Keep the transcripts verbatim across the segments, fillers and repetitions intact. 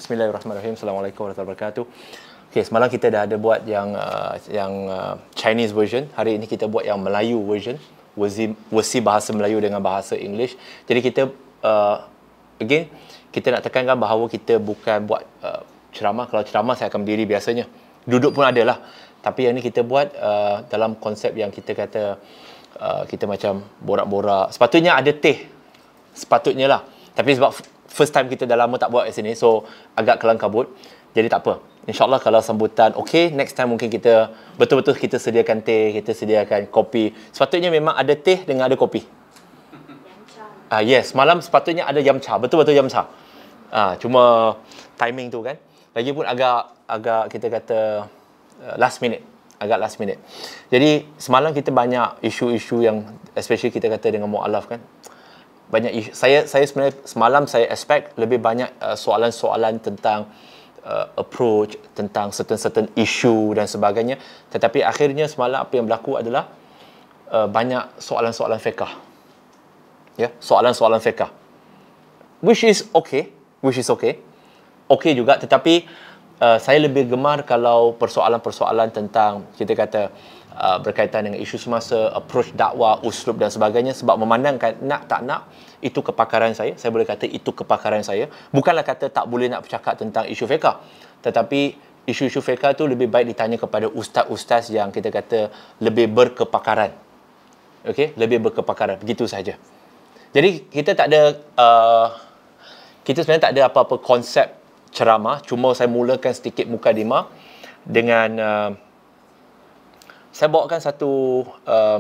Bismillahirrahmanirrahim. Assalamualaikum warahmatullahi wabarakatuh. Okay, semalam kita dah ada buat yang uh, yang uh, Chinese version. Hari ini kita buat yang Melayu version. Versi, versi bahasa Melayu dengan bahasa English. Jadi kita, uh, again, kita nak tekankan bahawa kita bukan buat uh, ceramah. Kalau ceramah saya akan berdiri biasanya. Duduk pun ada lah. Tapi yang ni kita buat uh, dalam konsep yang kita kata, uh, kita macam borak-borak. Sepatutnya ada teh. Sepatutnya lah. Tapi sebab first time kita dah lama tak buat kat sini, so agak kelang kabut. Jadi tak apa. InsyaAllah kalau sambutan okey, next time mungkin kita betul-betul kita sediakan teh, kita sediakan kopi. Sepatutnya memang ada teh dengan ada kopi. Ah uh, yes, malam sepatutnya ada yam cha, betul-betul yam cha. Ah uh, cuma timing tu kan. Lagipun agak agak kita kata uh, last minute, agak last minute. Jadi semalam kita banyak isu-isu yang especially kita kata dengan mualaf kan. Banyak isu. Saya saya sebenarnya semalam saya expect lebih banyak uh, soalan-soalan tentang uh, approach, tentang certain-certain issue dan sebagainya. Tetapi akhirnya semalam apa yang berlaku adalah uh, banyak soalan-soalan fiqh. Ya, soalan-soalan fiqh. Which is okay, which is okay. Okay juga, tetapi uh, saya lebih gemar kalau persoalan-persoalan tentang kita kata Uh, berkaitan dengan isu semasa, approach dakwah, uslub dan sebagainya, sebab memandangkan nak tak nak itu kepakaran saya. Saya boleh kata itu kepakaran saya. Bukanlah kata tak boleh nak bercakap tentang isu fiqh, tetapi isu-isu fiqh tu lebih baik ditanya kepada ustaz-ustaz yang kita kata lebih berkepakaran. Okey, lebih berkepakaran. Begitu saja. Jadi kita tak ada uh, kita sebenarnya tak ada apa-apa konsep ceramah, cuma saya mulakan sedikit mukadimah dengan uh, saya bawakan satu uh,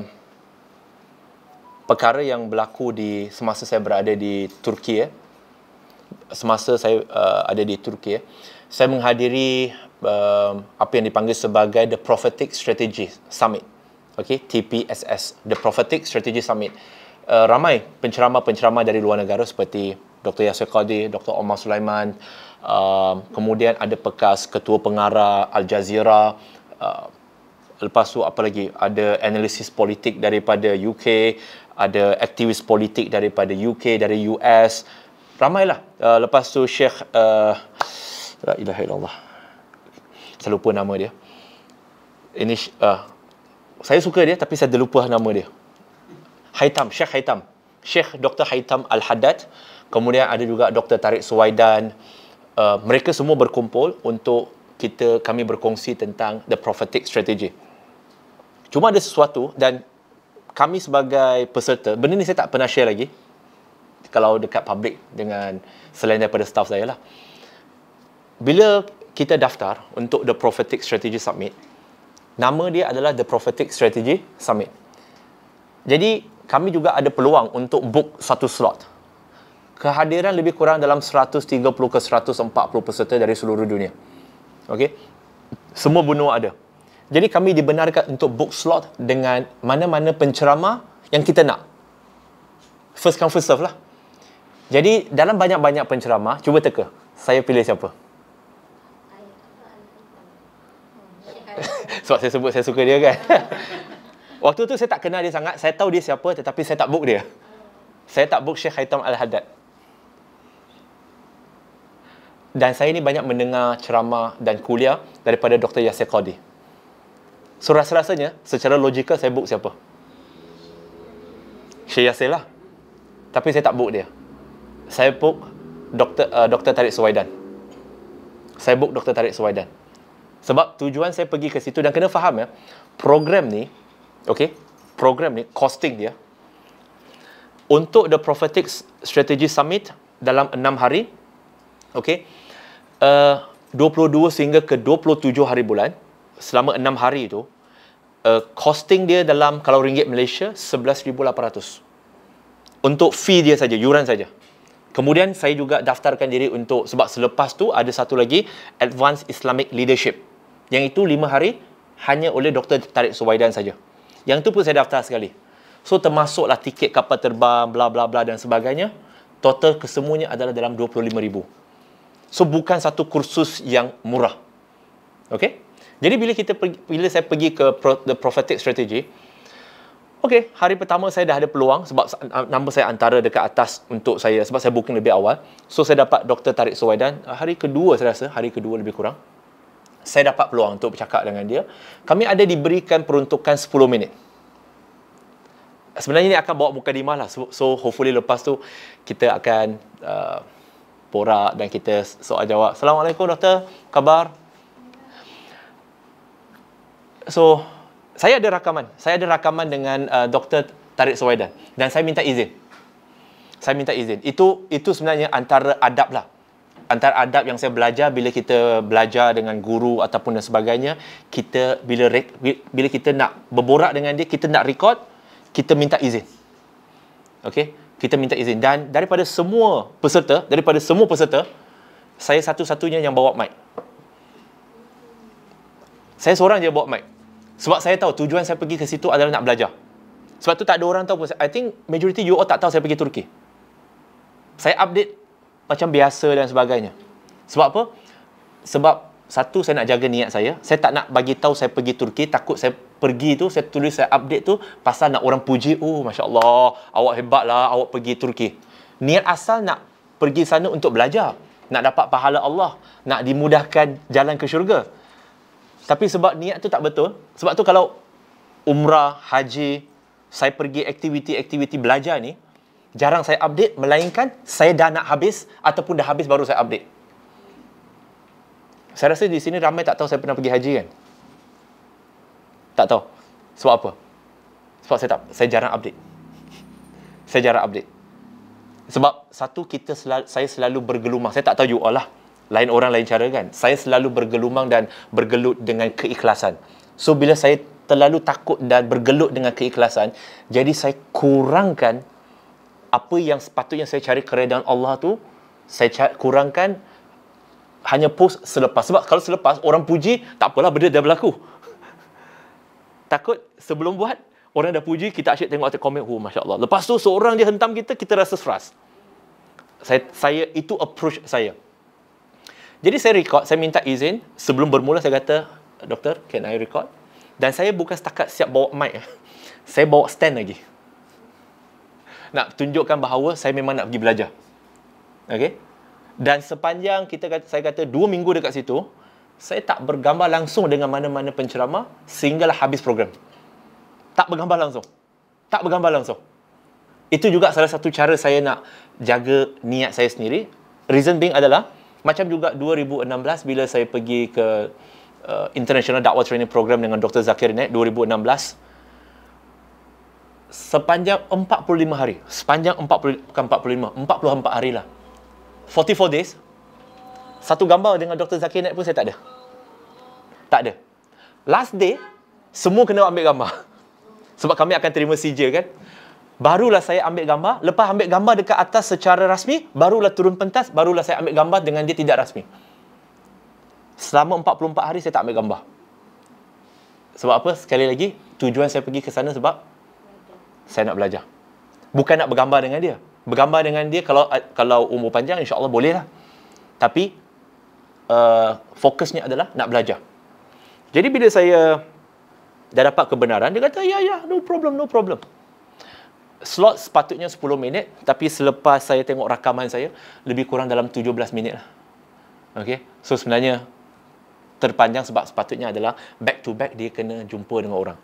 perkara yang berlaku di semasa saya berada di Turki. Eh. Semasa saya uh, ada di Turki, eh. saya menghadiri uh, apa yang dipanggil sebagai The Prophetic Strategy Summit. Okay, T P S S, The Prophetic Strategy Summit. Uh, ramai penceramah-penceramah dari luar negara seperti Doktor Yasir Qadhi, Doktor Omar Sulaiman, uh, kemudian ada bekas ketua pengarah Al Jazeera, uh, lepas tu apa lagi, ada analisis politik daripada U K, ada aktivis politik daripada U K, dari U S, ramailah. Uh, lepas tu Syekh uh, la ilaha illallah, saya lupa nama dia. Ini uh, saya suka dia tapi saya terlupa nama dia. Haitam, Syekh Haitam, Syekh Doktor Haitam Al-Haddad. Kemudian ada juga Doktor Tariq Suwaidan. Uh, mereka semua berkumpul untuk kita kami berkongsi tentang the prophetic strategy. Cuma ada sesuatu, dan kami sebagai peserta, benda ni saya tak pernah share lagi kalau dekat public dengan selain daripada staff saya lah. Bila kita daftar untuk the prophetic strategy summit, nama dia adalah the prophetic strategy summit. Jadi kami juga ada peluang untuk book satu slot. Kehadiran lebih kurang dalam seratus tiga puluh ke seratus empat puluh peserta dari seluruh dunia. Okey, semua benua ada. Jadi kami dibenarkan untuk book slot dengan mana-mana penceramah yang kita nak. First come first serve lah. Jadi dalam banyak-banyak penceramah, cuba teka, saya pilih siapa? Sebab saya sebut saya suka dia kan. Waktu tu saya tak kenal dia sangat, saya tahu dia siapa tetapi saya tak book dia. Saya tak book Syekh Haitam Al-Haddad. Dan saya ni banyak mendengar ceramah dan kuliah daripada Doktor Yasir Qadhi. So rasa-rasanya, secara logikal saya book siapa? Syekh Yasir lah. Tapi saya tak book dia. Saya book Doktor uh, Doktor Tariq Suwaidan. Saya book Doktor Tariq Suwaidan. Sebab tujuan saya pergi ke situ, dan kena faham ya, program ni, okey, program ni, costing dia, untuk The Prophetic Strategy Summit dalam enam hari, okey, uh, dua puluh dua sehingga ke dua puluh tujuh hari bulan, selama enam hari itu, uh, costing dia dalam, kalau ringgit Malaysia, sebelas ribu lapan ratus. Untuk fee dia saja, yuran saja. Kemudian saya juga daftarkan diri untuk, sebab selepas tu ada satu lagi, Advanced Islamic Leadership. Yang itu lima hari, hanya oleh Doktor Tariq Suwaidan saja. Yang tu pun saya daftar sekali. So termasuklah tiket kapal terbang, bla bla bla dan sebagainya. Total kesemuanya adalah dalam dua puluh lima ribu. So bukan satu kursus yang murah. Okey? Jadi bila kita pergi, bila saya pergi ke pro, the prophetic strategy, Okey, hari pertama saya dah ada peluang sebab nombor saya antara dekat atas untuk saya sebab saya booking lebih awal. So saya dapat Doktor Tariq Suwaidan hari kedua saya rasa, hari kedua lebih kurang. Saya dapat peluang untuk bercakap dengan dia. Kami ada diberikan peruntukan sepuluh minit. Sebenarnya ini akan bawa mukadimah lah. So, so hopefully lepas tu kita akan uh, borak dan kita soal jawab. Assalamualaikum doktor, khabar? So saya ada rakaman. Saya ada rakaman dengan uh, Doktor Tariq Suwaidan dan saya minta izin. Saya minta izin. Itu itu sebenarnya antara adab lah. Antara adab yang saya belajar bila kita belajar dengan guru ataupun dan sebagainya, kita bila bila kita nak berborak dengan dia, kita nak record, kita minta izin. Okey? Kita minta izin dan daripada semua peserta, daripada semua peserta, saya satu-satunya yang bawa mic. Saya seorang je bawa mic. Sebab saya tahu tujuan saya pergi ke situ adalah nak belajar. Sebab tu tak ada orang tahu. I think majority you all tak tahu saya pergi Turki. Saya update macam biasa dan sebagainya. Sebab apa? Sebab satu, saya nak jaga niat saya. Saya tak nak bagi tahu saya pergi Turki. Takut saya pergi tu, saya tulis, saya update tu pasal nak orang puji, oh Masya Allah, awak hebatlah, awak pergi Turki. Niat asal nak pergi sana untuk belajar. Nak dapat pahala Allah. Nak dimudahkan jalan ke syurga. Tapi sebab niat tu tak betul, sebab tu kalau umrah, haji, saya pergi aktiviti-aktiviti belajar ni, jarang saya update, melainkan saya dah nak habis ataupun dah habis baru saya update. Saya rasa di sini ramai tak tahu saya pernah pergi haji kan? Tak tahu. Sebab apa? Sebab saya tak, saya jarang update. Saya jarang update. Sebab satu, kita selalu, saya selalu bergelumang. Saya tak tahu you all lah. Lain orang, lain cara kan. Saya selalu bergelumang dan bergelut dengan keikhlasan. So, bila saya terlalu takut dan bergelut dengan keikhlasan, jadi saya kurangkan apa yang sepatutnya saya cari keredaan Allah tu, saya cari, kurangkan hanya post selepas. Sebab kalau selepas, orang puji, tak apalah, benda dah berlaku. Takut sebelum buat, orang dah puji, kita asyik tengok atas komen, oh Masya Allah. Lepas tu, seorang dia hentam kita, kita rasa frust. Saya, saya itu approach saya. Jadi saya record, saya minta izin. Sebelum bermula saya kata, doktor, can I record? Dan saya bukan setakat siap bawa mic. Saya bawa stand lagi. Nak tunjukkan bahawa saya memang nak pergi belajar. Okay? Dan sepanjang kita kata, saya kata dua minggu dekat situ, saya tak bergambar langsung dengan mana-mana penceramah sehinggalah habis program. Tak bergambar langsung. Tak bergambar langsung. Itu juga salah satu cara saya nak jaga niat saya sendiri. Reason being adalah, macam juga dua ribu enam belas bila saya pergi ke uh, International Dakwah Training Program dengan Doktor Zakir Naik dua ribu enam belas, sepanjang empat puluh lima hari, sepanjang empat puluh, bukan empat puluh lima, empat puluh empat hari lah, forty-four days, satu gambar dengan Doktor Zakir Naik pun saya tak ada. Tak ada. Last day, semua kena ambil gambar. Sebab kami akan terima C J kan. Barulah saya ambil gambar. Lepas ambil gambar dekat atas secara rasmi, barulah turun pentas, barulah saya ambil gambar dengan dia tidak rasmi. Selama empat puluh empat hari saya tak ambil gambar. Sebab apa? Sekali lagi, tujuan saya pergi ke sana sebab saya nak belajar. Bukan nak bergambar dengan dia. Bergambar dengan dia kalau kalau umur panjang, insya-Allah boleh lah. Tapi uh, fokusnya adalah nak belajar. Jadi bila saya dah dapat kebenaran, dia kata, ya, ya, no problem, no problem. Slot sepatutnya sepuluh minit, tapi selepas saya tengok rakaman saya, lebih kurang dalam tujuh belas minit lah. Okay? So sebenarnya terpanjang sebab sepatutnya adalah back to back dia kena jumpa dengan orang.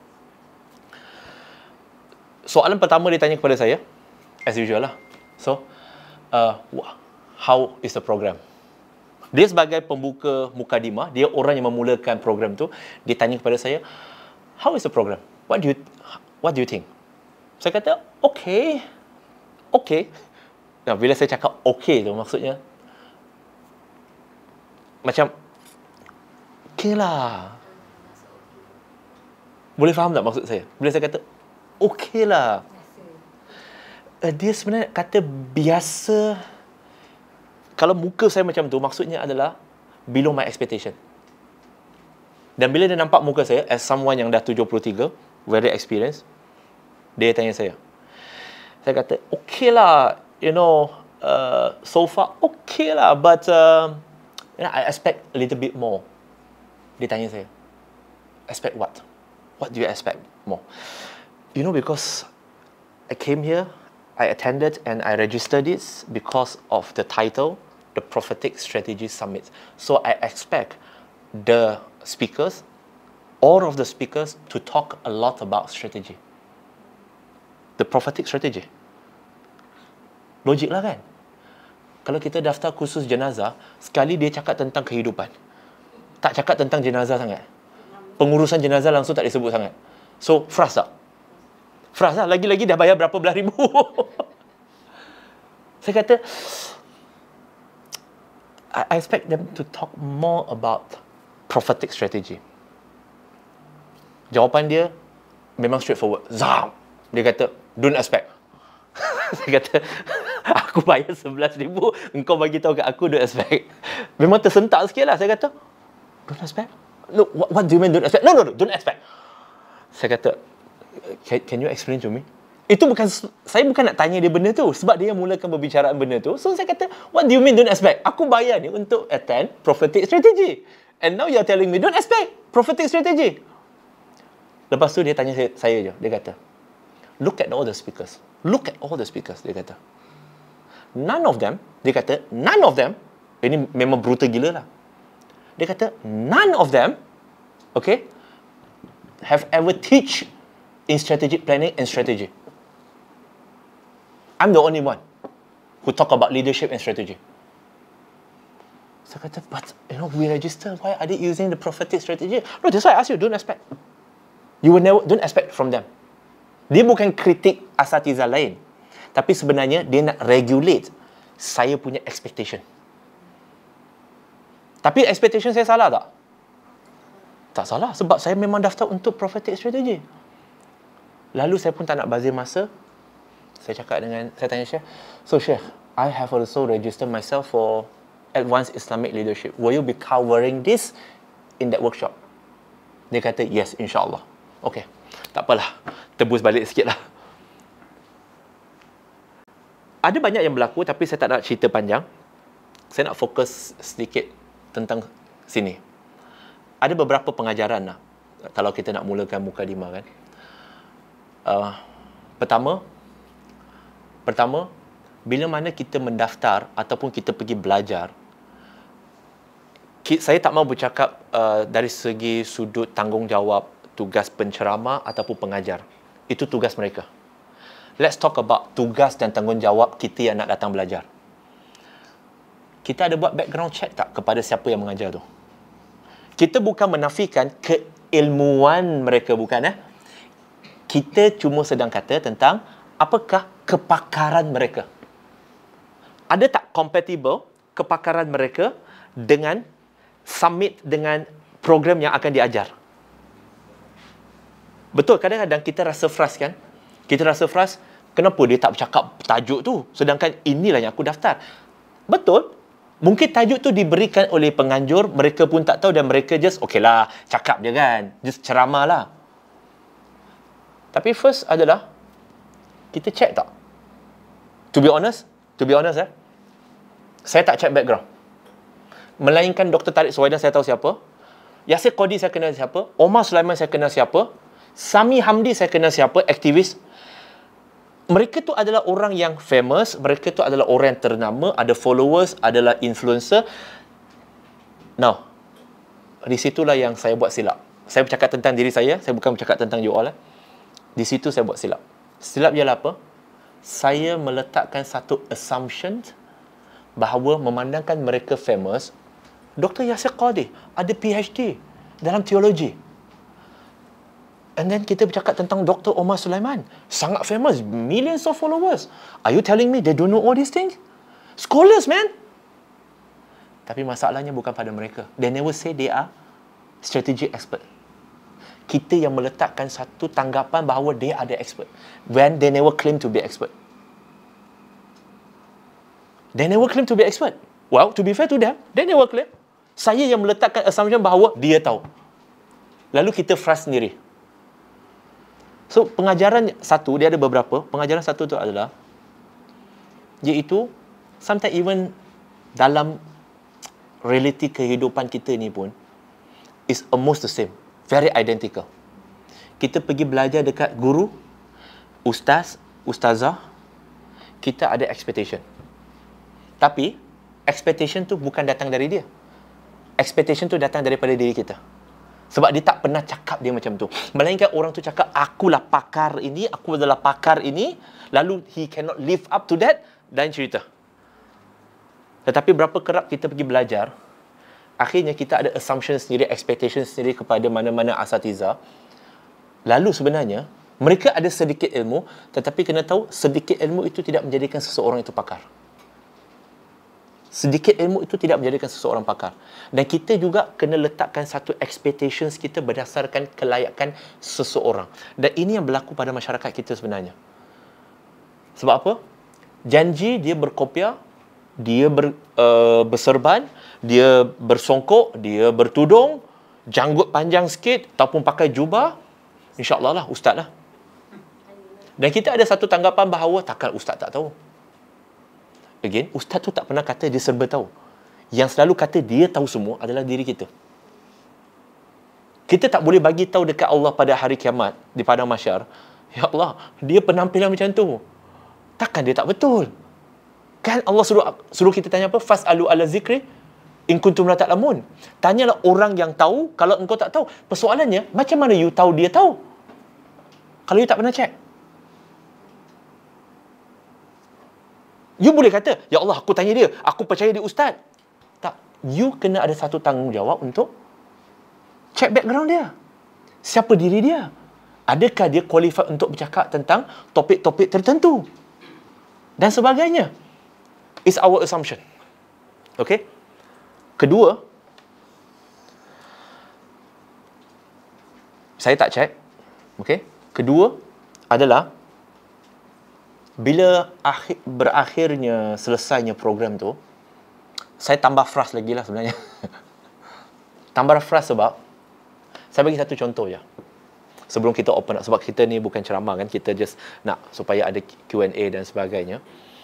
Soalan pertama dia tanya kepada saya, as usual lah. So, uh, how is the program? Dia sebagai pembuka mukadimah, dia orang yang memulakan program tu, dia tanya kepada saya, how is the program? What do you, what do you think? Saya kata, okay. Okay. Nah, bila saya cakap okay tu, maksudnya, macam, okay lah. Boleh faham tak maksud saya? Bila saya kata, okay lah. Uh, dia sebenarnya kata biasa. Kalau muka saya macam tu, maksudnya adalah below my expectation. Dan bila dia nampak muka saya, as someone yang dah tujuh puluh tiga, very experienced, dia tanya saya. Saya kata, okay lah, you know, uh, so far okay lah, but uh, you know, I expect a little bit more. Dia tanya saya, expect what? What do you expect more? You know, because I came here, I attended and I registered this because of the title, the Prophetic Strategy Summit. So I expect the speakers, all of the speakers, to talk a lot about strategy. The prophetic strategy. Logik lah kan? Kalau kita daftar kursus jenazah, sekali dia cakap tentang kehidupan. Tak cakap tentang jenazah sangat. Pengurusan jenazah langsung tak disebut sangat. So, fras tak? Fras lah. Lagi-lagi dah bayar berapa belas ribu. Saya kata, I expect them to talk more about prophetic strategy. Jawapan dia memang straightforward. Zam! Dia kata, don't expect. Saya kata, aku bayar sebelas ribu, engkau bagi tahu kat aku, don't expect. Memang tersentak sikit lah. Saya kata, don't expect? No, what, what do you mean don't expect? No, no, no, don't expect. Saya kata, can, can you explain to me? Itu bukan, saya bukan nak tanya dia benda tu, sebab dia yang mulakan perbicaraan benda tu. So saya kata, what do you mean don't expect? Aku bayar ni untuk attend prophetic strategy. And now you're telling me, don't expect prophetic strategy. Lepas tu dia tanya saya, saya je, dia kata, look at all the speakers. Look at all the speakers, dia kata. None of them, dia kata, none of them, ini memang brutal gila lah. Dia kata, none of them, okay, have ever teach in strategic planning and strategy. I'm the only one who talk about leadership and strategy. Saya kata, but, you know, we register, why are they using the prophetic strategy? No, that's why I ask you, don't expect. You will never, don't expect from them. Dia bukan kritik asatizah lain. Tapi sebenarnya, dia nak regulate saya punya expectation. Tapi expectation saya salah tak? Tak salah, sebab saya memang daftar untuk prophetic strategy. Lalu saya pun tak nak bazir masa. Saya cakap dengan, saya tanya Syekh, so Syekh, I have also registered myself for Advanced Islamic Leadership. Will you be covering this in that workshop? Dia kata, yes, insyaAllah. Okay, tak apalah. Tebus balik sikit lah. Ada banyak yang berlaku, tapi saya tak nak cerita panjang. Saya nak fokus sedikit tentang sini. Ada beberapa pengajaran lah, kalau kita nak mulakan mukadimah kan. Uh, pertama, pertama, bila mana kita mendaftar ataupun kita pergi belajar, saya tak mahu bercakap uh, dari segi sudut tanggungjawab tugas penceramah ataupun pengajar. Itu tugas mereka. Let's talk about tugas dan tanggungjawab kita yang nak datang belajar. Kita ada buat background check tak kepada siapa yang mengajar tu? Kita bukan menafikan keilmuan mereka, bukan eh? Kita cuma sedang kata tentang apakah kepakaran mereka. Ada tak compatible kepakaran mereka dengan summit, dengan program yang akan diajar? Betul, kadang-kadang kita rasa frust kan? Kita rasa frust, kenapa dia tak bercakap tajuk tu? Sedangkan inilah yang aku daftar. Betul, mungkin tajuk tu diberikan oleh penganjur, mereka pun tak tahu dan mereka just, okey lah, cakap je kan. Just ceramah lah. Tapi first adalah, kita check tak? To be honest, to be honest eh, saya tak check background. Melainkan Doktor Tariq Suwaidan saya tahu siapa, Yasir Qadi saya kenal siapa, Omar Sulaiman saya kenal siapa, Sami Hamdi saya kenal siapa, aktivis. Mereka tu adalah orang yang famous, mereka tu adalah orang yang ternama, ada followers, adalah influencer. Now, di situlah yang saya buat silap. Saya bercakap tentang diri saya, saya bukan bercakap tentang you all. Eh. Di situ saya buat silap. Silap ialah apa? Saya meletakkan satu assumption bahawa memandangkan mereka famous, Doktor Yasir Qadi ada P H D dalam teologi. And then kita bercakap tentang Doktor Omar Sulaiman, sangat famous, millions of followers. Are you telling me they don't know all these things? Scholars, man. Tapi masalahnya bukan pada mereka. They never say they are strategic expert. Kita yang meletakkan satu tanggapan bahawa dia ada expert, when they never claim to be expert. They never claim to be expert. Well, to be fair to them, they never claim. Saya yang meletakkan assumption bahawa dia tahu. Lalu kita frust sendiri. So, pengajaran satu, dia ada beberapa. Pengajaran satu tu adalah, iaitu, sometimes even dalam realiti kehidupan kita ni pun, is almost the same. Very identical. Kita pergi belajar dekat guru, ustaz, ustazah, kita ada expectation. Tapi, expectation tu bukan datang dari dia. Expectation tu datang daripada diri kita. Sebab dia tak pernah cakap dia macam tu. Melainkan orang tu cakap, akulah pakar ini, aku adalah pakar ini, lalu he cannot live up to that, dan cerita. Tetapi berapa kerap kita pergi belajar, akhirnya kita ada assumption sendiri, expectation sendiri kepada mana-mana asatiza. Lalu sebenarnya, mereka ada sedikit ilmu, tetapi kena tahu, sedikit ilmu itu tidak menjadikan seseorang itu pakar. Sedikit ilmu itu tidak menjadikan seseorang pakar. Dan kita juga kena letakkan satu expectations kita berdasarkan kelayakan seseorang. Dan ini yang berlaku pada masyarakat kita sebenarnya. Sebab apa? Janji dia berkopiah, dia ber, uh, berserban, dia bersongkok, dia bertudung, janggut panjang sikit, ataupun pakai jubah, insya-Allah lah, ustaz lah. Dan kita ada satu tanggapan bahawa takkan ustaz tak tahu. Again, ustaz tu tak pernah kata dia serba tahu. Yang selalu kata dia tahu semua adalah diri kita. Kita tak boleh bagi tahu dekat Allah pada hari kiamat, di padang mahsyar, ya Allah, dia penampilan macam tu. Takkan dia tak betul? Kan Allah suruh suruh kita tanya apa? Fas'alu ala zikri in kuntum la ta'lamun. Tanyalah orang yang tahu kalau engkau tak tahu. Persoalannya, macam mana you tahu dia tahu? Kalau you tak pernah check. You boleh kata, ya Allah, aku tanya dia, aku percaya dia ustaz. Tak, you kena ada satu tanggungjawab untuk check background dia. Siapa diri dia? Adakah dia qualified untuk bercakap tentang topik-topik tertentu? Dan sebagainya. It's our assumption. Okay? Kedua, saya tak check. Okay? Kedua adalah bila akhir, berakhirnya selesainya program tu, saya tambah frust lagi lah sebenarnya. Tambah frust sebab, saya bagi satu contoh je. Sebelum kita open up, sebab kita ni bukan ceramah kan, kita just nak supaya ada Q and A dan sebagainya.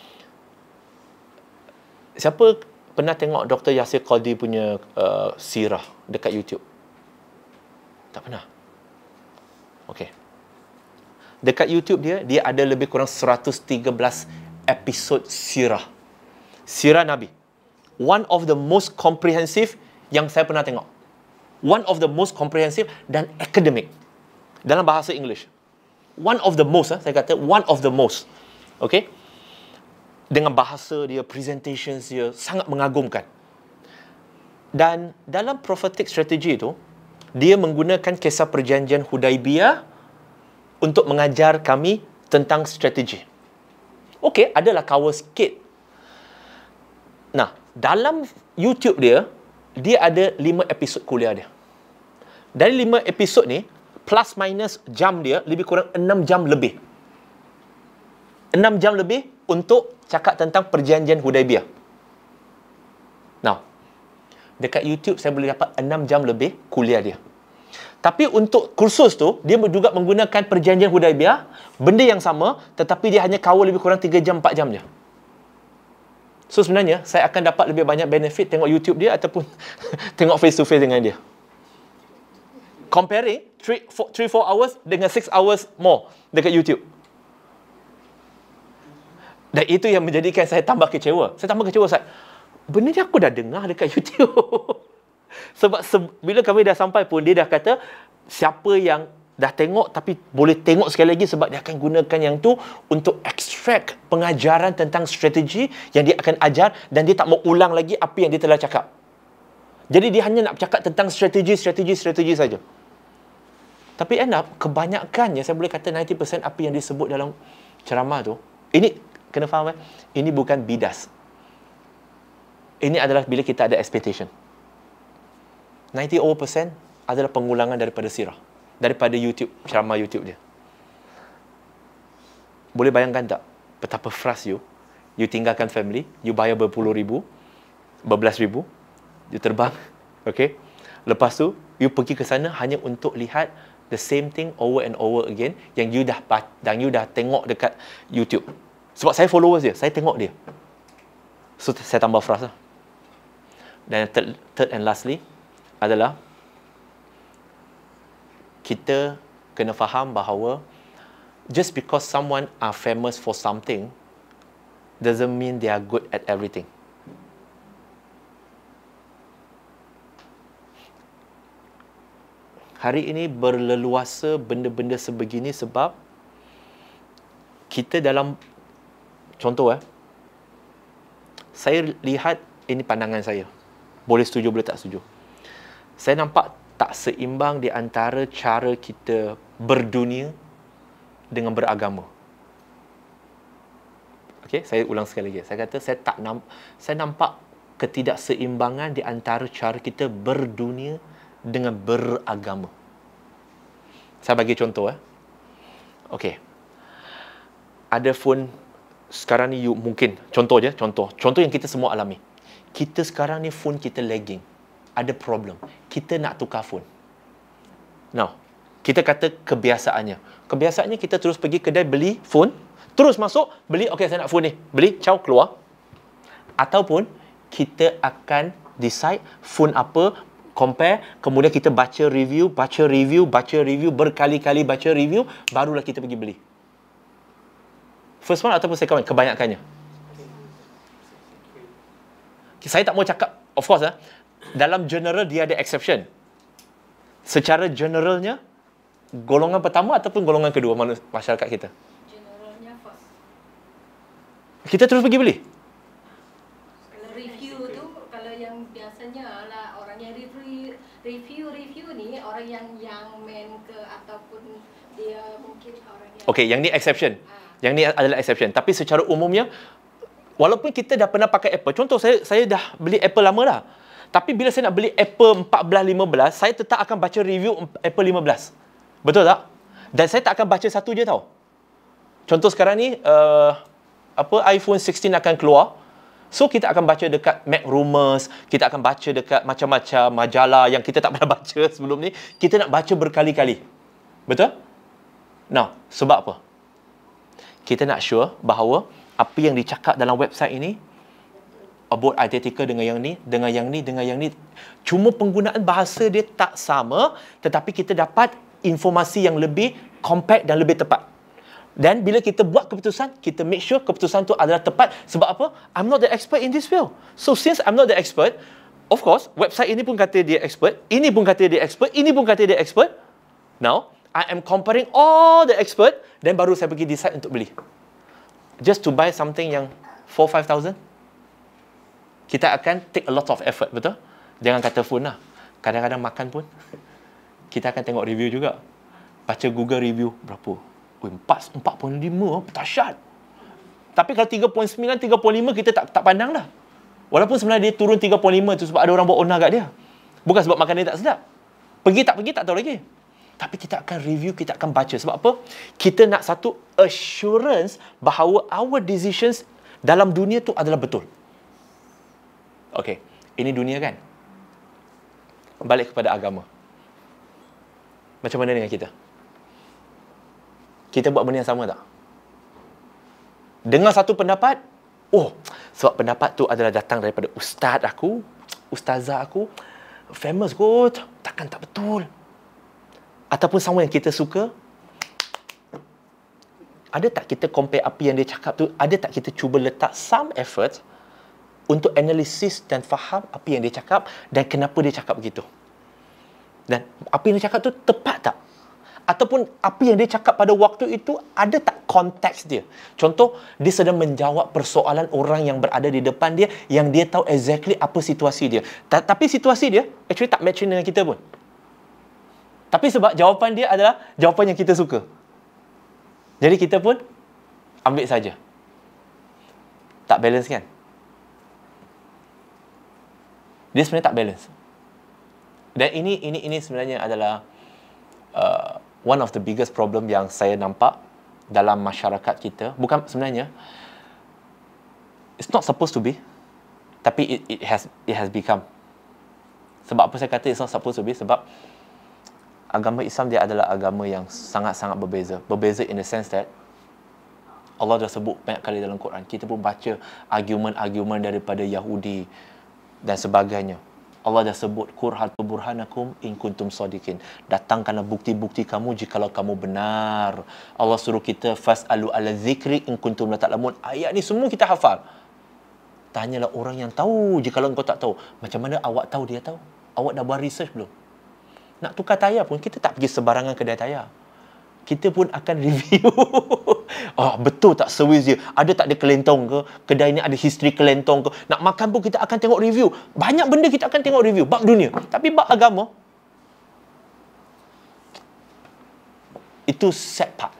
Siapa pernah tengok Doktor Yasir Qadhi punya uh, sirah dekat YouTube? Tak pernah? Okay. Dekat YouTube dia, dia ada lebih kurang seratus tiga belas episod sirah. Sirah Nabi. One of the most comprehensive yang saya pernah tengok. One of the most comprehensive dan academic. Dalam bahasa English. One of the most, eh, saya kata, one of the most. Okay? Dengan bahasa dia, presentations dia, sangat mengagumkan. Dan dalam prophetic strategy itu, dia menggunakan kisah perjanjian Hudaibiyah untuk mengajar kami tentang strategi. Okey, adalah cover sikit. Nah, dalam YouTube dia, dia ada lima episod kuliah dia. Dari lima episod ni, plus minus jam dia, lebih kurang enam jam lebih. enam jam lebih untuk cakap tentang perjanjian Hudaibiyah. Now, dekat YouTube saya boleh dapat enam jam lebih kuliah dia. Tapi untuk kursus tu, dia juga menggunakan perjanjian Hudaibiyah, benda yang sama, tetapi dia hanya cover lebih kurang tiga jam, empat jam je. So sebenarnya, saya akan dapat lebih banyak benefit tengok YouTube dia ataupun tengok face to face dengan dia. Comparing three to four hours dengan six hours more dekat YouTube. Dan itu yang menjadikan saya tambah kecewa. Saya tambah kecewa, Ustaz. Benda ni aku dah dengar dekat YouTube. Sebab se- bila kami dah sampai pun, dia dah kata, siapa yang dah tengok tapi boleh tengok sekali lagi, sebab dia akan gunakan yang tu untuk extract pengajaran tentang strategi yang dia akan ajar, dan dia tak mau ulang lagi apa yang dia telah cakap. Jadi dia hanya nak cakap tentang strategi, strategi, strategi saja. Tapi end up, kebanyakannya, saya boleh kata sembilan puluh peratus apa yang disebut dalam ceramah tu, ini, kena faham kan? Ini bukan bidas. Ini adalah bila kita ada expectation. sembilan puluh peratus adalah pengulangan daripada sirah. Daripada YouTube, ceramah YouTube dia. Boleh bayangkan tak betapa frust you? You tinggalkan family, you bayar berpuluh ribu, berbelas ribu, you terbang, okay? Lepas tu, you pergi ke sana hanya untuk lihat the same thing over and over again yang you dah dan you dah tengok dekat YouTube. Sebab saya followers dia, saya tengok dia. So, saya tambah frust lah. Dan third, third and lastly adalah kita kena faham bahawa just because someone are famous for something doesn't mean they are good at everything. Hari ini berleluasa benda-benda sebegini sebab kita dalam, contoh eh, saya lihat, ini pandangan saya, boleh setuju boleh tak setuju, saya nampak tak seimbang di antara cara kita berdunia dengan beragama. Okey, saya ulang sekali lagi. Saya kata saya tak namp saya nampak ketidakseimbangan di antara cara kita berdunia dengan beragama. Saya bagi contoh eh. Okey. Ada phone sekarang ni, you mungkin contoh je, contoh. Contoh yang kita semua alami. Kita sekarang ni phone kita lagging. Ada problem. Kita nak tukar phone. Now, kita kata kebiasaannya. Kebiasaannya kita terus pergi kedai beli phone, terus masuk, beli, okey saya nak phone ni. Beli, caw, keluar. Ataupun kita akan decide phone apa, compare, kemudian kita baca review, baca review, baca review, berkali-kali baca review, barulah kita pergi beli. First one ataupun second one, kebanyakannya. Saya tak mau cakap, of course lah, dalam general dia ada exception. Secara generalnya, golongan pertama ataupun golongan kedua masyarakat kita? Generalnya first. Kita terus pergi beli. Kalau review tu, kalau yang biasanya lah orang yang review review review ni orang yang yang main ke ataupun dia mungkin orang yang. Okey, yang ni exception. Ha. Yang ni adalah exception. Tapi secara umumnya, walaupun kita dah pernah pakai Apple, contoh saya saya dah beli Apple lama dah. Tapi bila saya nak beli Apple empat belas, lima belas, saya tetap akan baca review Apple lima belas. Betul tak? Dan saya tak akan baca satu je tau. Contoh sekarang ni, uh, apa iPhone enam belas akan keluar. So, kita akan baca dekat Mac Rumors, kita akan baca dekat macam-macam majalah yang kita tak pernah baca sebelum ni. Kita nak baca berkali-kali. Betul? Now, sebab apa? Kita nak sure bahawa apa yang dicakap dalam website ini about identical dengan yang ni, dengan yang ni, dengan yang ni. Cuma penggunaan bahasa dia tak sama, tetapi kita dapat informasi yang lebih compact dan lebih tepat. Dan bila kita buat keputusan, kita make sure keputusan tu adalah tepat. Sebab apa? I'm not the expert in this field. So since I'm not the expert, of course, website ini pun kata dia expert, ini pun kata dia expert, ini pun kata dia expert. Now, I am comparing all the expert, dan baru saya pergi decide untuk beli. Just to buy something yang four to five thousand. Kita akan take a lot of effort, betul? Jangan kata phone lah. Kadang-kadang makan pun, kita akan tengok review juga. Baca Google review, berapa? Oh, empat, empat perpuluhan lima, dahsyat. Tapi kalau tiga perpuluhan sembilan, tiga perpuluhan lima, kita tak tak pandang dah. Walaupun sebenarnya dia turun tiga perpuluhan lima tu sebab ada orang buat onar kat dia. Bukan sebab makan dia tak sedap. Pergi tak pergi, tak tahu lagi. Tapi kita akan review, kita akan baca. Sebab apa? Kita nak satu assurance bahawa our decisions dalam dunia tu adalah betul. Okey, ini dunia kan? Balik kepada agama. Macam mana dengan kita? Kita buat benda yang sama tak? Dengar satu pendapat, oh, sebab pendapat tu adalah datang daripada ustaz aku, ustazah aku, famous kot, takkan tak betul. Ataupun sama yang kita suka, ada tak kita compare apa yang dia cakap tu, ada tak kita cuba letak some effort untuk analisis dan faham apa yang dia cakap dan kenapa dia cakap begitu. Dan apa yang dia cakap tu tepat tak? Ataupun apa yang dia cakap pada waktu itu ada tak konteks dia? Contoh, dia sedang menjawab persoalan orang yang berada di depan dia yang dia tahu exactly apa situasi dia. Ta- tapi situasi dia actually tak matching dengan kita pun. Tapi sebab jawapan dia adalah jawapan yang kita suka. Jadi kita pun ambil saja. Tak balance kan? Dia sebenarnya tak balance. Dan ini ini ini sebenarnya adalah uh, one of the biggest problem yang saya nampak dalam masyarakat kita. Bukan sebenarnya, it's not supposed to be, tapi it, it has it has become. Sebab apa saya kata it's not supposed to be? Sebab agama Islam dia adalah agama yang sangat-sangat berbeza. Berbeza in the sense that Allah dah sebut banyak kali dalam Quran. Kita pun baca argument-argument daripada Yahudi dan sebagainya. Allah dah sebut, qur hatu burhanakum in kuntum sadiqin. Datangkanlah bukti-bukti kamu jikalau kamu benar. Allah suruh kita fas'alu ala zikri in kuntum la ta'lamun. Ayat ni semua kita hafal. Tanyalah orang yang tahu jikalau engkau tak tahu. Macam mana awak tahu dia tahu? Awak dah buat research belum? Nak tukar tayar pun kita tak pergi sebarangan kedai tayar. Kita pun akan review. Oh, betul tak servis dia? Ada tak ada kelentong ke? Kedai ni ada history kelentong ke? Nak makan pun kita akan tengok review. Banyak benda kita akan tengok review. Bab dunia. Tapi bab agama, itu set part.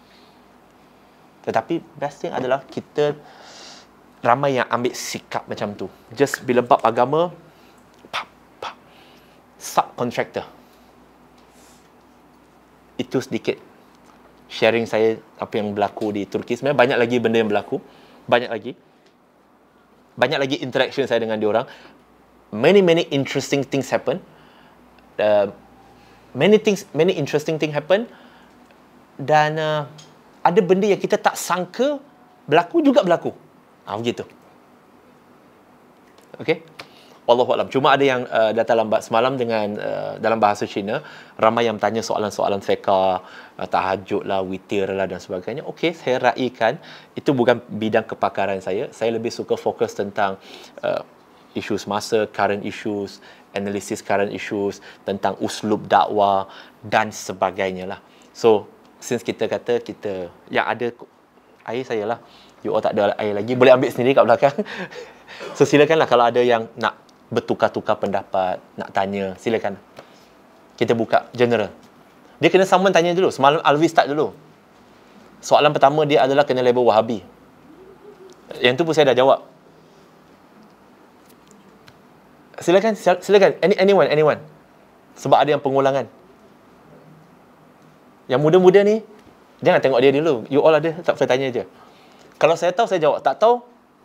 Tetapi best thing adalah kita ramai yang ambil sikap macam tu. Just bila bab agama, pap, pap, subcontractor. Itu sedikit sharing saya apa yang berlaku di Turki. Sebenarnya banyak lagi benda yang berlaku. Banyak lagi. Banyak lagi interaction saya dengan diorang. Many, many interesting things happen. Uh, many things, many interesting things happen. Dan uh, ada benda yang kita tak sangka berlaku juga berlaku. Ah, begitu. Okay? Wallahualam. Cuma ada yang uh, datang lambat semalam dengan uh, dalam bahasa Cina, ramai yang tanya soalan-soalan fiqh, uh, tahajud lah, witir lah dan sebagainya. Okey, saya raikan itu bukan bidang kepakaran saya. Saya lebih suka fokus tentang uh, isu semasa, current issues, analisis current issues, tentang uslub dakwah dan sebagainya lah. So, since kita kata kita yang ada air saya lah, you all tak ada air lagi, boleh ambil sendiri kat belakang. So silakanlah kalau ada yang nak bertukar-tukar pendapat, nak tanya, silakan. Kita buka general. Dia kena someone tanya dulu. Semalam Alwi start dulu. Soalan pertama dia adalah kena label Wahabi. Yang tu pun saya dah jawab. Silakan, silakan. Any, anyone, anyone. Sebab ada yang pengulangan. Yang muda-muda ni, jangan tengok dia dulu. You all ada, tak boleh tanya je. Kalau saya tahu, saya jawab. Tak tahu,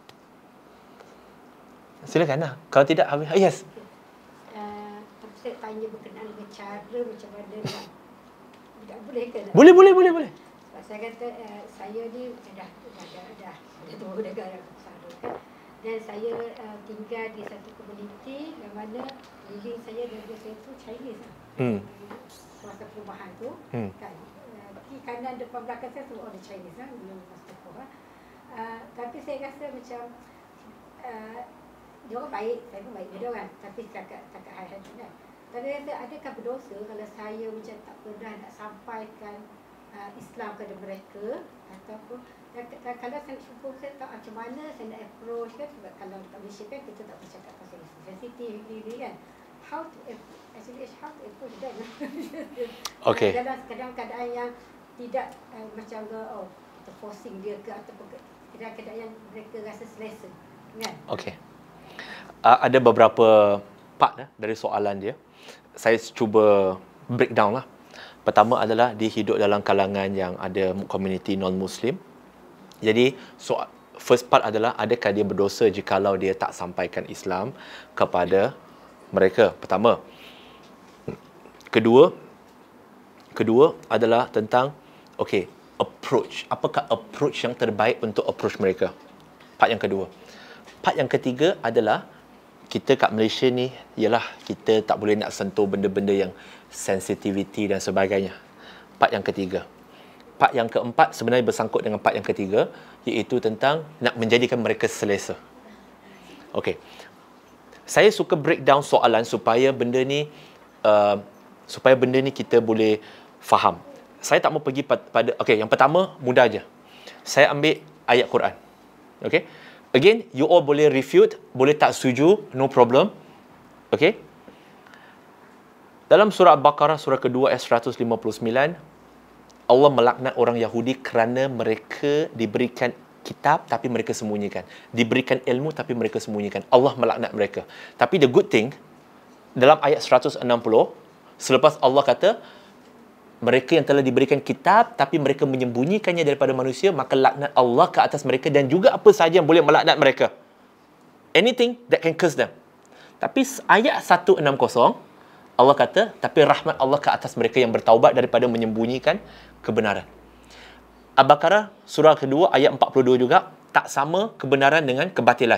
silakan lah. Kalau tidak, habis. Yes. Uh, saya tanya berkenaan dengan cara macam mana nak. Tak boleh ke? Boleh, boleh, boleh, boleh. Sebab saya kata, uh, saya ni dah dah dah dah dah tua negara besar kan. Dan saya uh, tinggal di satu komuniti yang mana liling saya dan dia saya tu Chinese lah. Hmm. Kuasa perubahan tu. Hmm. Kan. Uh, di kanan depan belakang saya semua orang Chinese lah. Belum pasal lah. Uh, tapi saya rasa macam uh, dia orang baik, saya pun baik dia orang. Tapi cakap cakap high hati kan. Tapi rasa adakah berdosa kalau saya macam tak pernah nak sampaikan uh, Islam kepada mereka ataupun dan, dan kalau saya cuba saya tak macam mana saya nak approach kan, sebab kalau dekat Malaysia kan kita tak boleh cakap pasal sensitif ni kan. How to actually how to approach them. Okay. Dalam kadang-kadang yang tidak uh, macam oh kita forcing dia ke ataupun kadang-kadang yang mereka rasa selesa kan. Okay. Uh, ada beberapa part eh, dari soalan dia. Saya cuba breakdown lah. Pertama adalah dia hidup dalam kalangan yang ada komuniti non-Muslim. Jadi, so, first part adalah adakah dia berdosa jikalau dia tak sampaikan Islam kepada mereka. Pertama. Kedua, kedua adalah tentang, okay, approach. Apakah approach yang terbaik untuk approach mereka? Part yang kedua. Part yang ketiga adalah kita kat Malaysia ni ialah kita tak boleh nak sentuh benda-benda yang sensitivity dan sebagainya. Part yang ketiga. Part yang keempat sebenarnya bersangkut dengan part yang ketiga, iaitu tentang nak menjadikan mereka selesa. Okey. Saya suka breakdown soalan supaya benda ni uh, supaya benda ni kita boleh faham. Saya tak mau pergi pada okey, yang pertama mudah aja. Saya ambil ayat Quran. Okey. Again, you all boleh refute, boleh tak setuju, no problem. Okay? Dalam surah Al-Baqarah, surah kedua, ayat seratus lima puluh sembilan, Allah melaknat orang Yahudi kerana mereka diberikan kitab, tapi mereka sembunyikan. Diberikan ilmu, tapi mereka sembunyikan. Allah melaknat mereka. Tapi the good thing, dalam ayat seratus enam puluh, selepas Allah kata, mereka yang telah diberikan kitab tapi mereka menyembunyikannya daripada manusia, maka laknat Allah ke atas mereka dan juga apa sahaja yang boleh melaknat mereka. Anything that can curse them. Tapi ayat seratus enam puluh, Allah kata, tapi rahmat Allah ke atas mereka yang bertaubat daripada menyembunyikan kebenaran. Al-Baqarah surah kedua ayat empat puluh dua juga, tak sama kebenaran dengan kebatilan.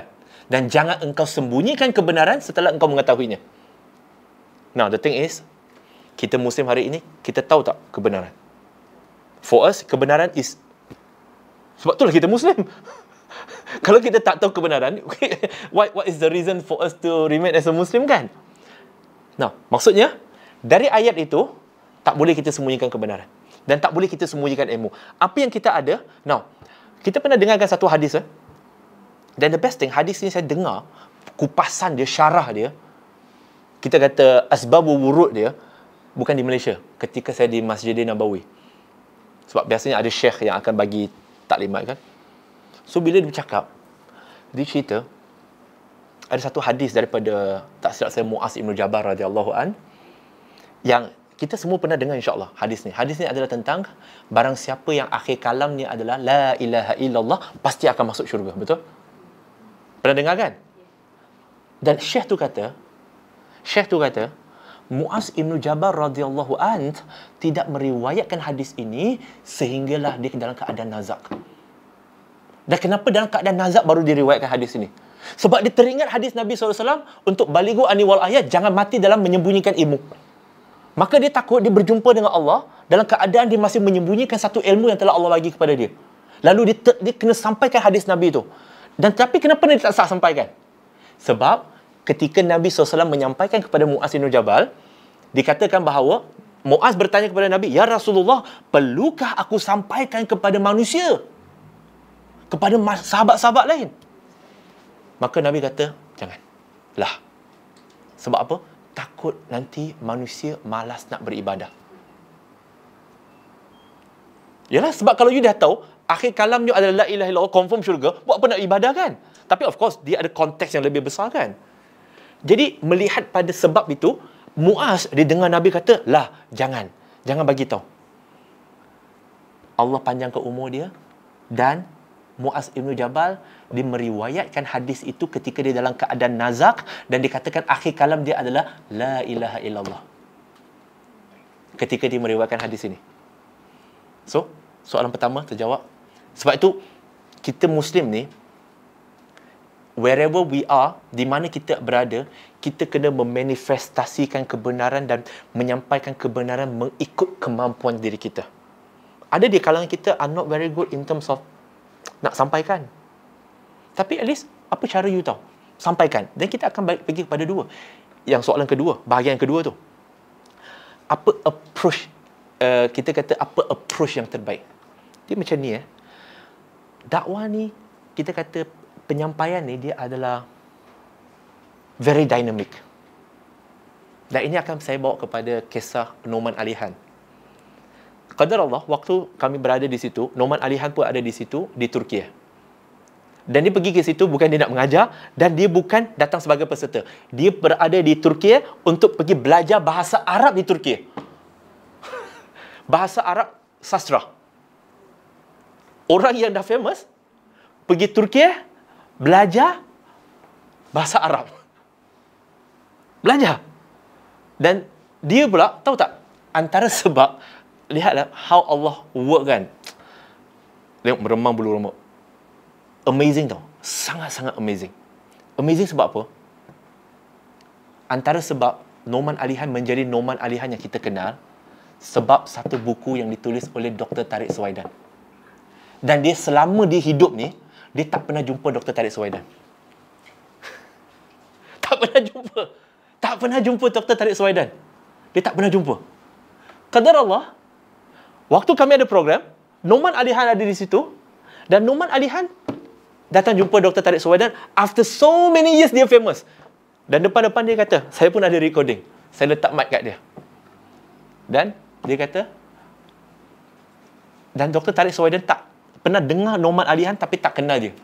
Dan jangan engkau sembunyikan kebenaran setelah engkau mengetahuinya. Now, the thing is, kita Muslim hari ini, kita tahu tak kebenaran? For us, kebenaran is... Sebab itulah kita Muslim. Kalau kita tak tahu kebenaran, what, what is the reason for us to remain as a Muslim, kan? Nah, maksudnya, dari ayat itu, tak boleh kita sembunyikan kebenaran. Dan tak boleh kita sembunyikan ilmu. Apa yang kita ada, now, kita pernah dengarkan satu hadis, eh? Dan the best thing, hadis ni saya dengar, kupasan dia, syarah dia, kita kata asbabul wurud dia, bukan di Malaysia, ketika saya di Masjid Nabawi. Sebab biasanya ada syekh yang akan bagi taklimat, kan? So, bila dia bercakap, dia cerita, ada satu hadis daripada, tak silap saya, Muaz Ibn Jabal radhiyallahu an, yang kita semua pernah dengar insya-Allah hadis ni. Hadis ni adalah tentang barang siapa yang akhir kalamnya adalah la ilaha illallah, pasti akan masuk syurga. Betul? Pernah dengar, kan? Dan syekh tu kata, syekh tu kata, Muaz Ibn Jabal radhiyallahu an tidak meriwayatkan hadis ini sehinggalah dia dalam keadaan nazak. Dan kenapa dalam keadaan nazak baru diriwayatkan hadis ini? Sebab dia teringat hadis Nabi sallallahu alaihi wasallam untuk balighu anni wal ayat, jangan mati dalam menyembunyikan ilmu. Maka dia takut dia berjumpa dengan Allah dalam keadaan dia masih menyembunyikan satu ilmu yang telah Allah bagi kepada dia. Lalu dia, ter, dia kena sampaikan hadis Nabi itu. Dan tapi kenapa dia tak sah sampaikan? Sebab ketika Nabi sallallahu alaihi wasallam menyampaikan kepada Muaz bin Jabal, dikatakan bahawa Muaz bertanya kepada Nabi, "Ya Rasulullah, perlukah aku sampaikan kepada manusia? Kepada sahabat-sahabat lain?" Maka Nabi kata, "Jangan. Lah." Sebab apa? Takut nanti manusia malas nak beribadah. Yalah, sebab kalau you dah tahu akhir kalamnya adalah la ilaha illallah, confirm syurga, buat apa nak ibadah, kan? Tapi of course dia ada konteks yang lebih besar, kan? Jadi melihat pada sebab itu, Muaz dia dengar Nabi kata, "Lah, jangan. Jangan bagi tahu." Allah panjangkan umur dia, dan Muaz Ibn Jabal dia meriwayatkan hadis itu ketika dia dalam keadaan nazak, dan dikatakan akhir kalam dia adalah la ilaha illallah ketika dia meriwayatkan hadis ini. So, soalan pertama terjawab. Sebab itu kita Muslim ni, wherever we are, di mana kita berada, kita kena memanifestasikan kebenaran dan menyampaikan kebenaran mengikut kemampuan diri kita. Ada di kalangan kita are not very good in terms of nak sampaikan. Tapi at least, apa cara you tahu? Sampaikan. Dan kita akan balik pergi kepada dua. Yang soalan kedua, bahagian kedua tu. Apa approach, uh, kita kata apa approach yang terbaik? Dia macam ni, eh. Dakwah ni, kita kata penyampaian ni, dia adalah very dynamic. Dan ini akan saya bawa kepada kisah Noman Alihan. Qadar Allah, waktu kami berada di situ, Noman Alihan pun ada di situ, di Turki. Dan dia pergi ke situ bukan dia nak mengajar, dan dia bukan datang sebagai peserta. Dia berada di Turki untuk pergi belajar bahasa Arab di Turki. Bahasa Arab sastra. Orang yang dah famous, pergi Turki, belajar bahasa Arab. Belajar. Dan dia pula, tahu tak, antara sebab, lihatlah how Allah work, kan. Tengok meremang bulu rambut. Amazing tau. Sangat-sangat amazing. Amazing sebab apa? Antara sebab Noman Alihan menjadi Noman Alihan yang kita kenal, sebab satu buku yang ditulis oleh Doktor Tariq Suwaidan. Dan dia selama dia hidup ni, dia tak pernah jumpa Doktor Tariq Suwaidan. tak pernah jumpa. Tak pernah jumpa Doktor Tariq Suwaidan. Dia tak pernah jumpa. Qadar Allah, waktu kami ada program, Noman Alihan ada di situ, dan Noman Alihan datang jumpa Doktor Tariq Suwaidan after so many years dia famous. Dan depan-depan dia kata, saya pun ada recording. Saya letak mic kat dia. Dan dia kata, dan Doktor Tariq Suwaidan tak pernah dengar Noman Alihan tapi tak kenal dia.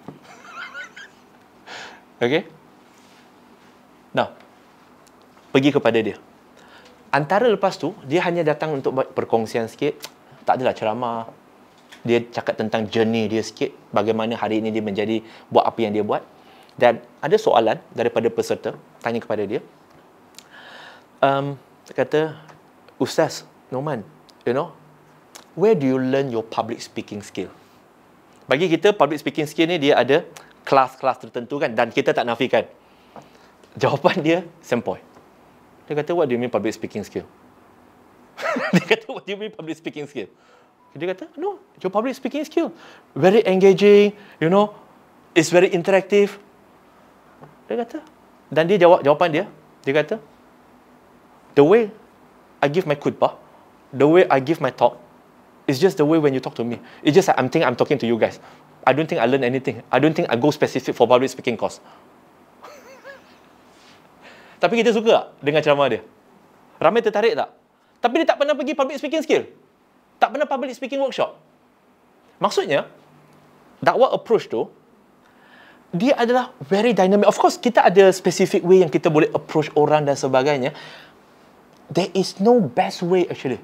Okay? Now, pergi kepada dia. Antara lepas tu, dia hanya datang untuk buat perkongsian sikit. Tak adalah ceramah. Dia cakap tentang journey dia sikit, bagaimana hari ini dia menjadi buat apa yang dia buat. Dan ada soalan daripada peserta, tanya kepada dia. Um, kata, Ustaz Noman, you know, where do you learn your public speaking skill? Bagi kita, public speaking skill ni dia ada kelas-kelas tertentu kan, dan kita tak nafikan. Jawapan dia sempoi. Dia kata, what do you mean public speaking skill? Dia kata, what do you mean public speaking skill? Dia kata, no, your public speaking skill very engaging, you know, it's very interactive. Dia kata, dan dia jawab jawapan dia, dia kata, the way I give my khutbah, the way I give my talk, it's just the way when you talk to me. It's just like I'm think I'm talking to you guys. I don't think I learn anything. I don't think I go specific for public speaking course. Tapi kita suka tak dengan ceramah dia? Ramai tertarik tak? Tapi dia tak pernah pergi public speaking skill. Tak pernah public speaking workshop. Maksudnya, dakwah approach tu, dia adalah very dynamic. Of course, kita ada specific way yang kita boleh approach orang dan sebagainya. There is no best way actually.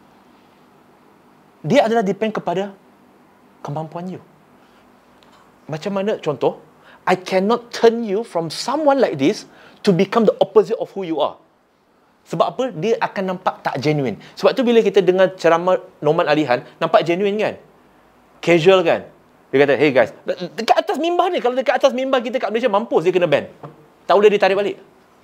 Dia adalah depend kepada kemampuan you. Macam mana contoh, I cannot turn you from someone like this to become the opposite of who you are. Sebab apa? Dia akan nampak tak genuine. Sebab tu bila kita dengar ceramah Norman Alihan, nampak genuine kan? Casual kan? Dia kata, hey guys, dekat atas mimbar ni, kalau dekat atas mimbar kita kat Malaysia, mampus dia kena ban. Tak boleh ditarik balik.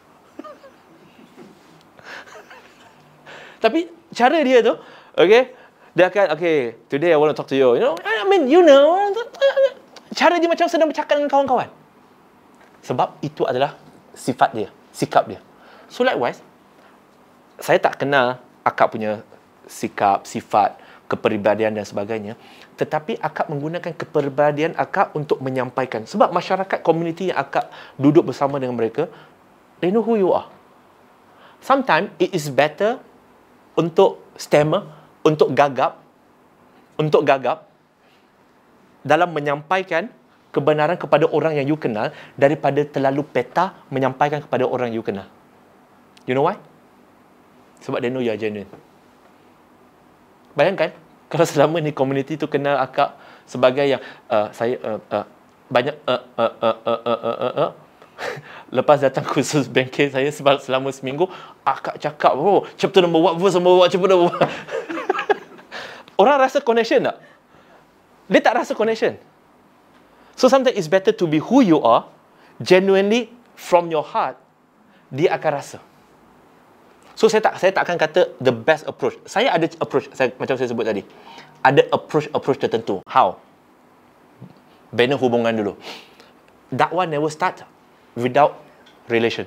Tapi cara dia tu, okay, dia akan, okay, today I want to talk to you. You know, I mean, you know, cara dia macam sedang bercakap dengan kawan-kawan. Sebab itu adalah sifat dia, sikap dia. So likewise, saya tak kenal akak punya sikap, sifat, kepribadian dan sebagainya. Tetapi akak menggunakan kepribadian akak untuk menyampaikan. Sebab masyarakat, komuniti yang akak duduk bersama dengan mereka, they know who you are. Sometimes it is better untuk stammer, untuk gagap, untuk gagap dalam menyampaikan kebenaran kepada orang yang you kenal daripada terlalu peta menyampaikan kepada orang you kenal. You know why? Sebab they know you are genuine. Bayangkan, kalau selama ni komuniti tu kenal akak sebagai yang uh, saya uh, uh, banyak uh, uh, uh, uh, uh, uh, uh. Lepas datang kursus bengkel saya selama seminggu, akak cakap, oh, chapter number what, verse number what, chapter number what. Orang rasa connection tak? Dia tak rasa connection. So sometimes it's better to be who you are, genuinely from your heart. Dia akan rasa. So saya tak saya tak akan kata the best approach. Saya ada approach, saya, macam saya sebut tadi. Ada approach-approach tertentu. How? Bina hubungan dulu. Dakwah never start without relation.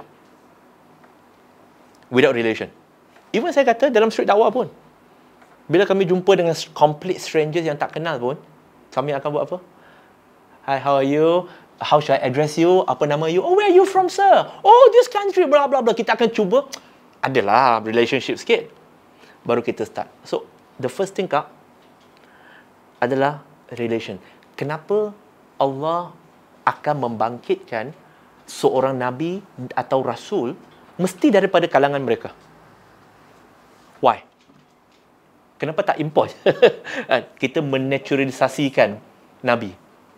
Without relation. Even saya kata dalam street dakwah pun, bila kami jumpa dengan complete strangers yang tak kenal pun, kami akan buat apa? Hi, how are you? How should I address you? Apa nama you? Oh, where are you from, sir? Oh, this country, blah, blah, blah. Kita akan cuba, adalah relationship sikit. Baru kita start. So, the first thing, Kak, adalah relation. Kenapa Allah akan membangkitkan seorang Nabi atau Rasul mesti daripada kalangan mereka? Why? Kenapa tak import? Kita menaturalisasikan Nabi.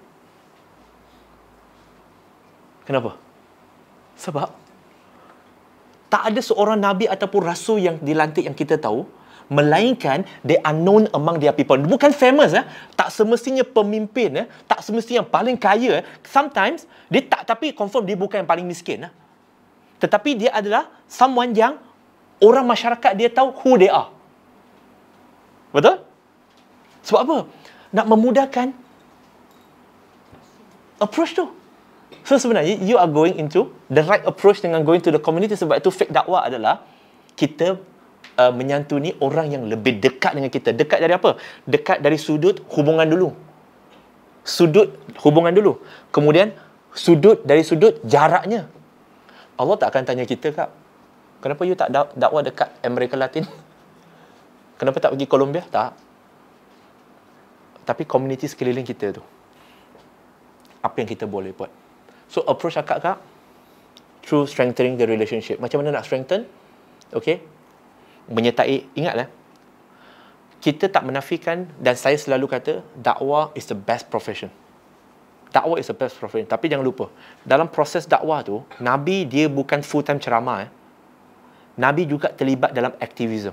Kenapa? Sebab tak ada seorang Nabi ataupun Rasul yang dilantik yang kita tahu, melainkan they are known among their people. Bukan famous. Eh? Tak semestinya pemimpin. Eh? Tak semestinya yang paling kaya. Eh? Sometimes, dia tak, tapi confirm dia bukan yang paling miskin. Eh? Tetapi dia adalah someone yang orang masyarakat dia tahu who they are. Betul? Sebab apa? Nak memudahkan approach tu. So sebenarnya, you are going into the right approach dengan going to the community. Sebab itu fake dakwah adalah kita uh, menyantuni orang yang lebih dekat dengan kita. Dekat dari apa? Dekat dari sudut hubungan dulu. Sudut hubungan dulu. Kemudian, sudut dari sudut jaraknya. Allah tak akan tanya kita, Kak, kenapa you tak dak- dakwah dekat Amerika Latin? Kenapa tak pergi Colombia? Tak. Tapi community sekeliling kita tu, apa yang kita boleh buat? So, approach akak, Kak, through strengthening the relationship. Macam mana nak strengthen? Okay. Menyertai, ingatlah, kita tak menafikan, dan saya selalu kata, dakwah is the best profession. Dakwah is the best profession. Tapi jangan lupa, dalam proses dakwah tu, Nabi dia bukan full-time ceramah. Eh. Nabi juga terlibat dalam aktivism.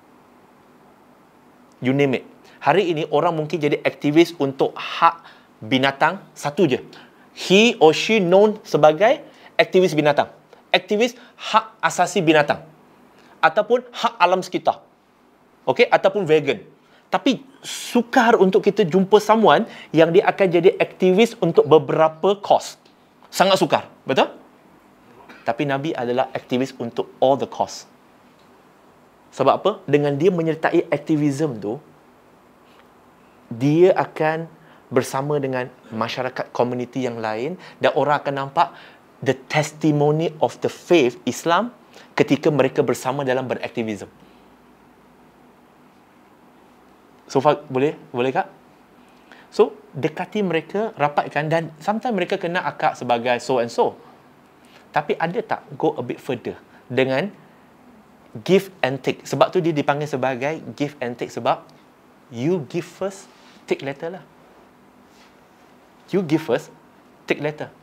You name it. Hari ini, orang mungkin jadi aktivis untuk hak binatang, satu je. he or she known sebagai aktivis binatang, aktivis hak asasi binatang, ataupun hak alam sekitar, okey, ataupun vegan. Tapi sukar untuk kita jumpa someone yang dia akan jadi aktivis untuk beberapa cause. Sangat sukar, betul? Tapi Nabi adalah aktivis untuk all the cause. Sebab apa? Dengan dia menyertai aktivism tu, dia akan bersama dengan masyarakat komuniti yang lain dan orang akan nampak the testimony of the faith Islam ketika mereka bersama dalam beraktivism. So far, boleh? Boleh kak? So, dekati mereka, rapatkan, dan sometimes mereka kena akak sebagai so and so. Tapi ada tak go a bit further dengan give and take? Sebab tu dia dipanggil sebagai give and take, sebab you give first, take later lah. You give first, take later.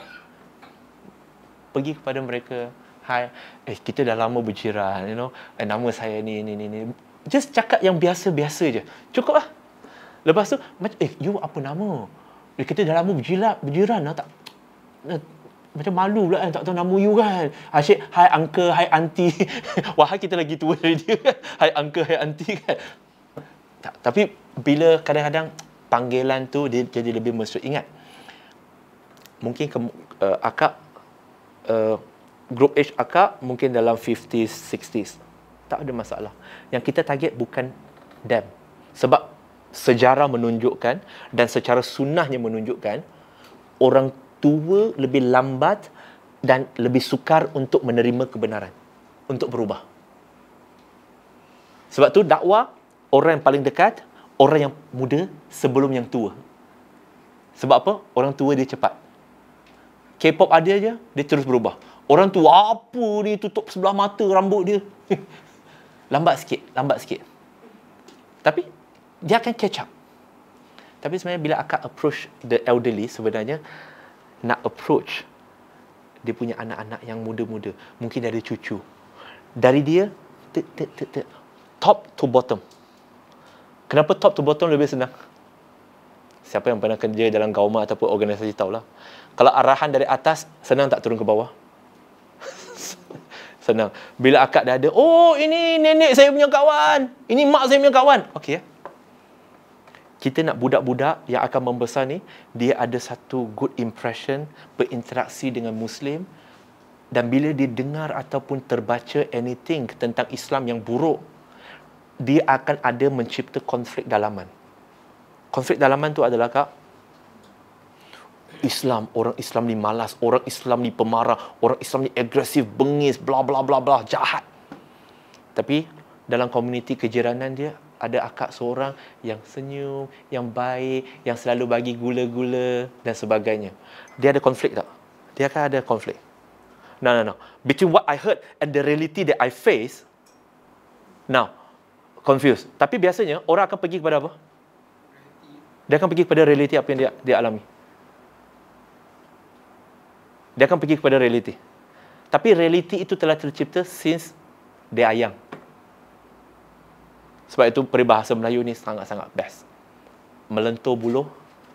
Pergi kepada mereka, hai, eh kita dah lama berjiran, you know, eh, nama saya ni, ni, ni, ni. Just cakap yang biasa-biasa je. Cukup lah. Lepas tu, eh, you apa nama? Eh, kita dah lama berjiran, berjiran lah, tak? Macam malu pula kan, tak tahu nama you kan. Asyik, hai uncle, hai auntie. Wahai kita lagi tua dari dia kan. Hai uncle, hai auntie kan. Tak, tapi bila kadang-kadang panggilan tu dia jadi lebih mesra. Ingat, mungkin ke, uh, akak, uh, group age akak mungkin dalam fifties, sixties. Tak ada masalah. Yang kita target bukan them. Sebab sejarah menunjukkan dan secara sunnahnya menunjukkan orang tua lebih lambat dan lebih sukar untuk menerima kebenaran, untuk berubah. Sebab tu dakwah, orang yang paling dekat, orang yang muda sebelum yang tua. Sebab apa? Orang tua dia cepat. K-pop ada je, dia terus berubah. Orang tua, apa ni, tutup sebelah mata rambut dia. Lambat sikit, lambat sikit. Tapi dia akan catch up. Tapi sebenarnya bila akak approach the elderly, sebenarnya nak approach dia punya anak-anak yang muda-muda. Mungkin ada cucu. Dari dia, tek, tek, tek, tek, top to bottom. Kenapa top to bottom lebih senang? Siapa yang pernah kerja dalam government ataupun organisasi tahulah. Kalau arahan dari atas, senang tak turun ke bawah? Senang. Bila akak dah ada, oh ini nenek saya punya kawan, ini mak saya punya kawan. Okey ya. Kita nak budak-budak yang akan membesar ni, dia ada satu good impression, berinteraksi dengan Muslim, dan bila dia dengar ataupun terbaca anything tentang Islam yang buruk, dia akan ada mencipta konflik dalaman. Konflik dalaman tu adalah kak, Islam, orang Islam ni malas, orang Islam ni pemarah, orang Islam ni agresif, bengis, bla bla bla bla, jahat. Tapi dalam komuniti kejiranan dia, ada akak seorang yang senyum, yang baik, yang selalu bagi gula-gula dan sebagainya. Dia ada konflik tak? Dia akan ada konflik. No, no, no. Between what I heard and the reality that I face, now, confused. Tapi biasanya, orang akan pergi kepada apa? Dia akan pergi kepada reality apa yang dia, dia alami. Dia akan pergi kepada reality. Tapi reality itu telah tercipta since dia young. Sebab itu peribahasa Melayu ni sangat-sangat best. Melentur buluh,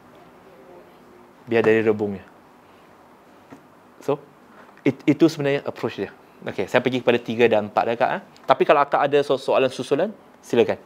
biar dari rebungnya. So, it, itu sebenarnya approach dia. Okey, saya pergi kepada tiga dan empat dah kak. Eh? Tapi kalau akak ada so- soalan susulan, silakan.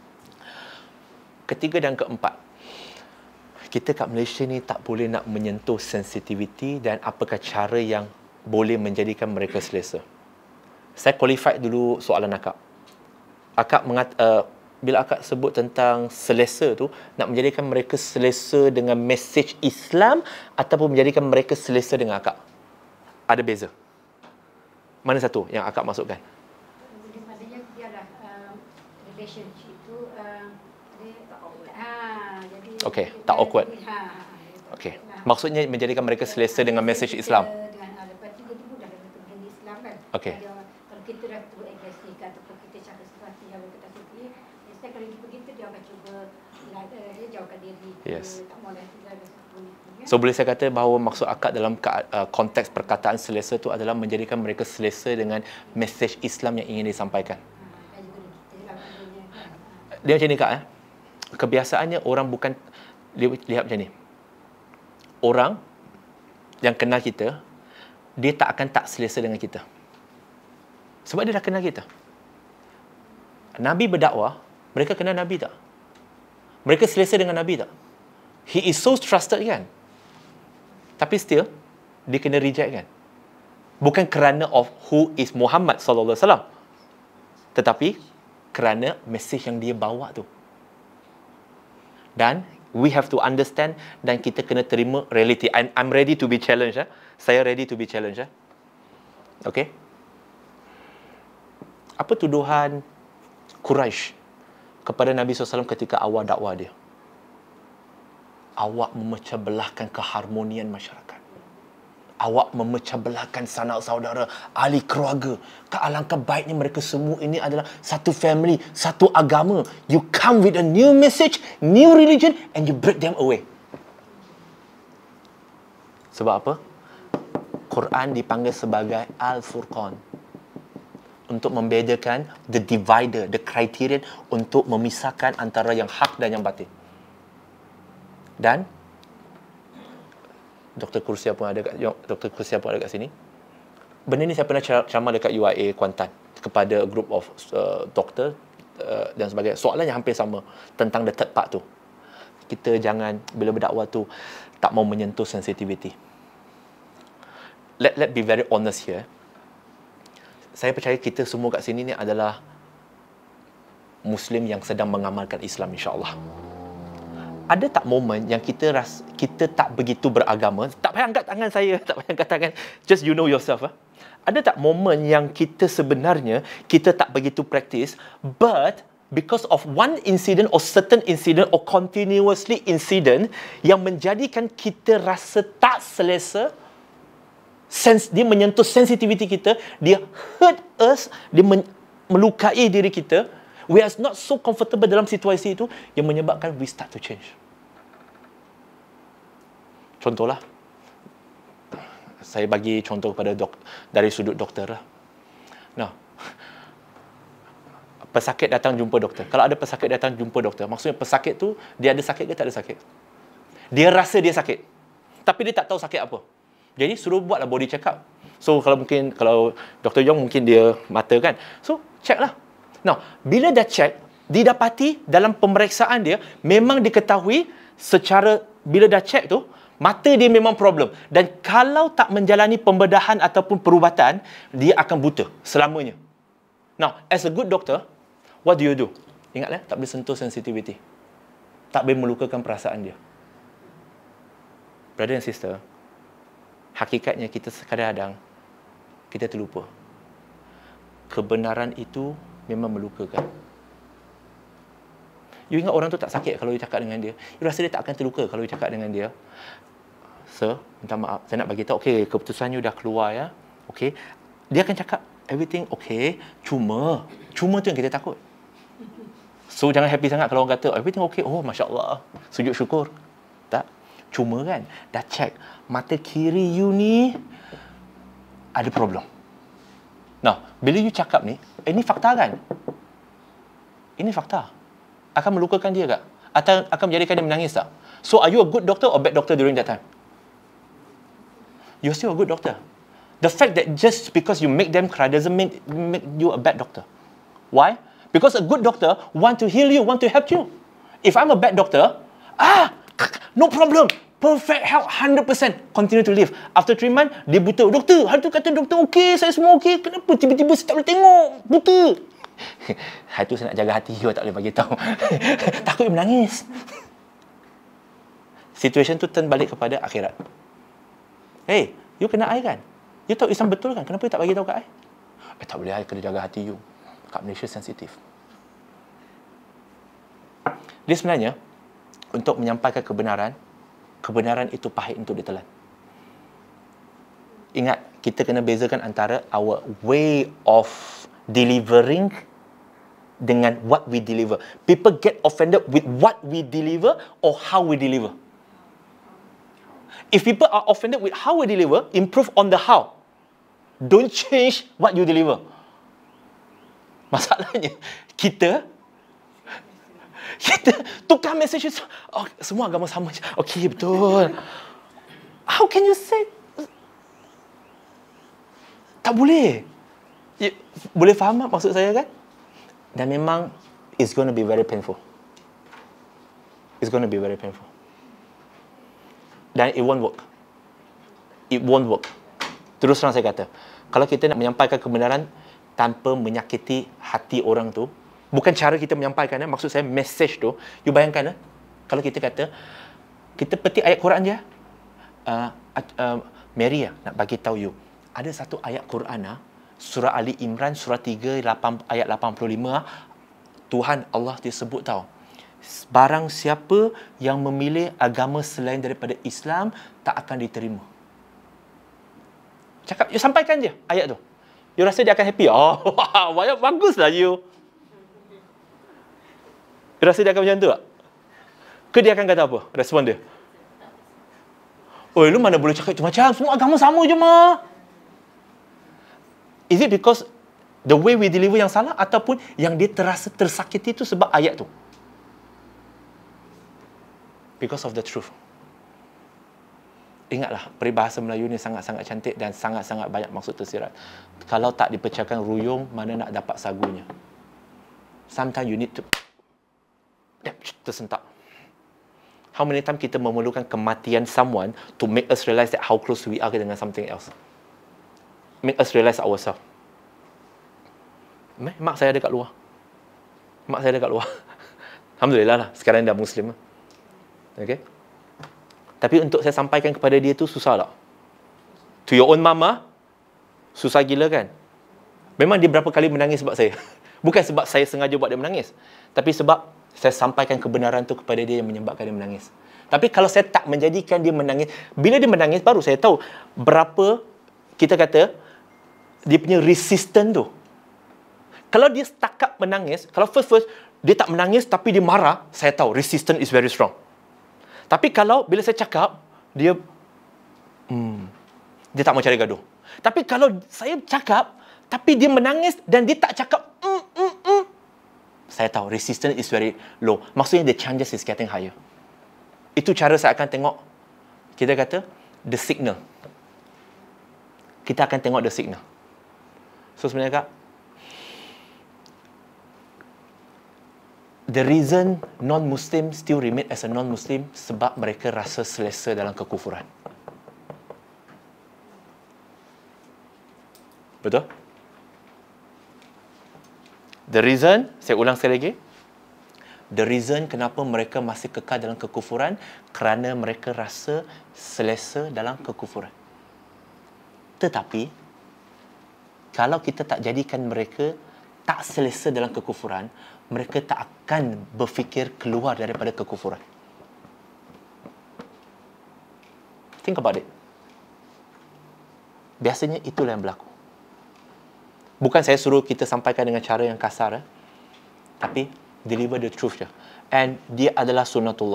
Ketiga dan keempat. Kita kat Malaysia ni tak boleh nak menyentuh sensitivity dan apakah cara yang boleh menjadikan mereka selesa. Saya qualified dulu soalan akak. Akak mengat, uh, bila akak sebut tentang selesa tu, nak menjadikan mereka selesa dengan message Islam ataupun menjadikan mereka selesa dengan akak? Ada beza. Mana satu yang akak masukkan? Maksudnya dia adalah um, relationship tu uh, dia tak awkward. Ha, jadi Okey, tak awkward. Ha. Okey. Maksudnya menjadikan mereka selesa dengan message Islam. Dengan uh, lepas tu dia pun dah ada kebudayaan Islam kan. Okey. Kalau kita dah tu agresif ataupun kita cakap sesuatu yang kita tak suka, biasanya kalau dia begitu dia akan cuba dia jauhkan diri. Yes. Tak mahu tinggal dengan sesuatu. So boleh saya kata bahawa maksud akak dalam uh, konteks perkataan selesa tu adalah menjadikan mereka selesa dengan message Islam yang ingin disampaikan. Dia macam ni kak eh. Kebiasaannya orang bukan, dia lihat macam ni. Orang yang kenal kita, dia tak akan tak selesa dengan kita. Sebab dia dah kenal kita. Nabi berdakwah, mereka kenal Nabi tak? Mereka selesa dengan Nabi tak? He is so trusted kan? Tapi still, dia kena reject kan? Bukan kerana of who is Muhammad sallallahu alaihi wasallam, tetapi kerana mesej yang dia bawa tu. Dan we have to understand, dan kita kena terima reality. I'm, I'm ready to be challenged. Eh? Saya ready to be challenged. Eh? Okay? Apa tuduhan Quraisy kepada Nabi sallallahu alaihi wasallam ketika awal dakwah dia? Awak memecah belahkan keharmonian masyarakat. Awak memecah belahkan sanak saudara, ahli keluarga. Alangkah baiknya mereka semua ini adalah satu family, satu agama. You come with a new message, new religion, and you break them away. Sebab apa? Quran dipanggil sebagai Al-Furqan. Untuk membedakan, the divider, the criterion untuk memisahkan antara yang hak dan yang batil. Dan Doktor Kursia pun ada kat, Doktor Kursia pun ada kat sini. Benda ni saya pernah ceramah dekat U I A Kuantan kepada group of uh, doktor uh, dan sebagainya. Soalan yang hampir sama tentang the third part tu. Kita jangan bila berdakwah tu tak mau menyentuh sensitivity. Let let be very honest here. Saya percaya kita semua kat sini ni adalah Muslim yang sedang mengamalkan Islam, insya-Allah. Ada tak momen yang kita ras, kita tak begitu beragama? Tak payah angkat tangan saya, tak payah angkat tangan. Just you know yourself. Eh? Ada tak momen yang kita sebenarnya, kita tak begitu praktis, but because of one incident or certain incident or continuously incident yang menjadikan kita rasa tak selesa, sense, dia menyentuh sensitivity kita, dia hurt us, dia men, melukai diri kita, we are not so comfortable dalam situasi itu yang menyebabkan we start to change. Contohlah, saya bagi contoh kepada dok, dari sudut doktor lah. Nah, pesakit datang jumpa doktor. Kalau ada pesakit datang jumpa doktor, maksudnya pesakit tu dia ada sakit ke tak ada sakit? Dia rasa dia sakit, tapi dia tak tahu sakit apa. Jadi suruh buatlah body check up. So kalau mungkin kalau Doktor Yong mungkin dia mata kan, so check lah. Now, bila dah check, didapati dalam pemeriksaan dia, memang diketahui secara, bila dah check tu, mata dia memang problem. Dan kalau tak menjalani pembedahan ataupun perubatan, dia akan buta selamanya. Now, as a good doctor, what do you do? Ingatlah, tak boleh sentuh sensitivity. Tak boleh melukakan perasaan dia. Brother and sister, hakikatnya kita kadang-kadang, kita terlupa. Kebenaran itu memang melukakan. You ingat orang tu tak sakit kalau you cakap dengan dia. You rasa dia tak akan terluka kalau you cakap dengan dia. Sir, minta maaf. Saya nak bagi tahu, okey, keputusan you dah keluar ya. Okey. Dia akan cakap, everything okay. Cuma, cuma tu yang kita takut. So, jangan happy sangat kalau orang kata, everything okay. Oh, Masya Allah. Sujud syukur. Tak. Cuma kan, dah check. Mata kiri you ni ada problem. Nah, bila you cakap ni, eh, ini fakta kan? Ini fakta. Akan melukakan dia tak? Atau akan menjadikan dia menangis tak? So, are you a good doctor or bad doctor during that time? You're still a good doctor. The fact that just because you make them cry doesn't mean make you a bad doctor. Why? Because a good doctor want to heal you, want to help you. If I'm a bad doctor, ah, no problem. Perfect health, one hundred percent. Continue to live. After three months, dia buta. Doktor, hari tu kata doktor okey, saya semua okey. Kenapa tiba-tiba saya tak boleh tengok? Buta. Hari tu saya nak jaga hati you, tak boleh bagi tahu. Takut you menangis. Situation tu turn balik kepada akhirat. Hey, you kena I kan? You tahu Islam betul kan? Kenapa you tak bagi tahu kat I? Eh, tak boleh, I kena jaga hati you. Kat Malaysia sensitif. Dia sebenarnya, untuk menyampaikan kebenaran, kebenaran itu pahit untuk ditelan. Ingat, kita kena bezakan antara our way of delivering dengan what we deliver. People get offended with what we deliver or how we deliver. If people are offended with how we deliver, improve on the how. Don't change what you deliver. Masalahnya, kita kita tukar message. Oh, semua agama sama. Okey, betul. How can you say Tak boleh. Ya, boleh faham tak maksud saya kan? Dan memang it's going to be very painful. It's going to be very painful. Dan it won't work. It won't work. Terus terang saya kata, kalau kita nak menyampaikan kebenaran tanpa menyakiti hati orang tu, bukan cara kita menyampaikan, eh? Maksud saya message tu, you bayangkan, eh? Kalau kita kata, kita petik ayat Quran je, uh, uh, Mary uh, nak bagi tahu you, ada satu ayat Quran, uh, surah Ali Imran, surah tiga, ayat lapan puluh lima, Tuhan Allah dia sebut tahu, barang siapa yang memilih agama selain daripada Islam, tak akan diterima. Cakap, you sampaikan je ayat tu. You rasa dia akan happy? Oh, wow, baguslah you. You rasa dia akan macam tu tak? Ke dia akan kata apa? Respon dia. Oi, lu mana boleh cakap macam semua agama sama je mah. Is it because the way we deliver yang salah ataupun yang dia terasa tersakiti tu sebab ayat tu? Because of the truth. Ingatlah, peribahasa Melayu ni sangat-sangat cantik dan sangat-sangat banyak maksud tersirat. Kalau tak dipecahkan ruyung, mana nak dapat sagunya? Sometimes you need to tersentak. How many times kita memerlukan kematian someone to make us realize that how close we are dengan something else. Make us realize ourselves. Mak saya ada kat luar. Mak saya ada kat luar. Alhamdulillah lah, sekarang dah Muslim. Okay? Tapi untuk saya sampaikan kepada dia tu susah tak? To your own mama, susah gila kan? Memang dia berapa kali menangis sebab saya. Bukan sebab saya sengaja buat dia menangis. Tapi sebab saya sampaikan kebenaran tu kepada dia yang menyebabkan dia menangis. Tapi kalau saya tak menjadikan dia menangis, bila dia menangis baru saya tahu berapa, kita kata, dia punya resistance tu. Kalau dia setakat menangis, kalau first-first dia tak menangis tapi dia marah, saya tahu resistance is very strong. Tapi kalau bila saya cakap, dia hmm, dia tak mau cari gaduh. Tapi kalau saya cakap, tapi dia menangis dan dia tak cakap, mm, mm, mm, saya tahu resistance is very low. Maksudnya the chances is getting higher. Itu cara saya akan tengok, kita kata, the signal. Kita akan tengok the signal. So sebenarnya Kak, the reason non-Muslim still remain as a non-Muslim sebab mereka rasa selesa dalam kekufuran. Betul? The reason, saya ulang sekali lagi, the reason kenapa mereka masih kekal dalam kekufuran kerana mereka rasa selesa dalam kekufuran. Tetapi, kalau kita tak jadikan mereka tak selesa dalam kekufuran, mereka tak akan berfikir keluar daripada kekufuran. Think about it. Biasanya itulah yang berlaku. Bukan saya suruh kita sampaikan dengan cara yang kasar, eh? Tapi deliver the truth je. And dia adalah sunnatullah.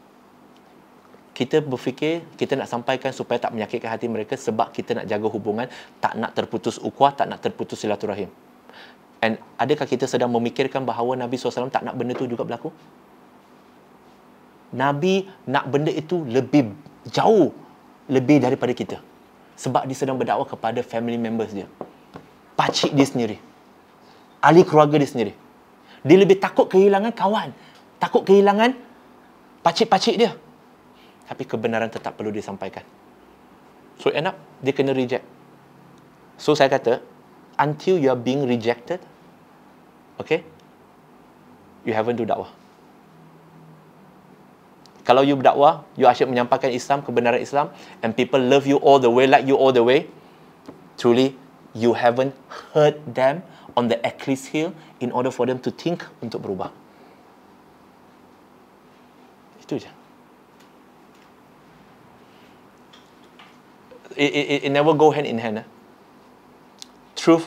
Kita berfikir kita nak sampaikan supaya tak menyakitkan hati mereka sebab kita nak jaga hubungan, tak nak terputus ukhuwah, tak nak terputus silaturahim. And adakah kita sedang memikirkan bahawa Nabi sallallahu alaihi wasallam tak nak benda tu juga berlaku? Nabi nak benda itu lebih jauh, lebih daripada kita. Sebab dia sedang berdakwah kepada family members dia. Pakcik dia sendiri. Ahli keluarga dia sendiri. Dia lebih takut kehilangan kawan. Takut kehilangan pakcik-pakcik dia. Tapi kebenaran tetap perlu disampaikan. So end up, dia kena reject. So saya kata, until you are being rejected, okay, you haven't do dakwah. Kalau you berdakwah, you asyik menyampaikan Islam, kebenaran Islam, and people love you all the way, like you all the way, truly, you haven't heard them on the Achilles heel in order for them to think untuk berubah. Itu je. It, it, it never go hand in hand. Eh? Truth,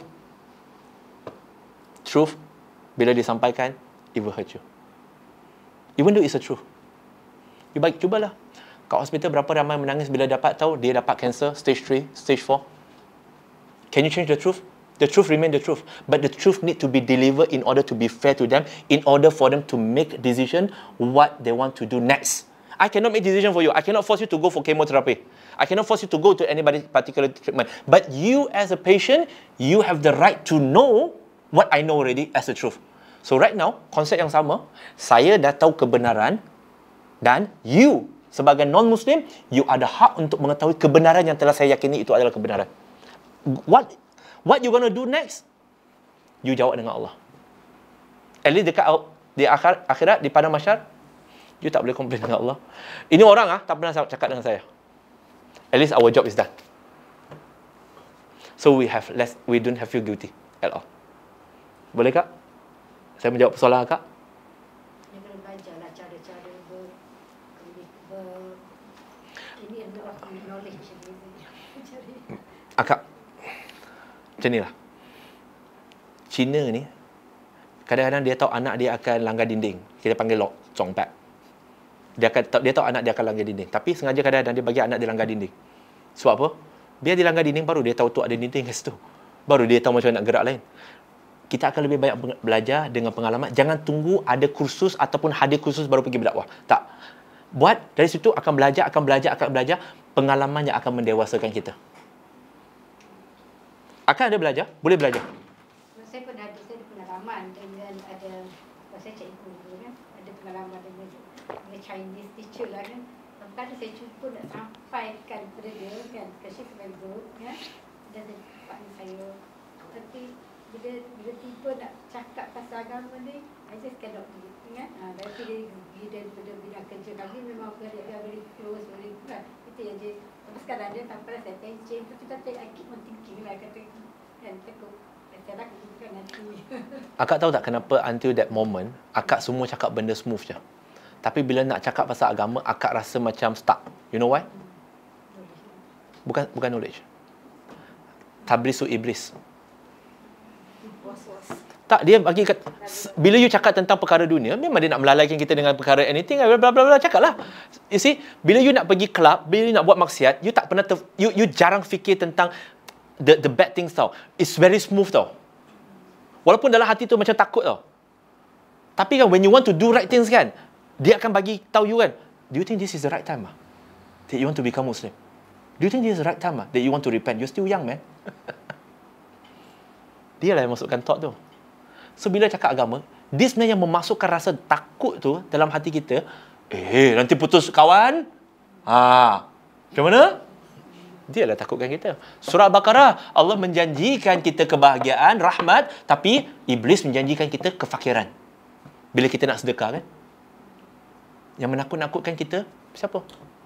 truth, bila disampaikan, it will hurt you. Even though it's a truth. You baik, cubalah. Kat hospital berapa ramai menangis bila dapat tahu dia dapat cancer, stage three, stage four. Can you change the truth? The truth remain the truth. But the truth need to be delivered in order to be fair to them, in order for them to make a decision what they want to do next. I cannot make decision for you. I cannot force you to go for chemotherapy. I cannot force you to go to anybody particular treatment. But you as a patient, you have the right to know what I know already as the truth. So right now, konsep yang sama, saya dah tahu kebenaran dan you sebagai non-Muslim, you ada hak untuk mengetahui kebenaran yang telah saya yakini itu adalah kebenaran. What what you gonna do next? You jawab dengan Allah. At least dekat di akhir, akhirat, di padang mahsyar, you tak boleh komplain dengan Allah. Ini orang ah tak pernah cakap dengan saya. At least our job is done. So we have less, we don't have feel guilty at all. Boleh kak? Saya menjawab soalan kak? Dia kena belajarlah cara-cara ber, ber, ini adalah knowledge. Akak, macam ni lah. Cina ni, kadang-kadang dia tahu anak dia akan langgar dinding. Kita panggil lock, congpak. Dia akan dia tahu anak dia akan langgar dinding. Tapi sengaja kadang-kadang dia bagi anak dia langgar dinding. Sebab apa? Biar dia langgar dinding, baru dia tahu tu ada dinding kat situ. Baru dia tahu macam nak gerak lain. Kita akan lebih banyak belajar dengan pengalaman. Jangan tunggu ada kursus ataupun hadir kursus baru pergi berdakwah. Tak. Buat, dari situ akan belajar, akan belajar, akan belajar. Pengalaman yang akan mendewasakan kita. Akan ada belajar? Boleh belajar. Saya pernah ada, saya ada pengalaman dengan ada, saya cikgu dulu kan, ada pengalaman dengan, dengan Chinese teacher lah kan. Kadang saya cuba nak sampaikan kepada dia kan, because she's very good kan, dan dia partner saya. Tapi bila bila tiba nak cakap pasal agama ni, I just cannot do it kan. Ha, dari dia dia daripada bidang kerja kami memang very very close, very good kan. Itu yang dia, tapi sekarang dia sampai saya tension, tapi tapi I keep on thinking lah, kata kan, takut. Akak tahu tak kenapa until that moment akak semua cakap benda smooth je. Tapi bila nak cakap pasal agama, akak rasa macam stuck. You know why? Bukan bukan knowledge. Tabrisu iblis. Tak, dia bagi kat, bila you cakap tentang perkara dunia, memang dia nak melalaikan kita dengan perkara anything, bla bla bla, cakaplah. You see, bila you nak pergi club, bila you nak buat maksiat, you tak pernah ter, you you jarang fikir tentang the the bad things tau. It's very smooth tau. Walaupun dalam hati tu macam takut tau. Tapi kan when you want to do right things kan, dia akan bagi tahu you kan, do you think this is the right time ah? That you want to become Muslim? Do you think this is the right time ah? That you want to repent? You're still young man. Dia lah yang masukkan thought tu. So bila cakap agama, dia sebenarnya yang memasukkan rasa takut tu dalam hati kita. Eh, nanti putus kawan. Ha, macam mana? Dia lah takutkan kita. Surah Al-Baqarah, Allah menjanjikan kita kebahagiaan, rahmat, tapi iblis menjanjikan kita kefakiran. Bila kita nak sedekah kan? Yang menakut-nakutkan kita, siapa?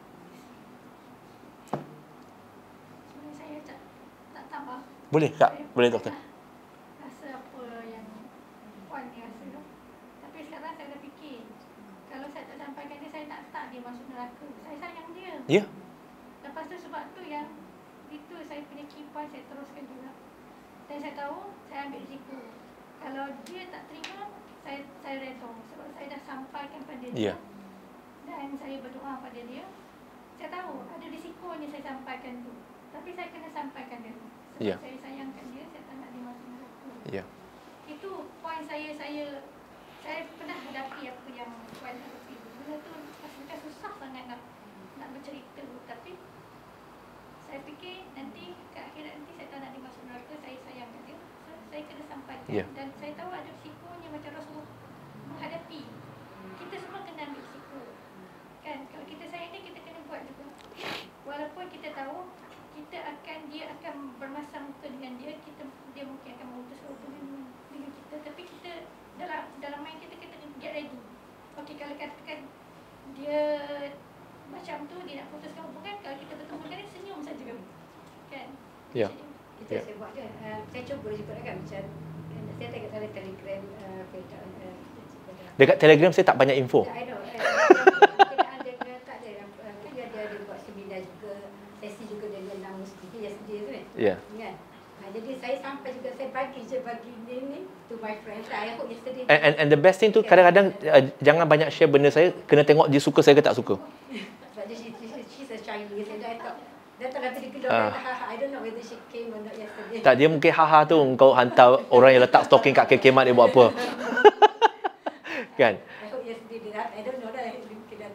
Saya tak, tak tambah. Boleh, Kak? Boleh, Doktor. Rasa apa yang Puan ni rasa tu. Tapi sekarang saya dah fikir, kalau saya tak sampaikan dia, saya tak tak dia masuk neraka. Saya sayang dia. Ya? Yeah. Lepas tu sebab tu yang itu saya punya kipas saya teruskan juga. Dan saya tahu saya ambil risiko. Kalau dia tak terima, saya saya redha sebab saya dah sampaikan pada dia. Ya. Yeah. Dan saya berdoa pada dia. Saya tahu ada risikonya saya sampaikan tu. Tapi saya kena sampaikan dia. Sebab yeah. saya sayangkan dia, saya tak nak dia masuk neraka. Ya. Yeah. Itu poin saya, saya saya pernah hadapi apa yang Puan hadapi. Benda tu macam susah sangat nak nak bercerita, tapi saya fikir nanti ke akhirat nanti saya tak nak dia masuk neraka, saya sayangkan dia, so, saya kena sampaikan. Yeah. Dan saya tahu ada risikonya macam Rasulullah menghadapi. Kita semua kena ambil risiko kan, kalau kita sayang dia, kita kena buat juga. Walaupun kita tahu kita akan, dia akan bermasam muka dengan dia, kita dia mungkin akan memutus hubungan dengan kita, tapi kita dalam dalam mind kita, kita get ready. Okey, kalau katakan dia macam tu, dia nak putuskan hubungan, kalau kita bertemu dengan dia, senyum saja kan. Ya. Itu yeah. Saya buat je. Uh, saya cuba juga kan macam uh, saya tengok dalam Telegram uh, kereta, uh, dekat Telegram saya tak banyak info. I know. Kita ada ke tak ada, uh, dia ada ada buat seminar juga, sesi juga dengan nama sendiri yesterday tu kan. Ya. Kan. Uh, jadi saya sampai juga saya bagi je bagi ni ni to my friends. I hope yesterday. And, and, and the best thing tu kadang-kadang uh, jangan banyak share benda saya, kena tengok dia suka saya ke tak suka. Sebab dia she, she, she's a Chinese and I thought datang nanti dia keluar Ah. kata haha, I don't know whether she came or not yesterday. Tak, dia mungkin haha tu kau hantar orang yang letak stalking kat kekemat dia buat apa. Kan? I hope yesterday dia, I don't know lah, mungkin datang ke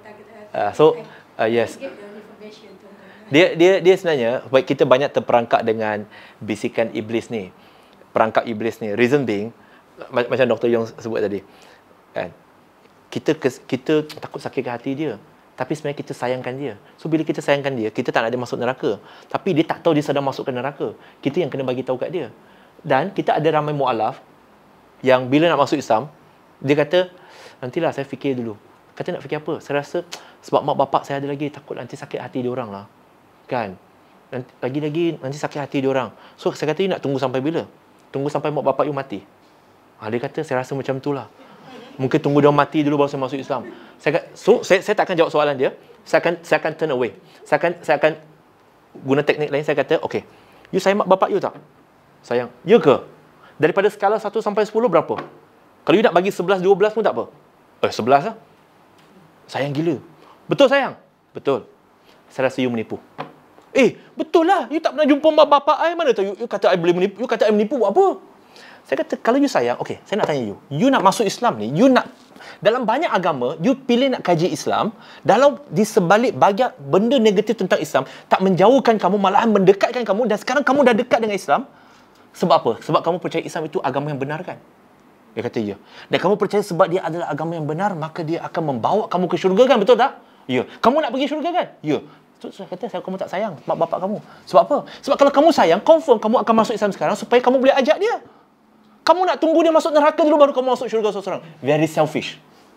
Uh, so, uh, yes. Get the information tu. Dia dia dia sebenarnya baik kita banyak terperangkap dengan bisikan iblis ni. Perangkap iblis ni. Reason being ma- macam Doktor Yong sebut tadi. Kan? Kita kes, kita takut sakitkan hati dia. Tapi sebenarnya kita sayangkan dia. So bila kita sayangkan dia, kita tak nak dia masuk neraka. Tapi dia tak tahu dia sedang masuk ke neraka. Kita yang kena bagi tahu kat dia. Dan kita ada ramai mu'alaf yang bila nak masuk Islam, dia kata, nantilah saya fikir dulu. Kata nak fikir apa? Saya rasa sebab mak bapak saya ada lagi, takut nanti sakit hati dia orang lah. Kan? Nanti, lagi-lagi nanti sakit hati dia orang. So saya kata, you nak tunggu sampai bila? Tunggu sampai mak bapak you mati. Ha, dia kata, saya rasa macam itulah. Mungkin tunggu dia mati dulu baru saya masuk Islam. Saya kata, so saya, saya tak akan jawab soalan dia. Saya akan saya akan turn away. Saya akan saya akan guna teknik lain. Saya kata, okay, you sayang mak bapak you tak? Sayang. Ya ke? Daripada skala satu sampai sepuluh berapa? Kalau you nak bagi sebelas, dua belas pun tak apa. Eh, sebelas lah. Sayang gila. Betul sayang? Betul. Saya rasa you menipu. Eh, betul lah. You tak pernah jumpa mak bapak I. Mana tahu you, you kata I boleh menipu. You kata I menipu buat apa? Saya kata, kalau you sayang, okay, saya nak tanya you. You nak masuk Islam ni, you nak, dalam banyak agama, you pilih nak kaji Islam, dalam di sebalik banyak benda negatif tentang Islam, tak menjauhkan kamu, malahan mendekatkan kamu, dan sekarang kamu dah dekat dengan Islam. Sebab apa? Sebab kamu percaya Islam itu agama yang benar kan? Dia kata, ya. Dan kamu percaya sebab dia adalah agama yang benar, maka dia akan membawa kamu ke syurga kan? Betul tak? Ya. Kamu nak pergi syurga kan? Ya. So, saya kata, saya, kamu tak sayang mak bapak kamu. Sebab apa? Sebab kalau kamu sayang, confirm kamu akan masuk Islam sekarang supaya kamu boleh ajak dia. Kamu nak tunggu dia masuk neraka dulu baru kamu masuk syurga seorang. Very selfish.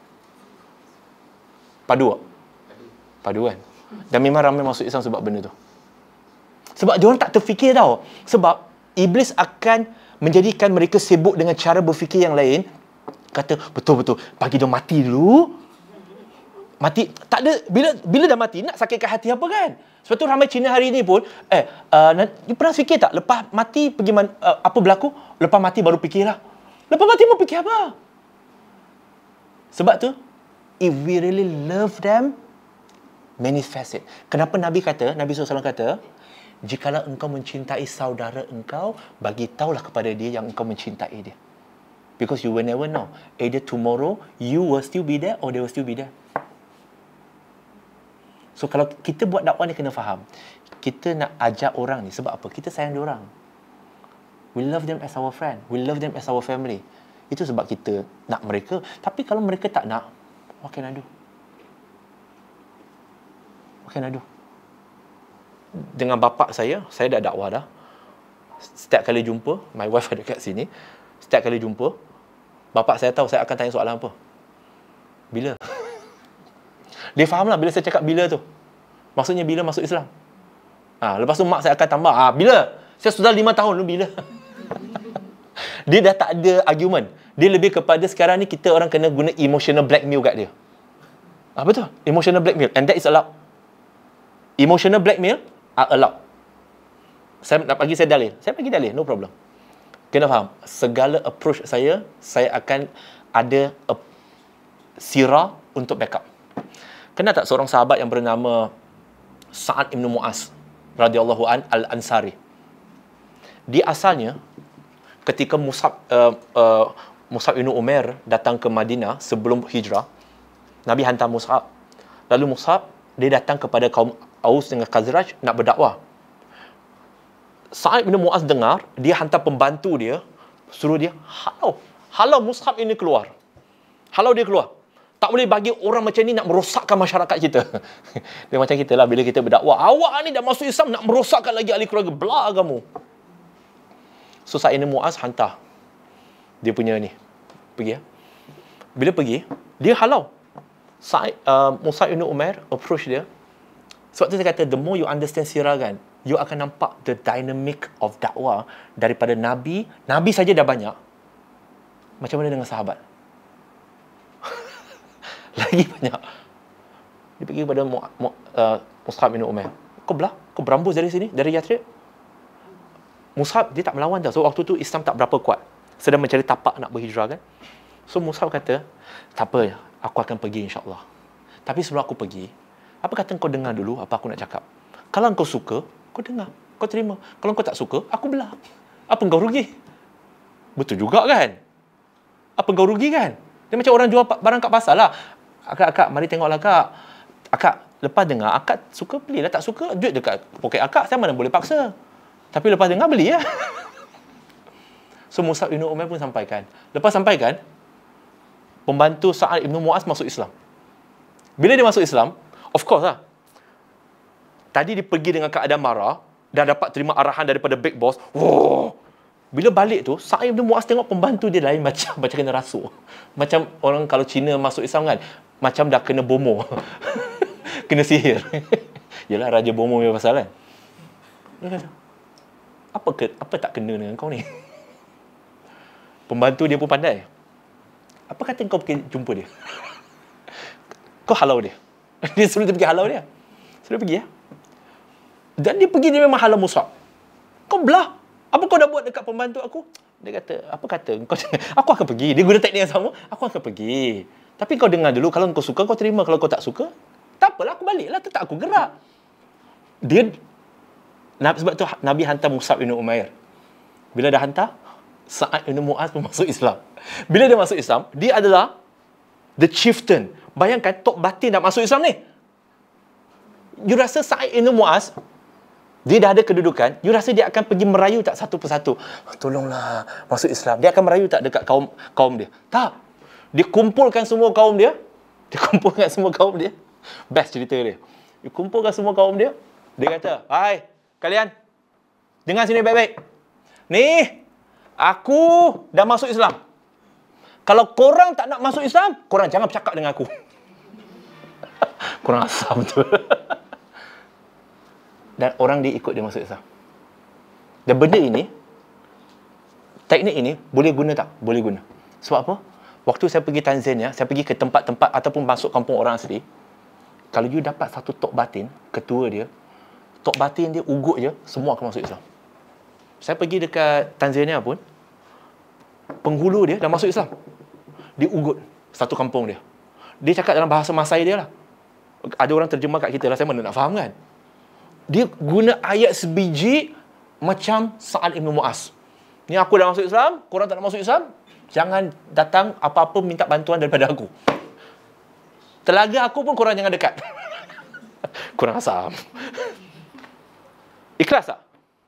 Padu tak? Padu kan? Dan memang ramai masuk Islam sebab benda tu. Sebab dia orang tak terfikir tau. Sebab iblis akan menjadikan mereka sibuk dengan cara berfikir yang lain. Kata, betul-betul, bagi dia mati dulu. Mati, tak ada, bila bila dah mati, nak sakitkan hati apa kan? Sebab tu ramai Cina hari ni pun, eh, uh, you pernah fikir tak, lepas mati pergi man, uh, apa berlaku? Lepas mati baru fikirlah. Lepas mati mau fikir apa? Sebab tu, if we really love them, manifest it. Kenapa Nabi kata, Nabi sallallahu alaihi wasallam kata, jikalau engkau mencintai saudara engkau, bagi tahulah kepada dia yang engkau mencintai dia. Because you will never know. Either tomorrow, you will still be there or they will still be there. So, kalau kita buat dakwah ni kena faham. Kita nak ajak orang ni sebab apa? Kita sayang dia orang. We love them as our friend. We love them as our family. Itu sebab kita nak mereka. Tapi kalau mereka tak nak, what can I do? What can I do? Dengan bapa saya, saya dah dakwah dah. Setiap kali jumpa, my wife ada kat sini. Setiap kali jumpa, bapa saya tahu saya akan tanya soalan apa. Bila? Dia faham lah bila saya cakap bila tu. Maksudnya bila masuk Islam. Ha, lepas tu mak saya akan tambah. Ha, bila? Saya sudah lima tahun tu bila? Dia dah tak ada argument. Dia lebih kepada sekarang ni kita orang kena guna emotional blackmail kat dia. Ha, betul. Emotional blackmail. And that is allowed. Emotional blackmail are allowed. Saya nak bagi saya dalil. Saya bagi dalil. No problem. Kena faham. Segala approach saya, saya akan ada a sirah untuk backup. Kenal tak seorang sahabat yang bernama Sa'ad ibn Mu'az radhiyallahu an al-Ansari. Dia asalnya ketika Mus'ab uh, uh, Mus'ab ibn Umair datang ke Madinah sebelum hijrah, Nabi hantar Mus'ab. Lalu Mus'ab dia datang kepada kaum Aus dengan Khazraj nak berdakwah. Sa'ad ibn Mu'az dengar, dia hantar pembantu dia, suruh dia halau, halau Mus'ab ini keluar. Halau dia keluar. Tak boleh bagi orang macam ni nak merosakkan masyarakat kita. Dia macam kita lah bila kita berdakwah. Awak ni dah masuk Islam nak merosakkan lagi ahli keluarga. Belah kamu. So Sa'id bin Mu'az hantar dia punya ni. Pergi ya. Bila pergi, dia halau. Sa'id, uh, Mus'ab bin Umair approach dia. Sebab tu saya kata, the more you understand sirah kan, you akan nampak the dynamic of dakwah daripada Nabi. Nabi saja dah banyak. Macam mana dengan sahabat? Lagi banyak. Dia pergi kepada Mu, Mu, uh, Mus'ab bin Umair. Kau belah? Kau berambus dari sini? Dari Yathrib? Mus'ab, dia tak melawan dah. So, waktu tu Islam tak berapa kuat. Sedang mencari tapak nak berhijrah kan. So, Mus'ab kata, tak apa, aku akan pergi insyaAllah. Tapi sebelum aku pergi, apa kata kau dengar dulu apa aku nak cakap? Kalau kau suka, kau dengar. Kau terima. Kalau kau tak suka, aku belah. Apa kau rugi? Betul juga kan? Apa kau rugi kan? Dia macam orang jual barang kat pasar lah. Akak, akak, mari tengoklah kak. Akak, lepas dengar, akak suka belilah, tak suka, duit dekat poket akak, saya mana boleh paksa. Tapi lepas dengar, beli ya. So, Mus'ab bin Umair pun sampaikan. Lepas sampaikan, pembantu Sa'ad bin Mu'az masuk Islam. Bila dia masuk Islam, of course lah. Tadi dia pergi dengan keadaan marah, dah dapat terima arahan daripada big boss. Wow. Bila balik tu, Sa'ad bin Mu'az tengok pembantu dia lain macam macam kena rasuk. Macam orang kalau Cina masuk Islam kan, macam dah kena bomo. Kena sihir. Yalah, Raja Bomo punya pasal kan. Dia kata, apa, ke, apa tak kena dengan kau ni? Pembantu dia pun pandai. Apa kata kau pergi jumpa dia? Kau halau dia. Dia suruh dia pergi halau dia. Suruh dia pergi ya. Dan dia pergi, dia memang halau Mus'ab. Kau belah. Apa kau dah buat dekat pembantu aku? Dia kata, apa kata? Kau aku akan pergi. Dia guna teknik yang sama. Aku akan pergi. Tapi kau dengar dulu. Kalau kau suka, kau terima. Kalau kau tak suka, tak apalah, aku baliklah. Tetap aku gerak. Dia, sebab tu Nabi hantar Mus'ab bin Umair. Bila dah hantar, Sa'ad bin Mu'az pun masuk Islam. Bila dia masuk Islam, dia adalah the chieftain. Bayangkan, Tok Batin dah masuk Islam ni. You rasa Sa'ad bin Mu'az, dia dah ada kedudukan, you rasa dia akan pergi merayu tak satu persatu? Tolonglah, masuk Islam. Dia akan merayu tak dekat kaum kaum dia? Tak. Dia kumpulkan semua kaum dia. Dia kumpulkan semua kaum dia. Best cerita dia. Dia kumpulkan semua kaum dia. Dia kata, hai, kalian, dengar sini baik-baik. Ni, aku dah masuk Islam. Kalau korang tak nak masuk Islam, korang jangan bercakap dengan aku. Korang asam tu. Dan orang dia ikut dia masuk Islam. Dan benda ini, teknik ini, boleh guna tak? Boleh guna. Sebab apa? Waktu saya pergi Tanzania, saya pergi ke tempat-tempat ataupun masuk kampung orang asli, kalau you dapat satu Tok Batin, ketua dia, Tok Batin dia ugut je, semua akan masuk Islam. Saya pergi dekat Tanzania pun, penghulu dia dah masuk Islam. Dia ugut satu kampung dia. Dia cakap dalam bahasa Masai dia lah. Ada orang terjemah kat kita lah, saya mana nak faham kan? Dia guna ayat sebiji macam Sa'ad bin Mu'az. Ni aku dah masuk Islam, korang tak nak masuk Islam, jangan datang apa-apa minta bantuan daripada aku. Telaga aku pun korang jangan dekat. Korang asam. Ikhlas tak?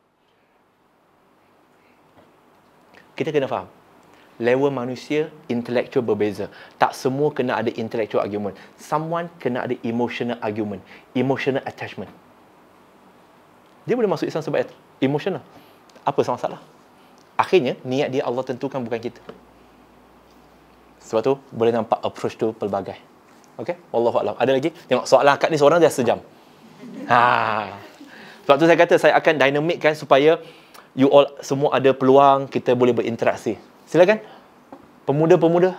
Kita kena faham. Level manusia, intellectual berbeza. Tak semua kena ada intellectual argument. Someone kena ada emotional argument. Emotional attachment. Dia boleh masuk Islam sebab emotional. Apa masalah? Akhirnya, niat dia Allah tentukan, bukan kita. Sebab tu, boleh nampak approach tu pelbagai. Okey? Wallahualam. Ada lagi? Tengok soalan akad ni seorang dah sejam. Ha. Sebab tu saya kata, saya akan dynamickan supaya you all semua ada peluang, kita boleh berinteraksi. Silakan. Pemuda-pemuda.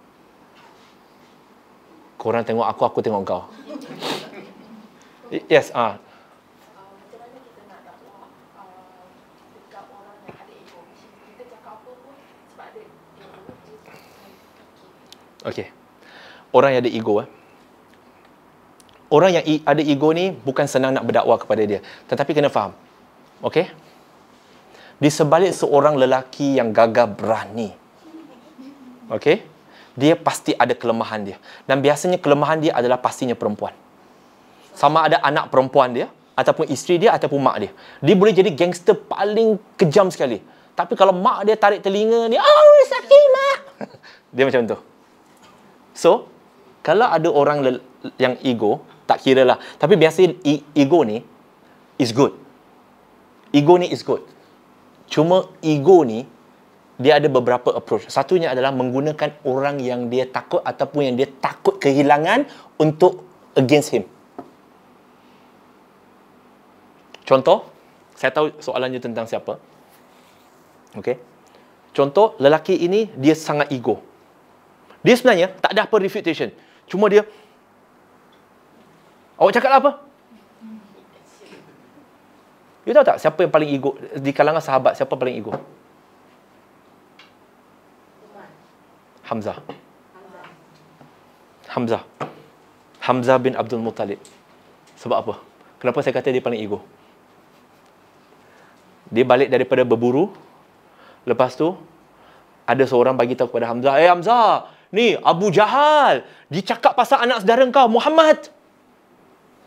Korang tengok aku, aku tengok kau. Yes, ah. Okey. Orang yang ada ego eh. Orang yang ada ego ni bukan senang nak berdakwah kepada dia, tetapi kena faham. Okey? Di sebalik seorang lelaki yang gagah berani, okey, dia pasti ada kelemahan dia. Dan biasanya kelemahan dia adalah pastinya perempuan. Sama ada anak perempuan dia, ataupun isteri dia, ataupun mak dia. Dia boleh jadi gangster paling kejam sekali. Tapi kalau mak dia tarik telinga ni, oh sakit mak. Dia macam tu. So, kalau ada orang yang ego, tak kira lah. Tapi biasanya ego ni is good. Ego ni is good. Cuma ego ni, dia ada beberapa approach. Satunya adalah menggunakan orang yang dia takut ataupun yang dia takut kehilangan untuk against him. Contoh, saya tahu soalannya tentang siapa. Okey. Contoh, lelaki ini dia sangat ego. Dia sebenarnya tak ada apa refutation. Cuma dia, awak cakap apa? You tahu tak siapa yang paling ego? Di kalangan sahabat, siapa paling ego? Hamzah. Hamzah. Hamzah bin Abdul Muttalib. Sebab apa? Kenapa saya kata dia paling ego? Dia balik daripada berburu. Lepas tu, ada seorang bagi tahu kepada Hamzah, "Eh hey, Hamzah, ni Abu Jahal, dia cakap pasal anak saudara kau, Muhammad."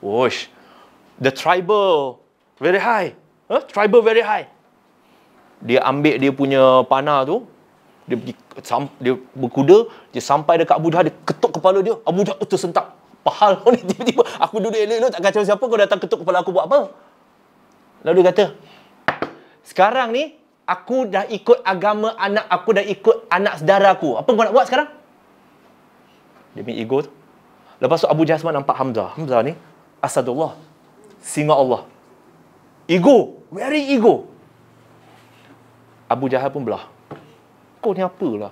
Wosh. The tribal very high. Huh? Tribal very high. Dia ambil dia punya panah tu, dia pergi, dia berkuda, dia sampai dekat Abu Jahal, dia ketuk kepala dia. Abu Jahal tersentak. Pahal kau ni tiba-tiba. Aku duduk elok-elok tak kacau siapa, kau datang ketuk kepala aku buat apa? Lalu dia kata, sekarang ni aku dah ikut agama anak aku, dah ikut anak saudara aku. Apa kau nak buat sekarang? Dia punya ego tu. Lepas tu Abu Jahal semua nampak Hamzah. Hamzah ni Asadullah, singa Allah. Ego, very ego. Abu Jahal pun belah. Kau ni apalah?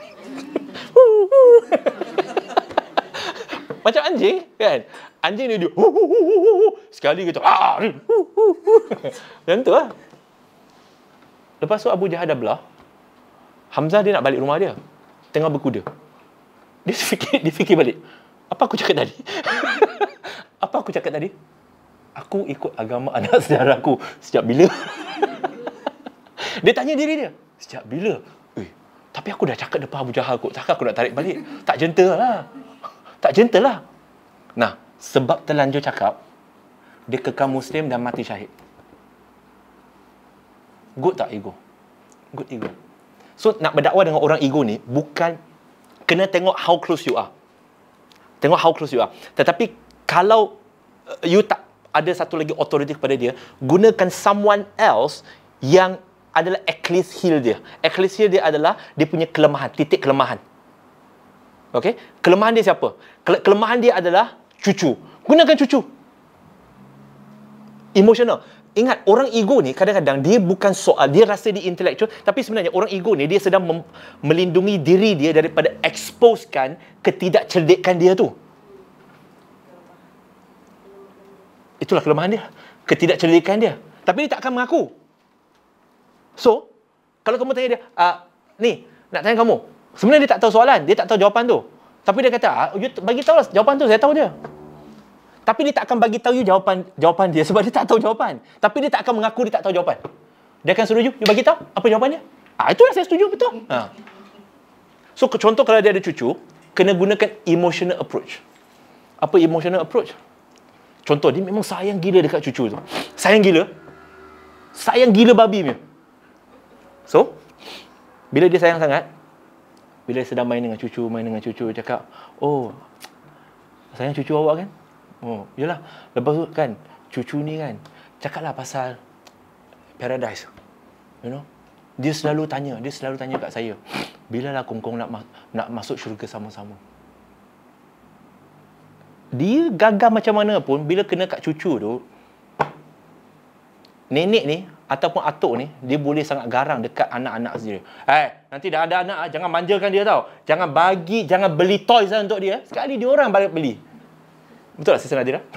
Macam anjing kan? Anjing ni dia sekali gitu. Ah, macam tu lah. Lepas tu Abu Jahal dah belah. Hamzah dia nak balik rumah dia. Tengah berkuda. Dia fikir, dia fikir balik. Apa aku cakap tadi? Apa aku cakap tadi? Aku ikut agama anak saudara aku. Sejak bila? Dia tanya diri dia. Sejak bila? Eh, tapi aku dah cakap depan Abu Jahal kot. Takkan aku nak tarik balik? Tak gentle lah. Tak gentle lah. Nah, sebab terlanjur cakap, dia kekal Muslim dan mati syahid. Good tak ego? Good ego. So, nak berdakwah dengan orang ego ni, bukan kena tengok how close you are. Tengok how close you are. Tetapi, kalau uh, you tak ada satu lagi authority kepada dia, gunakan someone else yang adalah Achilles heel dia. Achilles heel dia adalah dia punya kelemahan, titik kelemahan. Okey? Kelemahan dia siapa? Kele- kelemahan dia adalah cucu. Gunakan cucu. Emotional. Ingat, orang ego ni kadang-kadang dia bukan soal, dia rasa dia intellectual, tapi sebenarnya orang ego ni dia sedang mem- melindungi diri dia daripada exposekan ketidakcerdikan dia tu. Itulah kelemahan dia. Ketidakcerdikan dia. Tapi dia tak akan mengaku. So, kalau kamu tanya dia, ah, ni, nak tanya kamu. Sebenarnya dia tak tahu soalan. Dia tak tahu jawapan tu. Tapi dia kata, ah, you bagi tahu lah jawapan tu. Saya tahu je. Tapi dia tak akan bagi tahu you jawapan jawapan dia sebab dia tak tahu jawapan. Tapi dia tak akan mengaku dia tak tahu jawapan. Dia akan suruh you, you bagi tahu apa jawapan dia. Ah, itulah saya setuju, betul. Ha. So, contoh kalau dia ada cucu, kena gunakan emotional approach. Apa emotional approach? Contoh, dia memang sayang gila dekat cucu tu. Sayang gila. Sayang gila babi punya. So, bila dia sayang sangat, bila dia sedang main dengan cucu, main dengan cucu, cakap, oh, sayang cucu awak kan? Oh, yelah. Lepas tu kan, cucu ni kan, cakaplah pasal paradise. You know? Dia selalu tanya, dia selalu tanya kat saya, bilalah kongkong nak ma- nak masuk syurga sama-sama. Dia gagal macam mana pun, bila kena kat cucu tu, nenek ni, ataupun atuk ni, dia boleh sangat garang dekat anak-anak sendiri. Eh, nanti dah ada anak, jangan manjakan dia tau. Jangan bagi, jangan beli toys lah untuk dia. Sekali dia orang balik beli. Betul tak, Sister Nadira?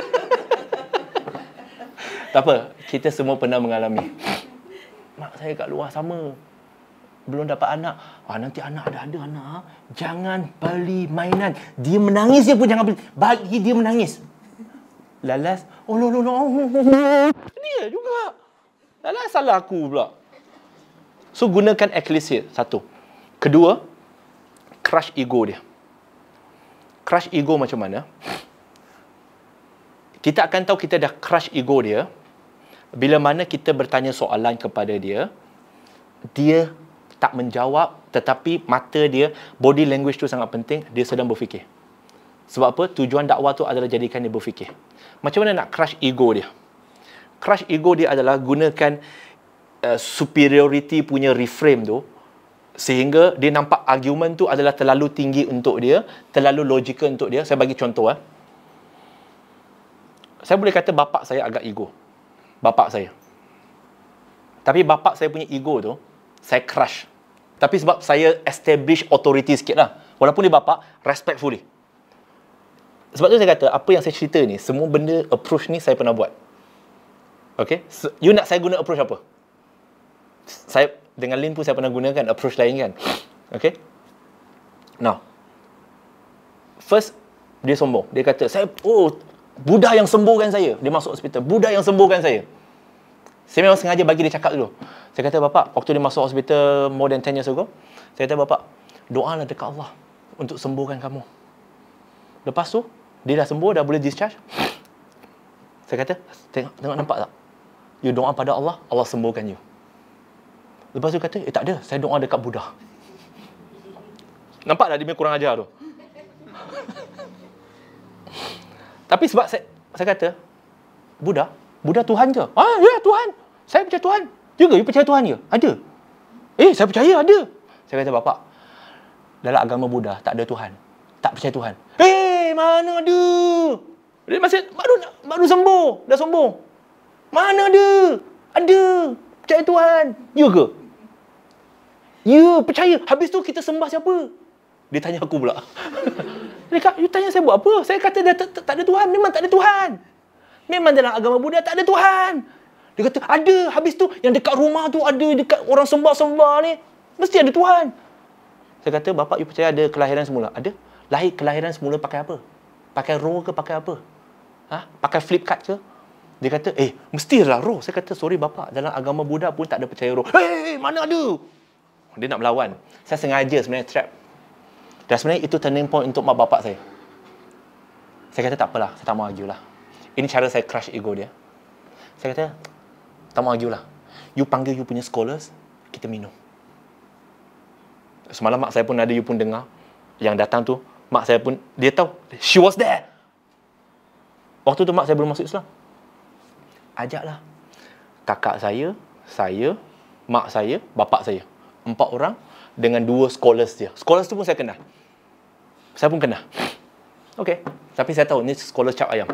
Tak apa, kita semua pernah mengalami. Mak saya kat luar sama. Belum dapat anak. Ah, nanti anak ada ada anak. Jangan beli mainan. Dia menangis dia pun jangan beli. Bagi dia menangis. Lalas, oh lo lo lo. Dia juga. Lalas salah aku pula. So gunakan Achilles satu. Kedua, crush ego dia. Crush ego macam mana? Kita akan tahu kita dah crush ego dia bila mana kita bertanya soalan kepada dia, dia tak menjawab, tetapi mata dia, body language tu sangat penting, dia sedang berfikir. Sebab apa? Tujuan dakwah tu adalah jadikan dia berfikir. Macam mana nak crush ego dia? Crush ego dia adalah gunakan uh, superiority punya reframe tu, sehingga dia nampak argument tu adalah terlalu tinggi untuk dia, terlalu logical untuk dia. Saya bagi contoh. Eh. Saya boleh kata bapak saya agak ego. Bapak saya. Tapi bapak saya punya ego tu, saya crush. Tapi sebab saya establish authority sikit lah. Walaupun dia bapak, respectfully. Sebab tu saya kata, apa yang saya cerita ni, semua benda approach ni saya pernah buat. Okay? So, you nak saya guna approach apa? Saya, dengan Lin pun saya pernah gunakan approach lain kan? Okay? Now, first, dia sombong. Dia kata, saya, oh, Buddha yang sembuhkan saya. Dia masuk hospital. Buddha yang sembuhkan saya. Saya memang sengaja bagi dia cakap dulu. Saya kata, bapak, waktu dia masuk hospital more than ten years ago, saya kata, bapak, doalah dekat Allah untuk sembuhkan kamu. Lepas tu, dia dah sembuh, dah boleh discharge. Saya kata, tengok, tengok nampak tak? You doa pada Allah, Allah sembuhkan you. Lepas tu kata, eh tak ada, saya doa dekat Buddha. Nampak tak dia kurang ajar tu? Tapi sebab saya, saya kata, Buddha? Buddha Tuhan ke? Ah, ya Tuhan. Saya percaya Tuhan. Juga, you percaya Tuhan ke? Ada. Eh, saya percaya ada. Saya kata, Bapak, dalam agama Buddha tak ada Tuhan. Tak percaya Tuhan. Eh, mana ada? Dia masih baru baru sembuh, dah sembuh. Mana ada? Ada. Percaya Tuhan. Ya ke? Ya, percaya. Habis tu kita sembah siapa? Dia tanya aku pula. Dia kata, you tanya saya buat apa? Saya kata dah tak, tak ada Tuhan. Memang tak ada Tuhan. Memang dalam agama Buddha tak ada Tuhan. Dia kata, ada. Habis tu, yang dekat rumah tu ada, dekat orang sembah-sembah ni, mesti ada Tuhan. Saya kata, Bapak, you percaya ada kelahiran semula? Ada. Lahir kelahiran semula pakai apa? Pakai roh ke pakai apa? Ha? Pakai flip card ke? Dia kata, eh, mestilah roh. Saya kata, sorry Bapak, dalam agama Buddha pun tak ada percaya roh. Hei, mana ada? Dia nak melawan. Saya sengaja sebenarnya trap. Dan sebenarnya itu turning point untuk mak bapak saya. Saya kata, tak apalah, saya tak mau argue lah. Ini cara saya crush ego dia. Saya kata, tak mau argue lah. You panggil you punya scholars, kita minum. Semalam mak saya pun ada, you pun dengar. Yang datang tu, mak saya pun, dia tahu. She was there. Waktu tu mak saya belum masuk Islam. Ajaklah. Kakak saya, saya, mak saya, bapak saya. Empat orang dengan dua scholars dia. Scholars tu pun saya kenal. Saya pun kenal. Okey. Tapi saya tahu, ni scholar cap ayam.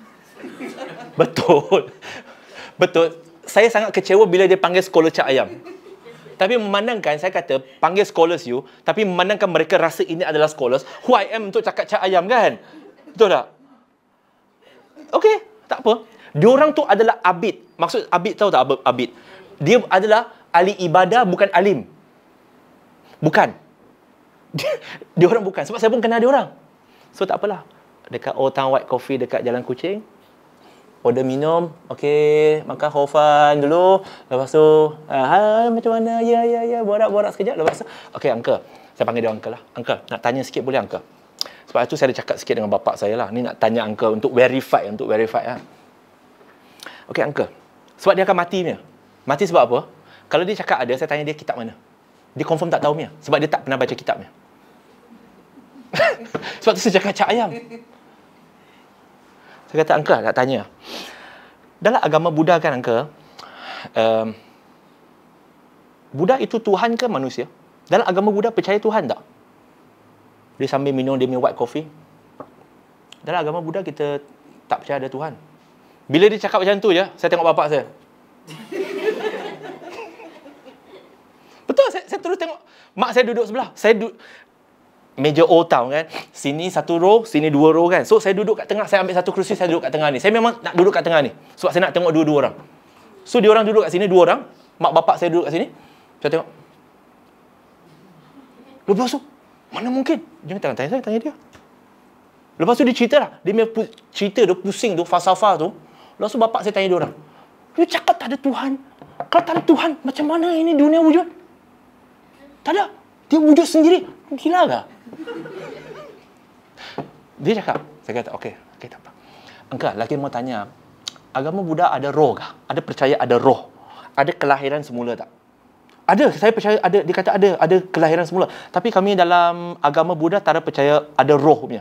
Betul. Betul. Saya sangat kecewa bila dia panggil scholar cap ayam. Tapi memandangkan, saya kata, panggil scholars you, tapi memandangkan mereka rasa ini adalah scholars, who I am untuk cakap cap ayam kan? Betul tak? Okey, tak apa. Diorang tu adalah abid. Maksud abid, tahu tak abid? Dia adalah ahli ibadah, bukan alim. Bukan. Dia, dia orang bukan. Sebab saya pun kenal dia orang. So tak apalah. Dekat Old Town White Coffee dekat Jalan Kuching. Order minum. Okey, makan hofan dulu. Lepas tu, uh, hai macam mana? Ya, ya, ya. Borak-borak sekejap. Lepas tu, okey uncle. Saya panggil dia uncle lah. Uncle, nak tanya sikit boleh uncle? Sebab itu saya ada cakap sikit dengan bapak saya lah. Ni nak tanya uncle untuk verify. Untuk verify lah. Okey uncle. Sebab dia akan mati punya. Mati sebab apa? Kalau dia cakap ada, saya tanya dia kitab mana. Dia confirm tak tahu punya. Sebab dia tak pernah baca kitabnya. Sebab tu saya cakap cak ayam. Saya kata, uncle nak tanya. Dalam agama Buddha kan uncle, um, Buddha itu Tuhan ke manusia? Dalam agama Buddha percaya Tuhan tak? Dia sambil minum dia punya white coffee. Dalam agama Buddha kita tak percaya ada Tuhan. Bila dia cakap macam tu je, saya tengok bapak saya. Betul, saya, saya terus tengok. Mak saya duduk sebelah. Saya duduk meja Old Town kan. Sini satu row, sini dua row kan. So, saya duduk kat tengah. Saya ambil satu kerusi, saya duduk kat tengah ni. Saya memang nak duduk kat tengah ni. Sebab saya nak tengok dua-dua orang. So, dia orang duduk kat sini, dua orang. Mak bapak saya duduk kat sini. Saya tengok. Lepas tu, mana mungkin? Jangan tanya, tanya saya, tanya dia. Lepas tu dia cerita lah. Dia punya cerita, dia pusing tu, falsafah tu. Lepas tu bapak saya tanya dia orang. Dia cakap tak ada Tuhan. Kalau tak ada Tuhan, macam mana ini dunia wujud? Tak ada. Dia wujud sendiri. Gila ke? Dia cakap. Saya kata, okey. Okey, tak apa. Uncle, lagi mau tanya. Agama Buddha ada roh ke? Ada percaya ada roh? Ada kelahiran semula tak? Ada. Saya percaya ada. Dia kata ada. Ada kelahiran semula. Tapi kami dalam agama Buddha tak ada percaya ada roh punya.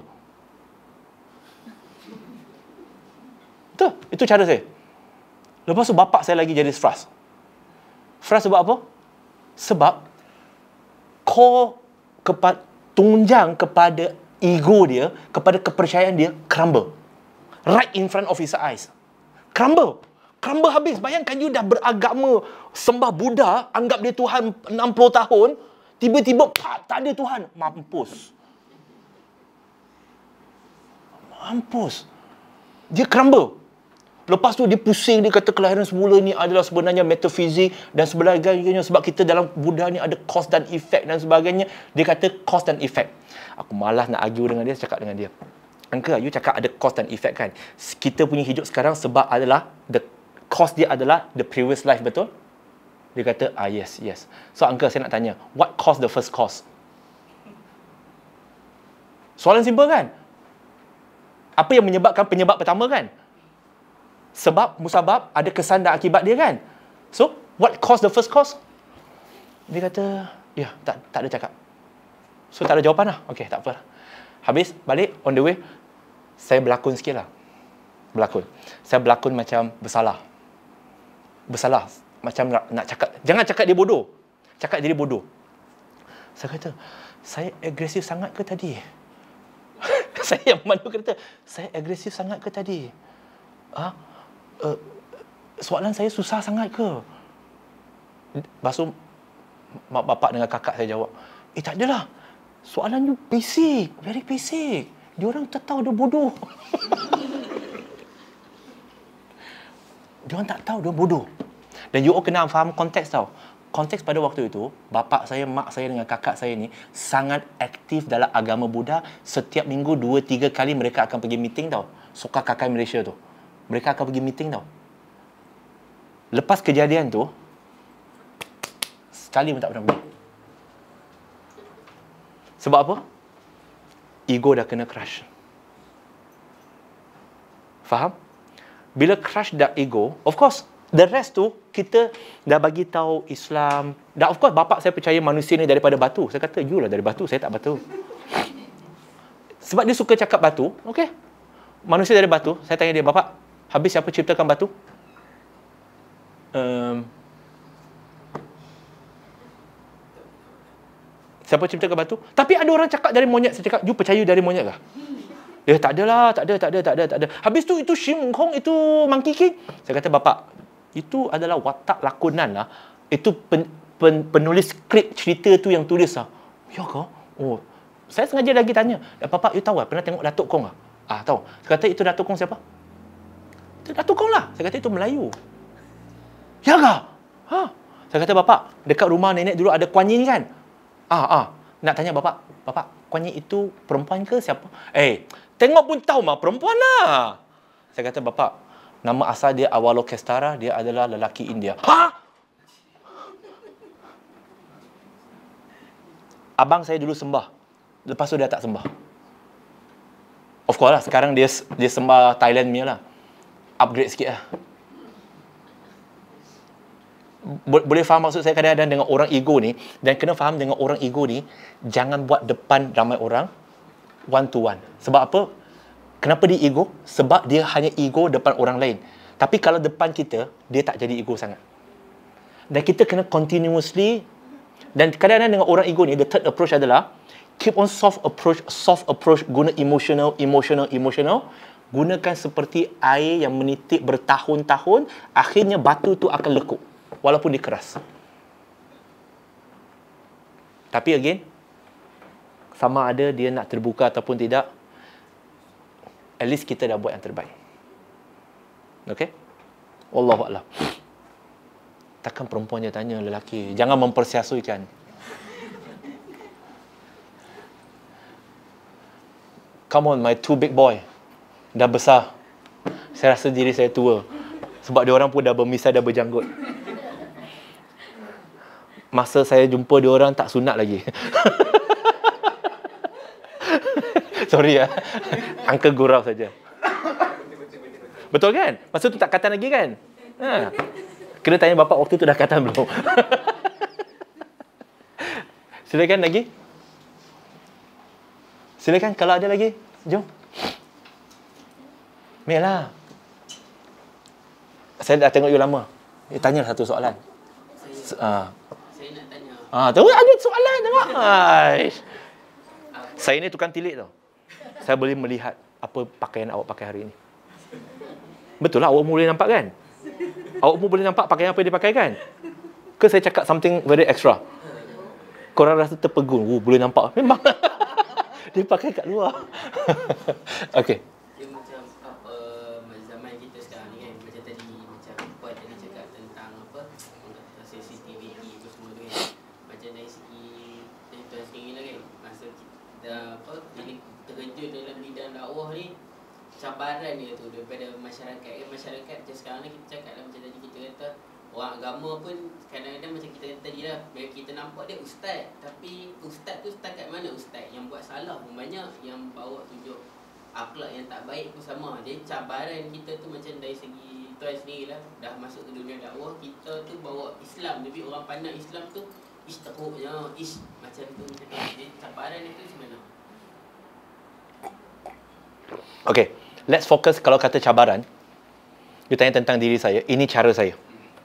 Betul. Itu cara saya. Lepas tu bapak saya lagi jadi frust. Frust sebab apa? Sebab core kepada tunjang kepada ego dia, kepada kepercayaan dia crumble. Right in front of his eyes. Crumble. Crumble habis. Bayangkan you dah beragama sembah Buddha, anggap dia Tuhan enam puluh tahun, tiba-tiba pak, tak ada Tuhan. Mampus. Mampus. Dia crumble. Lepas tu dia pusing, dia kata kelahiran semula ni adalah sebenarnya metafizik dan sebagainya, sebab kita dalam Buddha ni ada cause dan effect dan sebagainya. Dia kata cause dan effect. Aku malas nak argue dengan dia, cakap dengan dia. Uncle, you cakap ada cause dan effect kan? Kita punya hidup sekarang sebab adalah the cause dia adalah the previous life, betul? Dia kata, ah yes, yes. So uncle, saya nak tanya, what caused the first cause? Soalan simple kan? Apa yang menyebabkan penyebab pertama kan? Sebab, musabab, ada kesan dan akibat dia kan. So, what cause the first cause? Dia kata, ya, tak tak ada cakap. So, tak ada jawapan lah. Okay, tak apa. Habis, balik, on the way, saya berlakon sikit lah. Berlakon. Saya berlakon macam bersalah. Bersalah. Macam nak, nak cakap, jangan cakap dia bodoh. Cakap dia bodoh. Saya kata, saya agresif sangat ke tadi? Saya yang malu kata, saya agresif sangat ke tadi? Ha? Uh, soalan saya susah sangat ke? Lepas tu, mak bapak dengan kakak saya jawab, eh tak adalah. Soalan you basic, very basic. Diorang tak tahu dia bodoh. Diorang tak tahu dia bodoh. Dan you all kena faham konteks tau. Konteks pada waktu itu, bapak saya, mak saya dengan kakak saya ni sangat aktif dalam agama Buddha. Setiap minggu dua tiga kali mereka akan pergi meeting tau. Soka Kakak Malaysia tu. Mereka akan pergi meeting tau. Lepas kejadian tu, sekali pun tak pernah pergi. Sebab apa? Ego dah kena crush. Faham? Bila crush dah ego, of course, the rest tu, kita dah bagi tahu Islam. Dah, of course, bapak saya percaya manusia ni daripada batu. Saya kata, you lah dari batu, saya tak batu. Sebab dia suka cakap batu, okey. Manusia dari batu, saya tanya dia, bapak, habis siapa ciptakan batu? Um, siapa ciptakan batu? Tapi ada orang cakap dari monyet. Saya cakap, you percaya dari monyet kah? Dia, tak adalah, tak ada, tak ada, tak ada, tak ada. Habis tu, itu Shim Kong, itu Monkey King. Saya kata, bapak, itu adalah watak lakonan lah. Itu pen, pen, penulis skrip cerita tu yang tulis lah. Ya kah? Oh, saya sengaja lagi tanya. Bapak, you tahu lah, pernah tengok Datuk Kong lah? Ah, tahu. Saya kata, itu Datuk Kong siapa? Itu Datuk Kong lah. Saya kata, itu Melayu. Ya kah? Ha? Saya kata, bapak, dekat rumah nenek dulu ada Kuan Yin kan? Ah, ah. Nak tanya bapak, bapak, Kuan Yin itu perempuan ke siapa? Eh, tengok pun tahu mah perempuan lah. Saya kata, bapak, nama asal dia Avalokiteshvara, dia adalah lelaki India. Ha? Abang saya dulu sembah. Lepas tu dia tak sembah. Of course lah, sekarang dia dia sembah Thailand punya lah. Upgrade sikit lah. Boleh faham maksud saya kadang-kadang dengan orang ego ni, dan kena faham dengan orang ego ni, jangan buat depan ramai orang one to one. Sebab apa? Kenapa dia ego? Sebab dia hanya ego depan orang lain. Tapi kalau depan kita, dia tak jadi ego sangat. Dan kita kena continuously, dan kadang-kadang dengan orang ego ni, the third approach adalah keep on soft approach, soft approach, guna emotional, emotional, emotional. Gunakan seperti air yang menitik bertahun-tahun, akhirnya batu tu akan lekuk. Walaupun dia keras. Tapi again, sama ada dia nak terbuka ataupun tidak, at least kita dah buat yang terbaik. Okay? Wallahualam. Takkan perempuan je tanya lelaki. Jangan mempersiasuikan. Come on, my two big boy. Dah besar. Saya rasa diri saya tua. Sebab dia orang pun dah bermisai, dah berjanggut. Masa saya jumpa dia orang tak sunat lagi. Sorry ya. Uncle gurau saja. Betul kan? Masa tu tak katan lagi kan? Ha. Kena tanya bapak waktu tu dah katan belum? Silakan lagi. Silakan kalau ada lagi. Jom. Melah. Saya dah tengok you lama. Eh, tanya satu soalan. Ah. Saya nak tanya. Ah, tu ada soalan tengok. Aish. Saya ni tukang tilik tau. Saya boleh melihat apa pakaian awak pakai hari ini. Betul lah, awak boleh nampak kan? Awak pun boleh nampak pakaian apa yang dia pakai kan? Ke saya cakap something very extra? Korang rasa terpegun. Oh, boleh nampak. Memang. Dia pakai kat luar. Okey. Dia macam apa, zaman kita sekarang ni kan, macam tadi, macam Puan tadi cakap tentang apa, sensitivity tu semua tu kan. Macam dari segi dari tuan sendiri lah kan, masa kita apa, jadi terjun dalam bidang dakwah ni, cabaran dia tu daripada masyarakat kan. Masyarakat macam sekarang ni kita cakap lah, macam tadi kita kata orang agama pun kadang-kadang macam kita kata tadi lah, kita nampak dia ustaz, tapi ustaz tu setakat mana ustaz? Yang buat salah pun banyak, yang bawa tunjuk akhlak yang tak baik pun sama. Jadi cabaran kita tu macam dari segi tuan sendiri lah, dah masuk ke dunia dakwah, kita tu bawa Islam, tapi orang pandang Islam tu ish teruknya, ish macam tu, macam tu. Jadi cabaran itu macam mana? Okay, let's focus. Kalau kata cabaran, you tanya tentang diri saya, ini cara saya.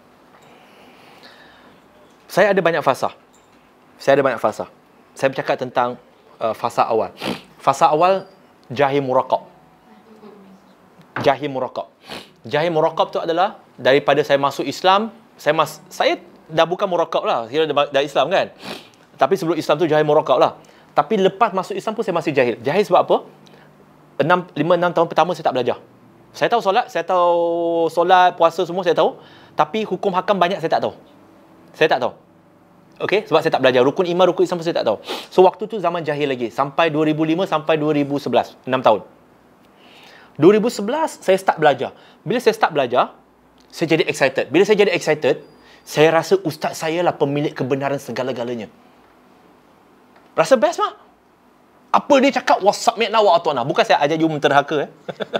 Saya ada banyak fasa. Saya ada banyak fasa. Saya bercakap tentang uh, fasa awal. Fasa awal, jahil muraqab. Jahil muraqab. Jahil muraqab tu adalah daripada saya masuk Islam, saya mas, saya dah bukan muraqab lah, kira dah, dah Islam kan. Tapi sebelum Islam tu jahil muraqab lah. Tapi lepas masuk Islam pun saya masih jahil. Jahil sebab apa? lima enam tahun pertama saya tak belajar. Saya tahu solat, saya tahu solat, puasa semua saya tahu. Tapi hukum hakam banyak saya tak tahu. Saya tak tahu. Okey, sebab saya tak belajar. Rukun iman, rukun Islam pun saya tak tahu. So, waktu tu zaman jahil lagi. Sampai dua ribu lima sampai dua ribu sebelas. enam tahun. dua ribu sebelas, saya start belajar. Bila saya start belajar, saya jadi excited. Bila saya jadi excited, saya rasa ustaz saya lah pemilik kebenaran segala-galanya. Rasa best mah? Apa dia cakap? Wasami'na wa ata'na. Bukan saya ajar you menterhaka. Eh?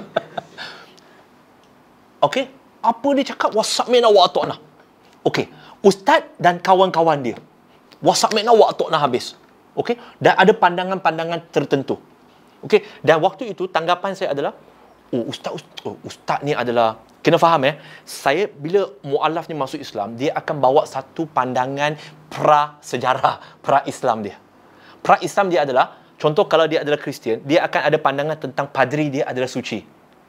Okey? Apa dia cakap? Wasami'na wa ata'na. Okey. Ustaz dan kawan-kawan dia. Wasami'na wa ata'na habis. Okey? Dan ada pandangan-pandangan tertentu. Okey? Dan waktu itu tanggapan saya adalah, oh ustaz, ustaz, oh, ustaz ni adalah, kena faham eh, saya bila mu'alaf ni masuk Islam, dia akan bawa satu pandangan pra-sejarah, pra-Islam dia. Pra-Islam dia adalah, contoh kalau dia adalah Kristian, dia akan ada pandangan tentang padri dia adalah suci.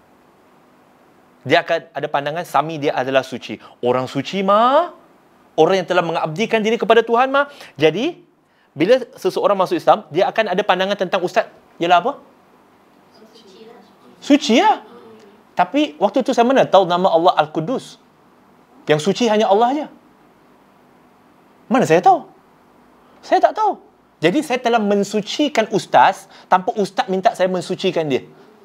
Dia akan ada pandangan sami dia adalah suci. Orang suci mah, orang yang telah mengabdikan diri kepada Tuhan mah. Jadi, bila seseorang masuk Islam, dia akan ada pandangan tentang ustaz, ialah apa? Suci lah. Suci lah. Tapi, waktu tu saya mana tahu nama Allah Al-Qudus. Yang suci hanya Allah je. Mana saya tahu? Saya tak tahu. Jadi, saya telah mensucikan ustaz tanpa ustaz minta saya mensucikan dia.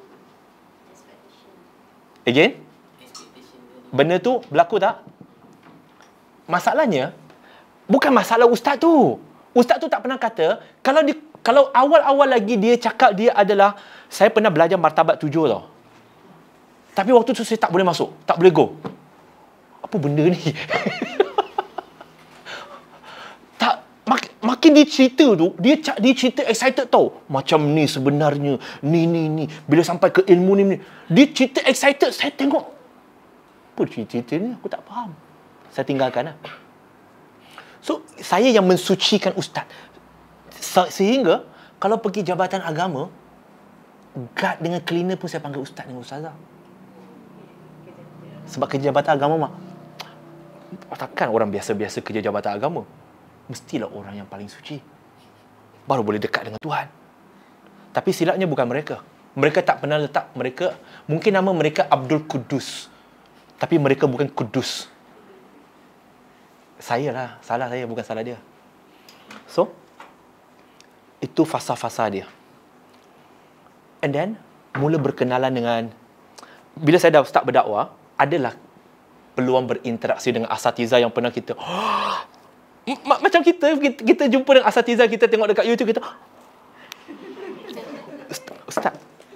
Again? Benda tu berlaku tak? Masalahnya, bukan masalah ustaz tu. Ustaz tu tak pernah kata, kalau di, kalau awal-awal lagi dia cakap dia adalah, saya pernah belajar martabat tujuh tau. Tapi waktu tu saya tak boleh masuk, tak boleh go. Apa benda ni? tak, mak, makin dia cerita tu, dia dia cerita excited tau. Macam ni sebenarnya, ni ni ni. Bila sampai ke ilmu ni, ni. Dia cerita excited, saya tengok. Apa cerita ni? Aku tak faham. Saya tinggalkan lah. So, saya yang mensucikan ustaz. Sehingga, kalau pergi jabatan agama, guard dengan cleaner pun saya panggil ustaz dengan ustazah. Sebab kerja jabatan agama mah, takkan orang biasa-biasa kerja jabatan agama. Mestilah orang yang paling suci. Baru boleh dekat dengan Tuhan. Tapi silapnya bukan mereka. Mereka tak pernah letak mereka, mungkin nama mereka Abdul Kudus. Tapi mereka bukan Kudus. Saya lah, salah saya, bukan salah dia. So, itu fasa-fasa dia. And then, mula berkenalan dengan, bila saya dah start berdakwah, adalah peluang berinteraksi dengan asatiza yang pernah kita, macam kita, kita, kita jumpa dengan asatiza, kita tengok dekat YouTube, kita, Ustaz,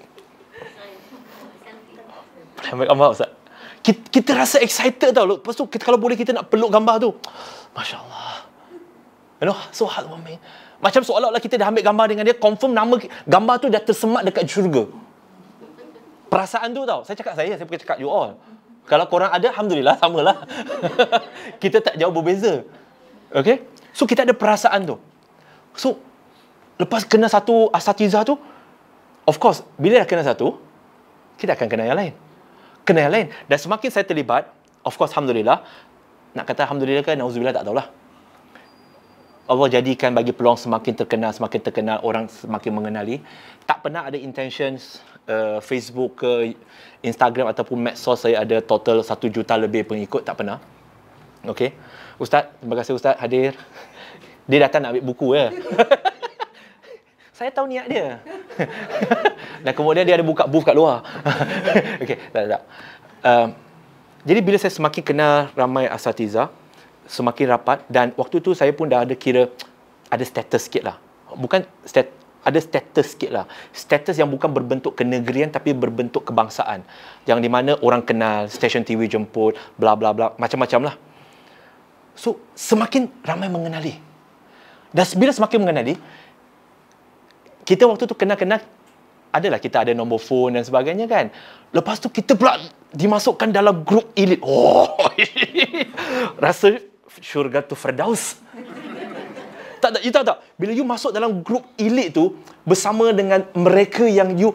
ambil gambar Ustaz. Kita, kita rasa excited tau. Lepas tu, kita, kalau boleh kita nak peluk gambar tu. Masya Allah. You know, so heartwarming. Macam seolah-olah kita dah ambil gambar dengan dia, confirm nama gambar tu dah tersemat dekat syurga. Perasaan tu tau. Saya cakap saya, saya bukan cakap you all. Kalau korang ada, Alhamdulillah, samalah. Kita tak jauh berbeza. Okay? So, kita ada perasaan tu. So, lepas kena satu asatizah tu, of course, bila dah kena satu, kita akan kena yang lain. Kena yang lain. Dan semakin saya terlibat, of course, Alhamdulillah, nak kata Alhamdulillah ke, Nauzubillah, tak tahulah. Allah jadikan bagi peluang semakin terkenal, semakin terkenal, orang semakin mengenali. Tak pernah ada intentions uh, Facebook ke Instagram ataupun medsos saya ada total satu juta lebih pengikut, tak pernah. Okey. Ustaz, terima kasih Ustaz hadir. Dia datang nak ambil buku ya. Saya tahu niat dia. Dan kemudian dia ada buka booth kat luar. Okey, tak tak. Uh, jadi bila saya semakin kenal ramai asatiza, semakin rapat, dan waktu tu saya pun dah ada kira ada status sikit lah. Bukan stat, ada status sikit lah. Status yang bukan berbentuk kenegerian tapi berbentuk kebangsaan. Yang di mana orang kenal, stesen T V jemput, bla bla bla, macam-macam lah. So, semakin ramai mengenali. Dan bila semakin mengenali, kita waktu tu kenal-kenal, adalah kita ada nombor phone dan sebagainya kan. Lepas tu kita pula dimasukkan dalam grup elit. Oh, rasa syurga tu Firdaus. Tak tak, you tahu tak? Bila you masuk dalam grup elit tu bersama dengan mereka yang you,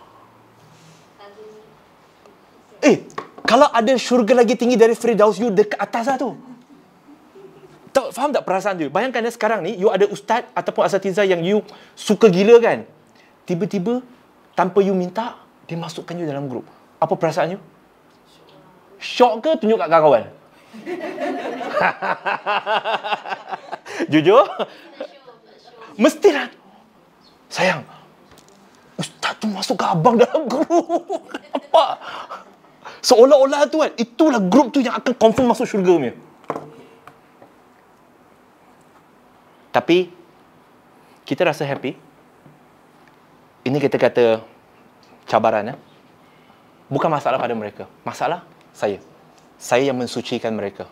eh, kalau ada syurga lagi tinggi dari Firdaus, you dekat atas lah tu. Tahu, faham tak perasaan tu? Bayangkan ya, sekarang ni you ada ustaz ataupun asatizah yang you suka gila kan. Tiba-tiba tanpa you minta, dia masukkan you dalam grup. Apa perasaan you? Syok ke tunjuk kat kawan-kawan? Jujur? Mestilah. Sayang, ustaz tu masuk ke abang dalam grup. Apa? Seolah-olah tu kan, itulah grup tu yang akan confirm masuk syurga punya. Tapi kita rasa happy. Ini kita kata cabaran ya. Bukan masalah pada mereka. Masalah saya. Saya yang mensucikan mereka.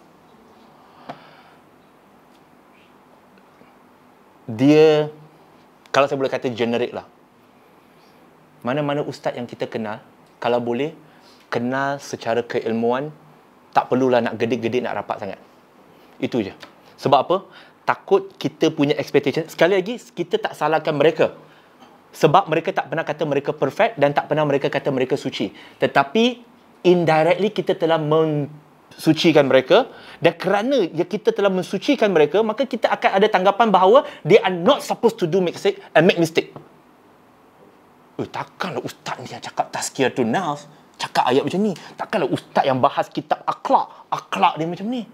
Dia, kalau saya boleh kata generik lah. Mana-mana ustaz yang kita kenal, kalau boleh, kenal secara keilmuan, tak perlulah nak gedik-gedik, nak rapat sangat. Itu je. Sebab apa? Takut kita punya expectation. Sekali lagi, kita tak salahkan mereka. Sebab mereka tak pernah kata mereka perfect dan tak pernah mereka kata mereka suci. Tetapi, indirectly kita telah mensucikan mereka. Dan kerana kita telah mensucikan mereka, maka kita akan ada tanggapan bahawa they are not supposed to do mistake and make mistake. Eh, takkanlah ustaz ni yang cakap tazkiyatun nafs, cakap ayat macam ni. Takkanlah ustaz yang bahas kitab akhlak, akhlak dia macam ni.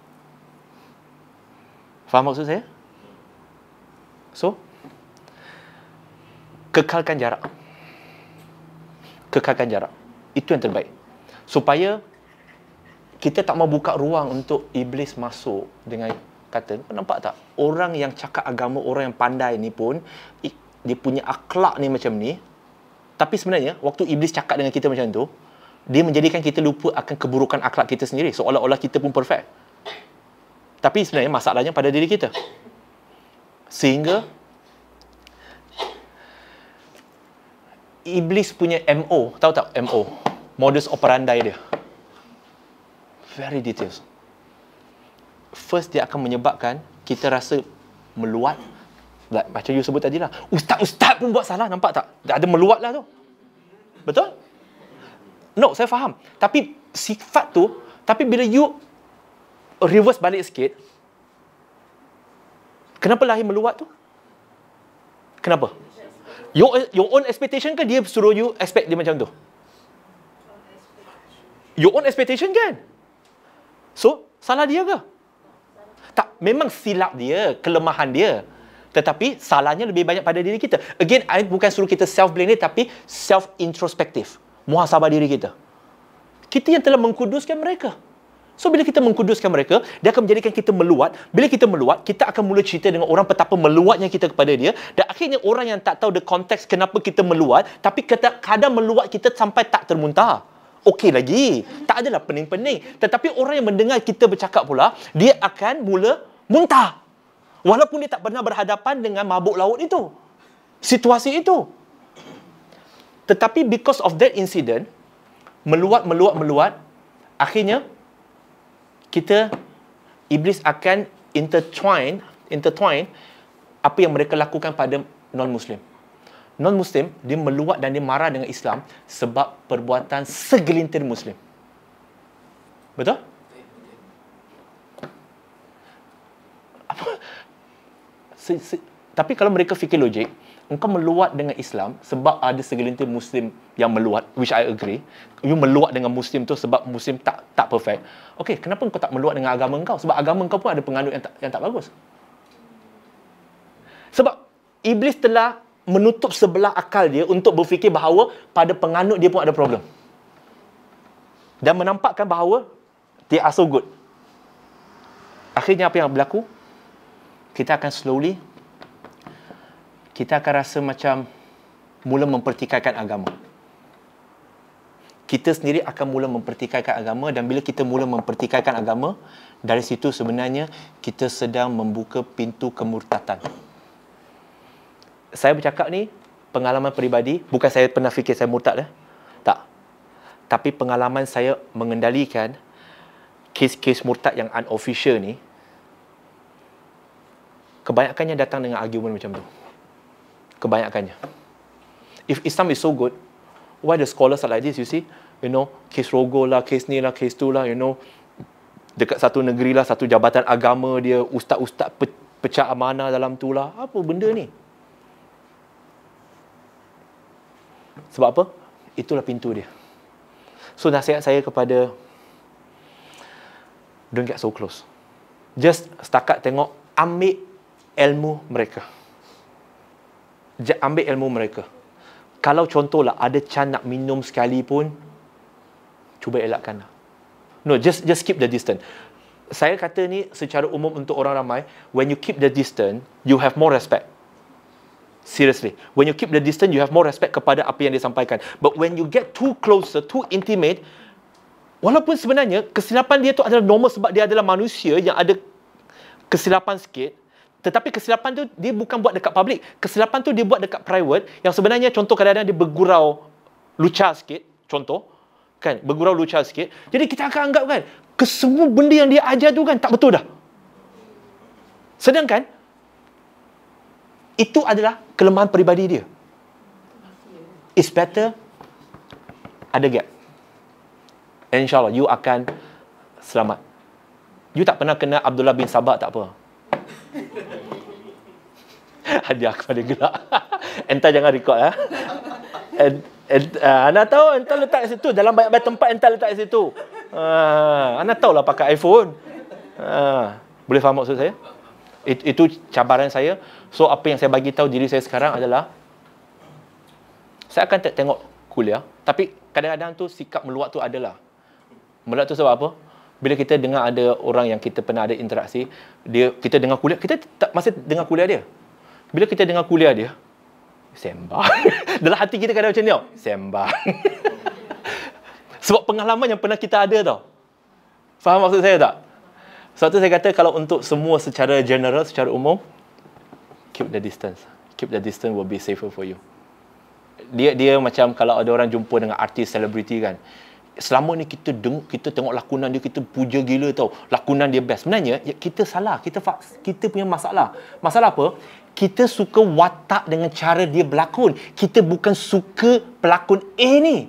Faham maksud saya? So, kekalkan jarak. Kekalkan jarak. Itu yang terbaik. Supaya kita tak mau buka ruang untuk iblis masuk dengan kata, nampak tak? Orang yang cakap agama, orang yang pandai ni pun, dia punya akhlak ni macam ni. Tapi sebenarnya, waktu iblis cakap dengan kita macam tu, dia menjadikan kita lupa akan keburukan akhlak kita sendiri. Seolah-olah kita pun perfect. Tapi sebenarnya masalahnya pada diri kita. Sehingga iblis punya M O, tahu tak M O? Modus operandi dia. Very details. First, dia akan menyebabkan kita rasa meluat. Like, macam you sebut tadi lah. Ustaz-ustaz pun buat salah, nampak tak? Ada meluat lah tu. Betul? No, saya faham. Tapi sifat tu, tapi bila you reverse balik sikit, kenapa lahir meluat tu? Kenapa? Your, your own expectation kan dia suruh you expect dia macam tu? Your own expectation kan? So, salah dia ke? Tak, memang silap dia, kelemahan dia. Tetapi, salahnya lebih banyak pada diri kita. Again, I bukan suruh kita self-blame dia, tapi self-introspektif. Muhasabah diri kita. Kita yang telah mengkuduskan mereka. So, bila kita mengkuduskan mereka, dia akan menjadikan kita meluat. Bila kita meluat, kita akan mula cerita dengan orang betapa meluatnya kita kepada dia. Dan akhirnya orang yang tak tahu the konteks kenapa kita meluat, tapi kadang meluat kita sampai tak termuntah. Okey lagi. Tak adalah pening-pening. Tetapi orang yang mendengar kita bercakap pula, dia akan mula muntah. Walaupun dia tak pernah berhadapan dengan mabuk laut itu. Situasi itu. Tetapi because of that incident, meluat, meluat, meluat, akhirnya, kita, iblis akan intertwine, intertwine apa yang mereka lakukan pada non-Muslim. Non-Muslim, dia meluat dan dia marah dengan Islam sebab perbuatan segelintir Muslim. Betul? Apa? Se, se, tapi kalau mereka fikir logik, engkau meluat dengan Islam sebab ada segelintir Muslim yang meluat, which I agree. You meluat dengan Muslim tu sebab Muslim tak tak perfect. Okey, kenapa engkau tak meluat dengan agama engkau? Sebab agama engkau pun ada penganut yang tak, yang tak bagus. Sebab iblis telah menutup sebelah akal dia untuk berfikir bahawa pada penganut dia pun ada problem. Dan menampakkan bahawa they are so good. Akhirnya apa yang berlaku? Kita akan slowly kita akan rasa macam mula mempertikaikan agama. Kita sendiri akan mula mempertikaikan agama, dan bila kita mula mempertikaikan agama, dari situ sebenarnya kita sedang membuka pintu kemurtatan. Saya bercakap ni pengalaman peribadi, bukan saya pernah fikir saya murtad, eh? Tak. Tapi pengalaman saya mengendalikan kes-kes murtad yang unofficial ni, kebanyakannya datang dengan argument macam tu. Kebanyakannya. If Islam is so good, why the scholars are like this, you see? You know, kes Rogol lah, kes ni lah, kes tu lah, you know. Dekat satu negeri lah, satu jabatan agama dia, ustaz-ustaz pe- pecah amanah dalam tu lah. Apa benda ni? Sebab apa? Itulah pintu dia. So nasihat saya kepada, don't get so close. Just setakat tengok, ambil ilmu mereka. Ambil ilmu mereka. Kalau contohlah ada can nak minum sekali pun, cuba elakkan. No, just just keep the distance. Saya kata ni secara umum untuk orang ramai, when you keep the distance, you have more respect. Seriously. When you keep the distance, you have more respect kepada apa yang dia sampaikan. But when you get too closer, too intimate, walaupun sebenarnya kesilapan dia tu adalah normal sebab dia adalah manusia yang ada kesilapan sikit, tetapi kesilapan tu dia bukan buat dekat public. Kesilapan tu dia buat dekat private, yang sebenarnya contoh kadang-kadang dia bergurau lucah sikit, contoh, kan, bergurau lucah sikit. Jadi kita akan anggap kan, kesemua benda yang dia ajar tu kan tak betul dah. Sedangkan itu adalah kelemahan peribadi dia. It's better ada gap. And InsyaAllah you akan selamat. You tak pernah kena Abdullah bin Sabah, tak apa. Hadiah kepada gelak. Entah jangan record, ya. And, and, uh, Ana tahu entah letak di situ. Dalam banyak-banyak tempat entah letak di situ. Uh, Ana tahulah pakai iPhone. Uh, boleh faham maksud saya? It, itu cabaran saya. So apa yang saya bagi tahu diri saya sekarang adalah, saya akan tak tengok kuliah, tapi kadang-kadang tu sikap meluat tu adalah. Meluat tu sebab apa? Bila kita dengar ada orang yang kita pernah ada interaksi, dia kita dengar kuliah, kita tak masih dengar kuliah dia. Bila kita dengar kuliah dia, sembang. Dalam hati kita kadang macam ni, tau. Sembang. Sebab pengalaman yang pernah kita ada tau. Faham maksud saya tak? Sebab tu saya kata kalau untuk semua secara general, secara umum, keep the distance. Keep the distance will be safer for you. Dia dia macam kalau ada orang jumpa dengan artis selebriti kan. Selama ni kita deng, kita tengok lakonan dia, kita puja gila tau. Lakonan dia best. Sebenarnya ya, kita salah. Kita kita punya masalah. Masalah apa? Kita suka watak dengan cara dia berlakon. Kita bukan suka pelakon A ni.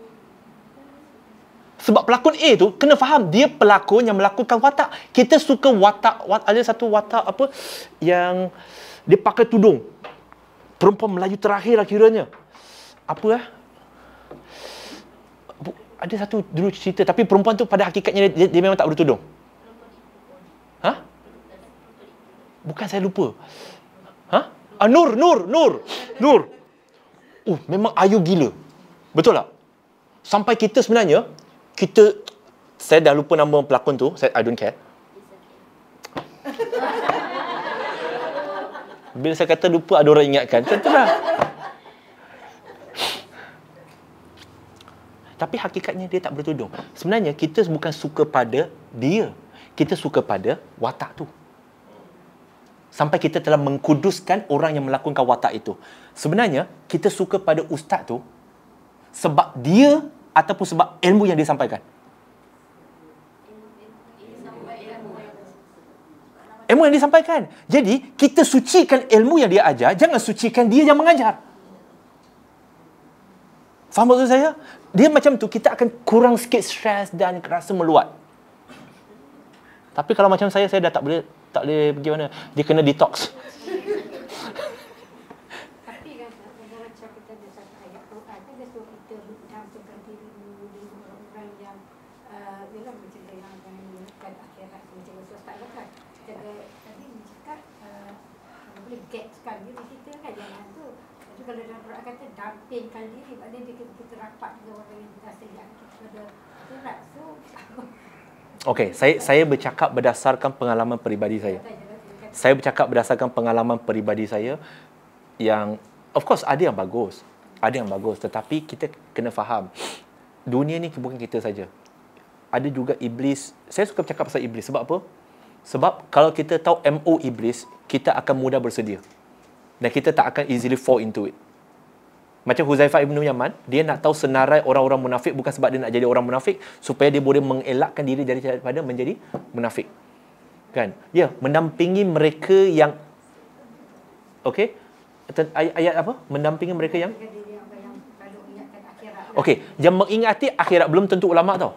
Sebab pelakon A tu kena faham dia pelakon yang melakonkan watak. Kita suka watak, watak ada satu watak apa yang dia pakai tudung. Perempuan Melayu terakhir lah kiranya. Apa lah? Ada satu dulu cerita, tapi perempuan tu pada hakikatnya dia, dia memang tak bertudung. Ha? Bukan, saya lupa. Ha? Ah, Nur, Nur, Nur. Nur. Uh, memang ayu gila. Betul tak? Sampai kita sebenarnya, kita, saya dah lupa nama pelakon tu, saya, I don't care. Bila saya kata lupa, ada orang ingatkan. Macam tu lah. Tapi hakikatnya dia tak bertudung. Sebenarnya kita bukan suka pada dia. Kita suka pada watak tu. Sampai kita telah mengkuduskan orang yang melakonkan watak itu. Sebenarnya kita suka pada ustaz tu sebab dia ataupun sebab ilmu yang dia sampaikan. Ilmu yang disampaikan. Jadi kita sucikan ilmu yang dia ajar, jangan sucikan dia yang mengajar. Faham maksud saya? Dia macam tu, kita akan kurang sikit stres dan rasa meluat. Tapi kalau macam saya, saya dah tak boleh tak boleh pergi mana. Dia kena detox. Tapi kan, kalau macam kita ada satu ayat Quran, kan dia suruh kita berdampingkan diri dengan orang-orang yang uh, ialah macam yang mengingatkan akhirat, macam Ustaz kan. Jaga, tadi dia cakap, uh, boleh getkan diri kita kan, jangan tu. Tapi kalau dalam Quran kata, dampingkan diri, maknanya dia kita, kita rapat dengan orang yang berasa yang kita pada akhirat. So, Okey, saya saya bercakap berdasarkan pengalaman peribadi saya. Saya bercakap berdasarkan pengalaman peribadi saya. yang, of course ada yang bagus. Ada yang bagus. Tetapi kita kena faham, dunia ni bukan kita saja. Ada juga iblis. Saya suka bercakap pasal iblis. Sebab apa? Sebab kalau kita tahu M O iblis, kita akan mudah bersedia. Dan kita tak akan easily fall into it. Macam Huzaifah ibn Yaman, dia nak tahu senarai orang-orang munafik bukan sebab dia nak jadi orang munafik, supaya dia boleh mengelakkan diri daripada menjadi munafik. Kan? Ya, mendampingi mereka yang, okey, ayat, ayat apa? Mendampingi mereka yang, okey, yang mengingati akhirat. Belum tentu ulama tau.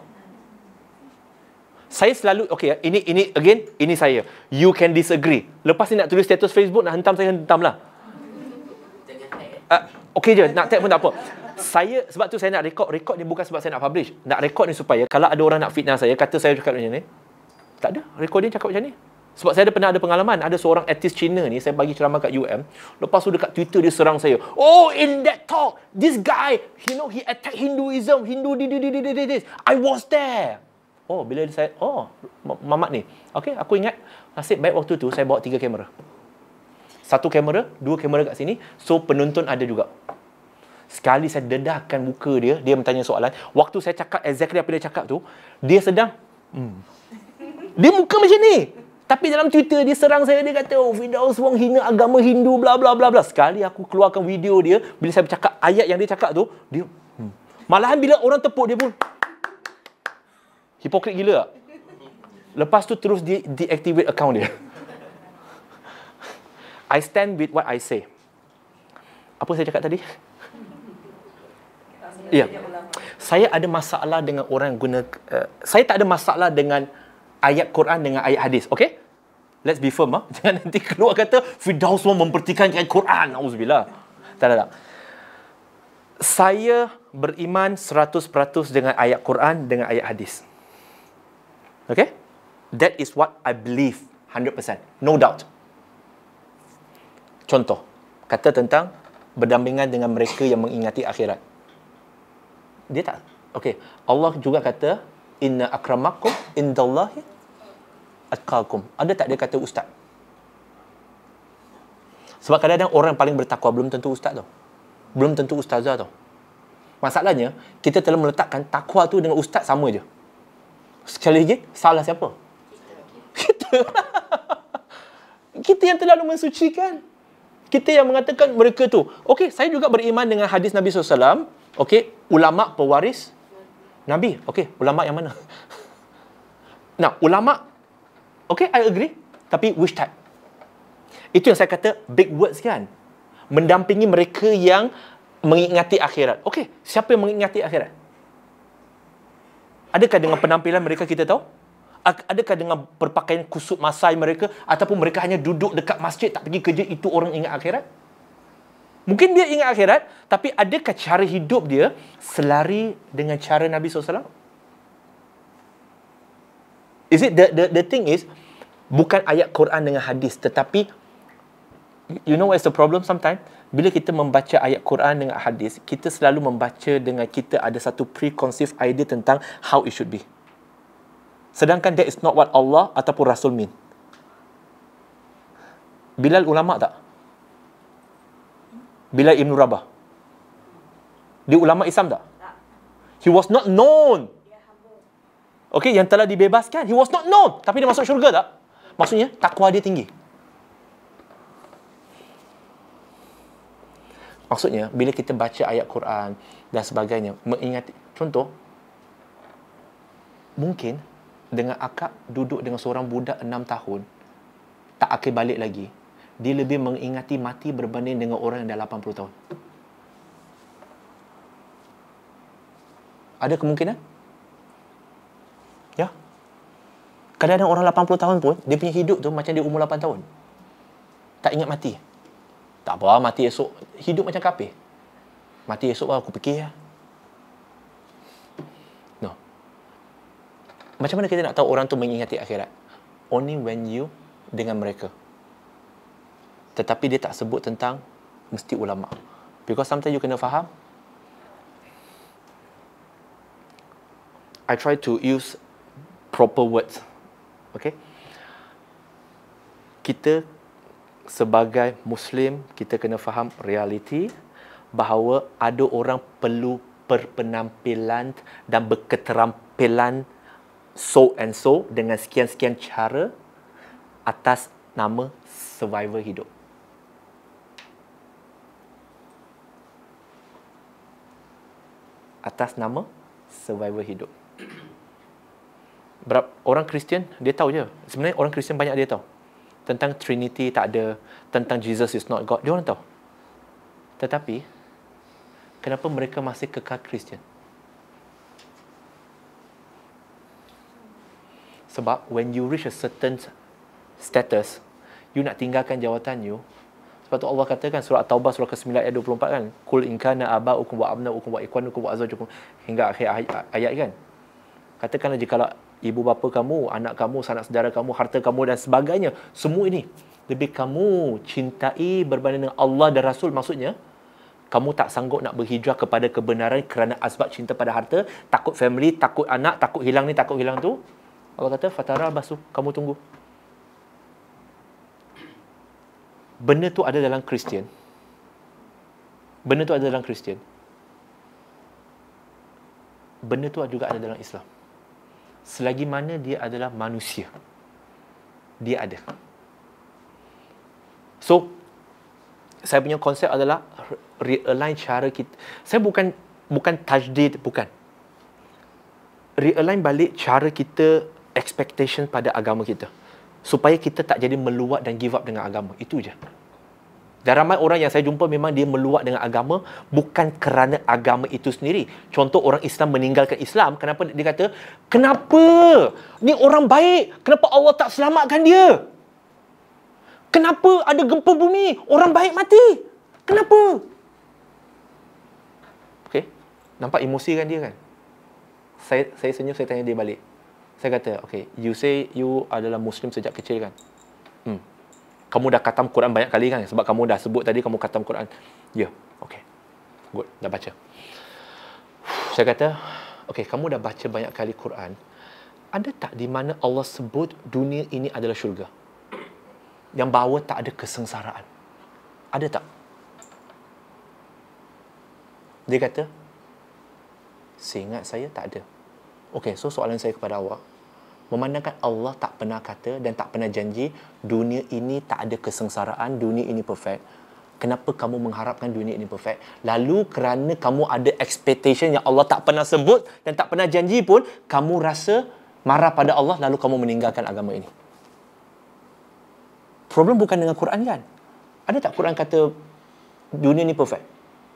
Saya selalu, okey, ini ini again, ini saya. You can disagree. Lepas ni nak tulis status Facebook, nak hentam saya hentamlah. Uh, okey je, nak tag pun tak apa. Saya, sebab tu saya nak rekod. Rekod ni bukan sebab saya nak publish. Nak rekod ni supaya kalau ada orang nak fitnah saya, kata saya cakap macam ni, tak ada. Recording cakap macam ni. Sebab saya ada pernah ada pengalaman. Ada seorang artis Cina ni, saya bagi ceramah kat U M. Lepas tu dekat Twitter dia serang saya. Oh, in that talk, this guy, you know, he attack Hinduism. Hindu, di, di, di, di, di, di. I was there. Oh, bila saya, oh, Mamat ni. Okey, aku ingat. Nasib baik waktu tu, saya bawa tiga kamera. Satu kamera, dua kamera kat sini. So, penonton ada juga. Sekali saya dedahkan muka dia, dia bertanya soalan. Waktu saya cakap exactly apa dia cakap tu, dia sedang, hmm. dia muka macam ni. Tapi dalam Twitter, dia serang saya. Dia kata, oh, Firdaus Wong hina agama Hindu, bla bla bla bla. Sekali aku keluarkan video dia, bila saya bercakap ayat yang dia cakap tu, dia, hmm. malahan bila orang tepuk, dia pun, hipokrit gila tak? Lepas tu terus dia deactivate account dia. I stand with what I say. Apa saya cakap tadi? Ya. Yeah. Saya ada masalah dengan orang yang guna, uh, saya tak ada masalah dengan ayat Quran dengan ayat hadis. Okay? Let's be firm. Ha? Jangan nanti keluar kata Firdaus Wong mempertikaikan ayat Quran. Auzubillah. Tak, tak, tak. Saya beriman seratus peratus dengan ayat Quran dengan ayat hadis. Okay? That is what I believe one hundred percent. No doubt. Contoh, kata tentang berdampingan dengan mereka yang mengingati akhirat. Dia tak. Okey, Allah juga kata inna akramakum indallahi atqakum. Ada tak dia kata ustaz? Sebab kadang-kadang orang yang paling bertakwa belum tentu ustaz tau. Belum tentu ustazah tau. Masalahnya, kita telah meletakkan takwa tu dengan ustaz sama je. Sekali lagi, salah siapa? Kita. Kita yang terlalu mensucikan. Kita yang mengatakan mereka tu. Okey, saya juga beriman dengan hadis Nabi sallallahu alaihi wasallam. Okey, ulama pewaris Nabi. Okey, ulama yang mana? Nah, ulama, okey, I agree. Tapi which type? Itu yang saya kata big words kan. Mendampingi mereka yang mengingati akhirat. Okey, siapa yang mengingati akhirat? Adakah dengan penampilan mereka kita tahu? Adakah dengan berpakaian kusut masai mereka, ataupun mereka hanya duduk dekat masjid tak pergi kerja, itu orang ingat akhirat? Mungkin dia ingat akhirat, tapi adakah cara hidup dia selari dengan cara Nabi sallallahu alaihi wasallam? Is it the, the the thing is bukan ayat Quran dengan hadis, tetapi you know what's the problem sometimes? Bila kita membaca ayat Quran dengan hadis, kita selalu membaca dengan kita ada satu preconceived idea tentang how it should be. Sedangkan that is not what Allah ataupun Rasul mean. Bilal ulama tak? Bilal Ibn Rabah. Dia ulama Islam tak? He was not known. Okay, yang telah dibebaskan. He was not known. Tapi dia masuk syurga tak? Maksudnya, takwa dia tinggi. Maksudnya, bila kita baca ayat Quran dan sebagainya, mengingati, contoh, mungkin dengan akak duduk dengan seorang budak enam tahun, tak akan balik lagi, dia lebih mengingati mati berbanding dengan orang yang dah lapan puluh tahun. Ada kemungkinan? Ya. Kadang-kadang orang lapan puluh tahun pun, dia punya hidup tu macam dia umur lapan tahun. Tak ingat mati. Tak apa, mati esok. Hidup macam kafir. Mati esok aku fikir lah. No. Macam mana kita nak tahu orang tu mengingati akhirat? Only when you dengan mereka. Tetapi dia tak sebut tentang mesti ulama. Because sometimes you kena faham. I try to use proper words. Okay? Kita sebagai Muslim, kita kena faham realiti bahawa ada orang perlu berpenampilan dan berketerampilan so and so dengan sekian-sekian cara atas nama survival hidup. Atas nama survival hidup. Berapa orang Kristian dia tahu je. Sebenarnya orang Kristian banyak dia tahu. Tentang Trinity tak ada, tentang Jesus is not God, dia orang tahu. Tetapi kenapa mereka masih kekal Kristian? Sebab when you reach a certain status, you nak tinggalkan jawatan you. Sebab tu Allah katakan surah At-Taubah surah ke sembilan ayat dua puluh empat kan, Qul in kana aba'ukum wa abna'ukum wa ikwanukum wa azwajukum, hingga akhir ayat kan. Katakanlah jikalau ibu bapa kamu, anak kamu, sanak saudara kamu, harta kamu dan sebagainya, semua ini lebih kamu cintai berbanding dengan Allah dan Rasul, maksudnya kamu tak sanggup nak berhijrah kepada kebenaran kerana asbab cinta pada harta, takut family, takut anak, takut hilang ni, takut hilang tu. Allah kata fatara basu, kamu tunggu. Benda tu ada dalam Kristian. Benda tu ada dalam Kristian. Benda tu juga ada dalam Islam. Selagi mana dia adalah manusia, dia ada. So, saya punya konsep adalah realign cara kita. Saya bukan bukan tajdid, bukan. Realign balik cara kita, expectation pada agama kita. Supaya kita tak jadi meluat dan give up dengan agama. Itu je. Dan ramai orang yang saya jumpa memang dia meluat dengan agama bukan kerana agama itu sendiri. Contoh orang Islam meninggalkan Islam. Kenapa dia kata, kenapa? Ni orang baik. Kenapa Allah tak selamatkan dia? Kenapa ada gempa bumi? Orang baik mati. Kenapa? Okey. Nampak emosi kan dia kan? Saya saya senyum, saya tanya dia balik. Saya kata, okay, you say you adalah Muslim sejak kecil kan? Hmm. Kamu dah khatam Quran banyak kali kan? Sebab kamu dah sebut tadi kamu khatam Quran. Ya, yeah. Okay. Good, dah baca. Saya kata, okay, kamu dah baca banyak kali Quran. Ada tak di mana Allah sebut dunia ini adalah syurga? Yang bahawa tak ada kesengsaraan. Ada tak? Dia kata, seingat saya tak ada. Okey, so soalan saya kepada awak, memandangkan Allah tak pernah kata dan tak pernah janji dunia ini tak ada kesengsaraan, dunia ini perfect, kenapa kamu mengharapkan dunia ini perfect? Lalu kerana kamu ada expectation yang Allah tak pernah sebut dan tak pernah janji pun, kamu rasa marah pada Allah lalu kamu meninggalkan agama ini. Problem bukan dengan Quran kan? Ada tak Quran kata dunia ini perfect?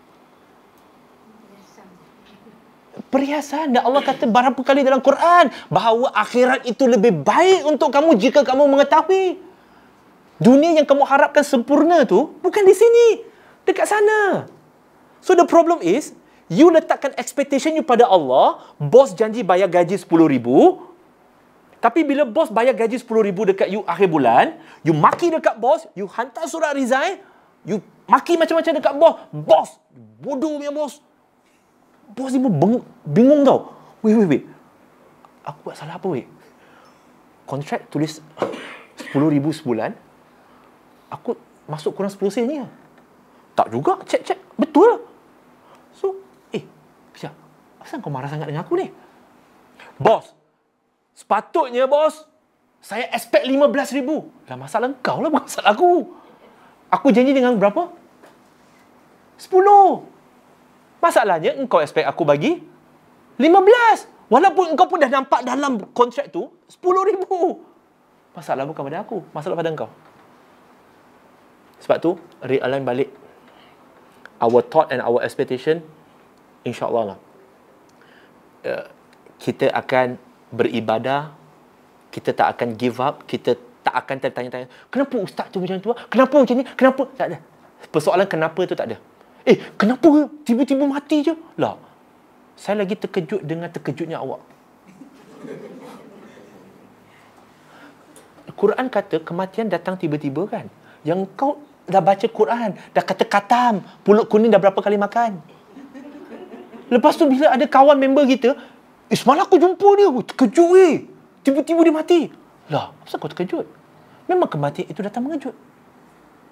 Perhiasan. Dan Allah kata berapa kali dalam Quran bahawa akhirat itu lebih baik untuk kamu jika kamu mengetahui. Dunia yang kamu harapkan sempurna tu bukan di sini, dekat sana. So the problem is, you letakkan expectation you pada Allah, bos janji bayar gaji sepuluh ribu, tapi bila bos bayar gaji sepuluh ribu dekat you akhir bulan, you maki dekat bos, you hantar surat resign, you maki macam-macam dekat bos. Bos, bodoh punya bos. Bos ni pun bingung tau. Wait, wait, wait. Aku buat salah apa, wait? Kontrak tulis sepuluh ribu sebulan. Aku masuk kurang sepuluh sen ni. Tak juga. Cek, cek. Betul. So, eh, Syah, asal kau marah sangat dengan aku ni? Bos, sepatutnya bos, saya expect lima belas ribu. Dah masalah kau lah, bukan masalah aku. Aku janji dengan berapa? sepuluh. Masalahnya, engkau expect aku bagi lima belas. Walaupun engkau pun dah nampak dalam kontrak tu sepuluh ribu. Masalah bukan pada aku. Masalah pada engkau. Sebab tu, realign balik. Our thought and our expectation, insyaAllah lah. Uh, kita akan beribadah. Kita tak akan give up. Kita tak akan tertanya-tanya, kenapa ustaz tu macam tu? Kenapa macam ni? Kenapa? Tak ada. Persoalan kenapa tu tak ada. Eh, kenapa tiba-tiba mati je? Lah, saya lagi terkejut dengan terkejutnya awak. Quran kata kematian datang tiba-tiba kan? Yang kau dah baca Quran, dah kata katam, pulut kuning dah berapa kali makan. Lepas tu bila ada kawan member kita, eh, semalam aku jumpa dia, terkejut weh. Tiba-tiba dia mati. Lah, kenapa kau terkejut? Memang kematian itu datang mengejut.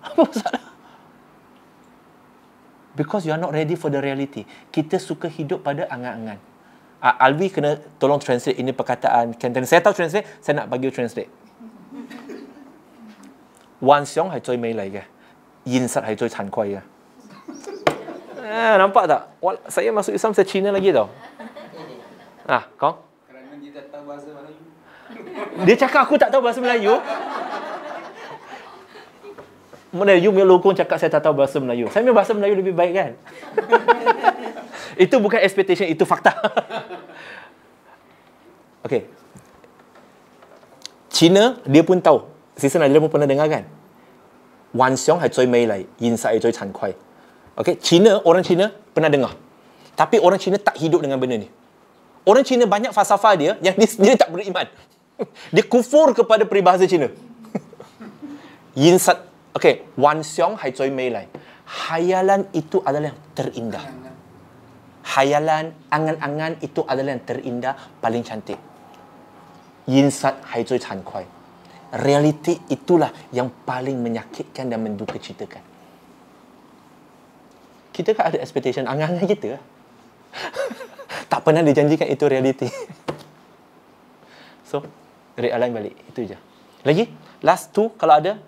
Apa masalah? Because you are not ready for the reality. Kita suka hidup pada angan-angan. Uh, Alwi kena tolong translate ini perkataan Canton. Saya tahu translate, saya nak bagi you translate. Wan xiong hai zui mei lai ge. Yin sat hai zui chan kuai ge. Ah, nampak tak? Wal, saya masuk Islam, saya Cina lagi tau. Ah, kau? Kerana dia tak tahu bahasa Melayu. Dia cakap aku tak tahu bahasa Melayu. Mana you punya lokong cakap saya tak tahu bahasa Melayu. Saya punya bahasa Melayu lebih baik kan? Itu bukan expectation, itu fakta. Okey. Cina, dia pun tahu. Season Adela pun pernah dengar kan? Wan xiong hai zui mei lai, yin sa hai zui chan kuai. Okey, Cina, orang Cina pernah dengar. Tapi orang Cina tak hidup dengan benda ni. Orang Cina banyak falsafah dia yang dia sendiri tak beriman. Dia kufur kepada peribahasa Cina. Yin sat, okey, wan xiong hai zui mei lai. Hayalan itu adalah yang terindah. Hayalan, angan-angan itu adalah yang terindah, paling cantik. Yin sat hai zui chan kuai. Realiti itulah yang paling menyakitkan dan mendukacitakan. Kita kan ada expectation angan-angan kita. Tak pernah dijanjikan itu realiti. So, realign balik. Itu je. Lagi? Last two kalau ada.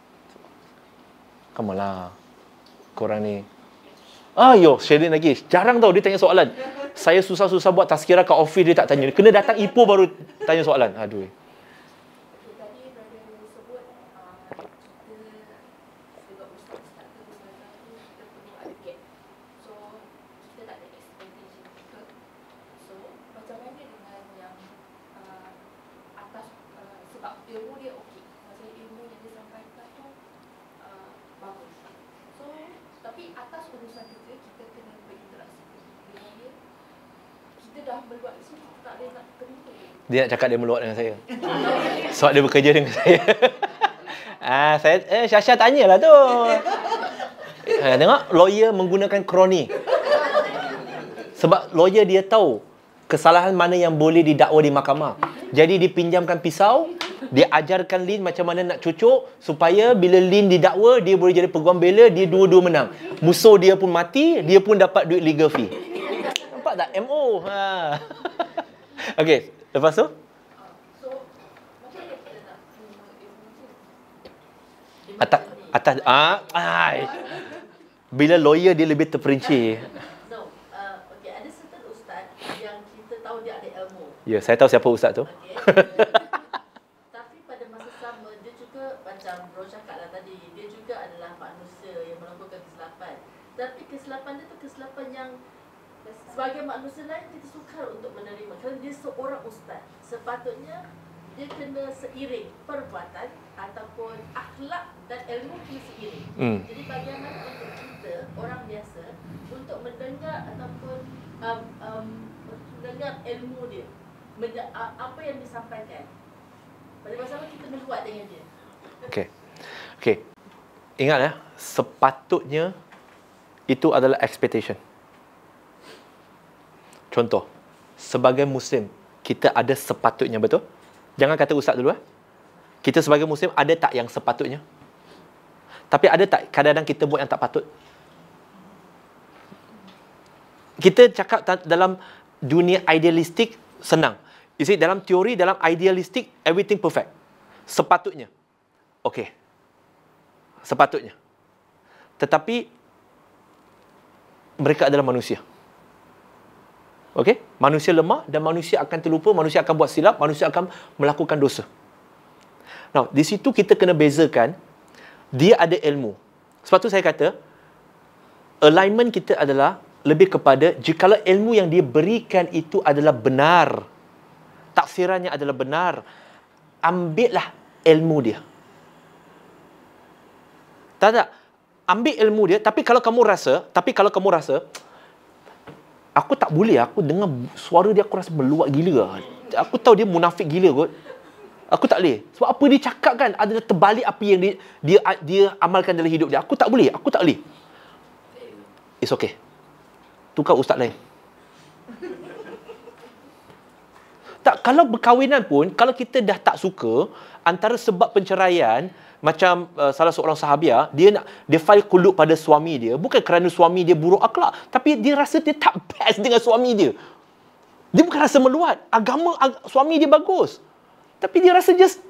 Come on lah. Korang ni. Ah, yo, Sherin lagi. Jarang tau dia tanya soalan. Saya susah-susah buat tazkirah kat office dia tak tanya. Kena datang Ipoh baru tanya soalan. Aduh. Dia nak cakap dia meluat dengan saya. Sebab dia bekerja dengan saya. ah, saya eh Syasha tanyalah tu. Eh, tengok lawyer menggunakan kroni. Sebab lawyer dia tahu kesalahan mana yang boleh didakwa di mahkamah. Jadi dia pinjamkan pisau, dia ajarkan Lin macam mana nak cucuk supaya bila Lin didakwa dia boleh jadi peguam bela, dia dua-dua menang. Musuh dia pun mati, dia pun dapat duit legal fee. Nampak tak? M O. Ha. Okey, lepas tu? Atas, atas, ah, ai. Bila lawyer dia lebih terperinci. No, uh, okay, ada certain ustaz yang kita tahu dia ada ilmu. Ya, saya tahu siapa ustaz tu. Okay. Tapi pada masa sama, dia juga macam bro cakap lah tadi, dia juga adalah manusia yang melakukan kesilapan. Tapi kesilapan dia tu kesilapan yang sebagai manusia lain kita sukar untuk menerima. Kerana dia seorang ustaz. Sepatutnya dia kena seiring perbuatan ataupun akhlak dan ilmu kena seiring. Hmm. Jadi bagaimana untuk kita, orang biasa, untuk mendengar ataupun um, um, mendengar ilmu dia, men- apa yang disampaikan. Pada masa kita meluat dengan dia. Okey. Okey. Ingat ya, sepatutnya itu adalah expectation. Contoh, sebagai Muslim, kita ada sepatutnya, betul? Jangan kata ustaz dulu. Eh? Kita sebagai Muslim, ada tak yang sepatutnya? Tapi ada tak kadang-kadang kita buat yang tak patut? Kita cakap dalam dunia idealistik, senang. You see, dalam teori, dalam idealistik, everything perfect. Sepatutnya. Okey. Sepatutnya. Tetapi, mereka adalah manusia. Okey, manusia lemah dan manusia akan terlupa, manusia akan buat silap, manusia akan melakukan dosa. Now, di situ kita kena bezakan dia ada ilmu. Sebab tu saya kata alignment kita adalah lebih kepada jikalau ilmu yang dia berikan itu adalah benar, tafsirannya adalah benar, ambillah ilmu dia. Tak tak, ambil ilmu dia, tapi kalau kamu rasa, tapi kalau kamu rasa aku tak boleh, aku dengar suara dia aku rasa meluat gila. Aku tahu dia munafik gila kot. Aku tak boleh. Sebab apa dia cakap kan adalah terbalik apa yang dia, dia dia amalkan dalam hidup dia. Aku tak boleh, aku tak boleh. It's okay. Tukar ustaz lain. Tak, kalau berkahwinan pun, kalau kita dah tak suka, antara sebab penceraian, macam uh, salah seorang sahabiah, dia nak dia file kuluk pada suami dia, bukan kerana suami dia buruk akhlak, tapi dia rasa dia tak best dengan suami dia. Dia bukan rasa meluat. Agama ag- suami dia bagus. Tapi dia rasa just,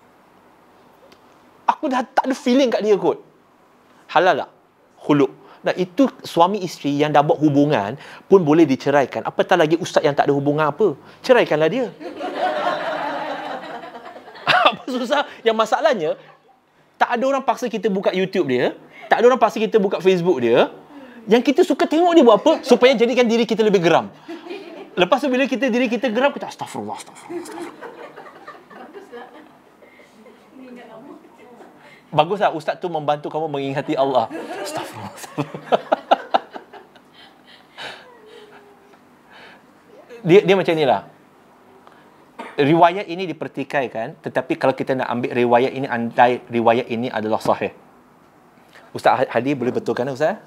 aku dah tak ada feeling kat dia kot. Halal tak? Khuluk. Nah, itu suami isteri yang dah buat hubungan pun boleh diceraikan. Apatah lagi ustaz yang tak ada hubungan apa. Ceraikanlah dia. Apa susah? Yang masalahnya, tak ada orang paksa kita buka YouTube dia. Tak ada orang paksa kita buka Facebook dia. Yang kita suka tengok dia buat apa, supaya jadikan diri kita lebih geram. Lepas tu bila kita diri kita geram, kita astagfirullah, astagfirullah, astagfirullah. Baguslah ustaz tu membantu kamu mengingati Allah. Astagfirullah. dia dia macam inilah. Riwayat ini dipertikaikan, tetapi kalau kita nak ambil riwayat ini, andai riwayat ini adalah sahih. Ustaz Hadi boleh betulkan ustaz?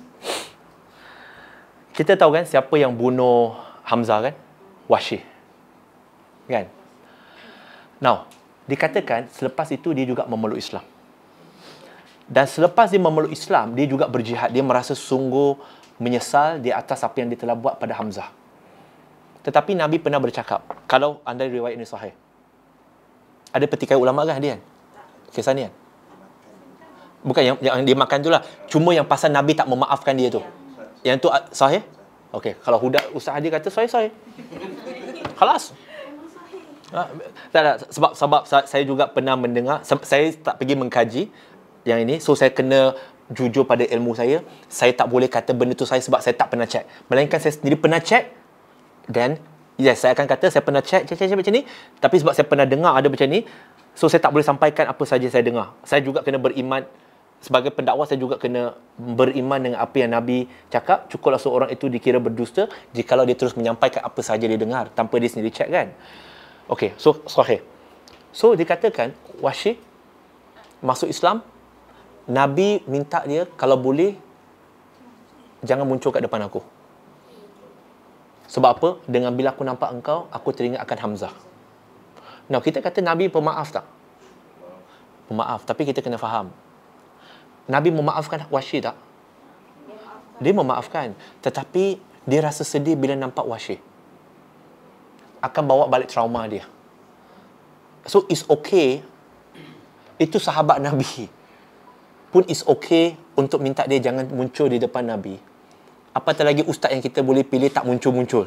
Kita tahu kan siapa yang bunuh Hamzah kan? Wahsy. Kan? Now, dikatakan selepas itu dia juga memeluk Islam. Dan selepas dia memeluk Islam, dia juga berjihad. Dia merasa sungguh menyesal di atas apa yang dia telah buat pada Hamzah. Tetapi Nabi pernah bercakap, kalau anda riwayat ini sahih, ada petikai ulama kan Hadian? Kisah ni kan? Bukan yang, yang dia makan tu lah. Cuma yang pasal Nabi tak memaafkan dia tu. Yang tu sahih? Okey, kalau Huda Ustaz Hadi kata sahih, sahih. Khalas. Ha, tak, tak, sebab sebab saya juga pernah mendengar, saya tak pergi mengkaji yang ini, so saya kena jujur pada ilmu saya. Saya tak boleh kata benda tu saya sebab saya tak pernah check. Melainkan saya sendiri pernah check, dan yes, saya akan kata saya pernah check, check, check, check macam ni. Tapi sebab saya pernah dengar ada macam ni, so saya tak boleh sampaikan apa saja saya dengar. Saya juga kena beriman, sebagai pendakwa saya juga kena beriman dengan apa yang Nabi cakap. Cukuplah seorang itu dikira berdusta jikalau dia terus menyampaikan apa saja dia dengar tanpa dia sendiri check kan. Okey, so sahih. So dikatakan Wahsy masuk Islam, Nabi minta dia kalau boleh jangan muncul kat depan aku. Sebab apa? Dengan bila aku nampak engkau, aku teringat akan Hamzah. Now, kita kata Nabi pemaaf tak? Pemaaf. Tapi kita kena faham. Nabi memaafkan Wahsy tak? Dia memaafkan. Tetapi dia rasa sedih bila nampak Wahsy. Akan bawa balik trauma dia. So, it's okay. Itu sahabat Nabi pun is okay untuk minta dia jangan muncul di depan Nabi. Apatah lagi ustaz yang kita boleh pilih tak muncul-muncul.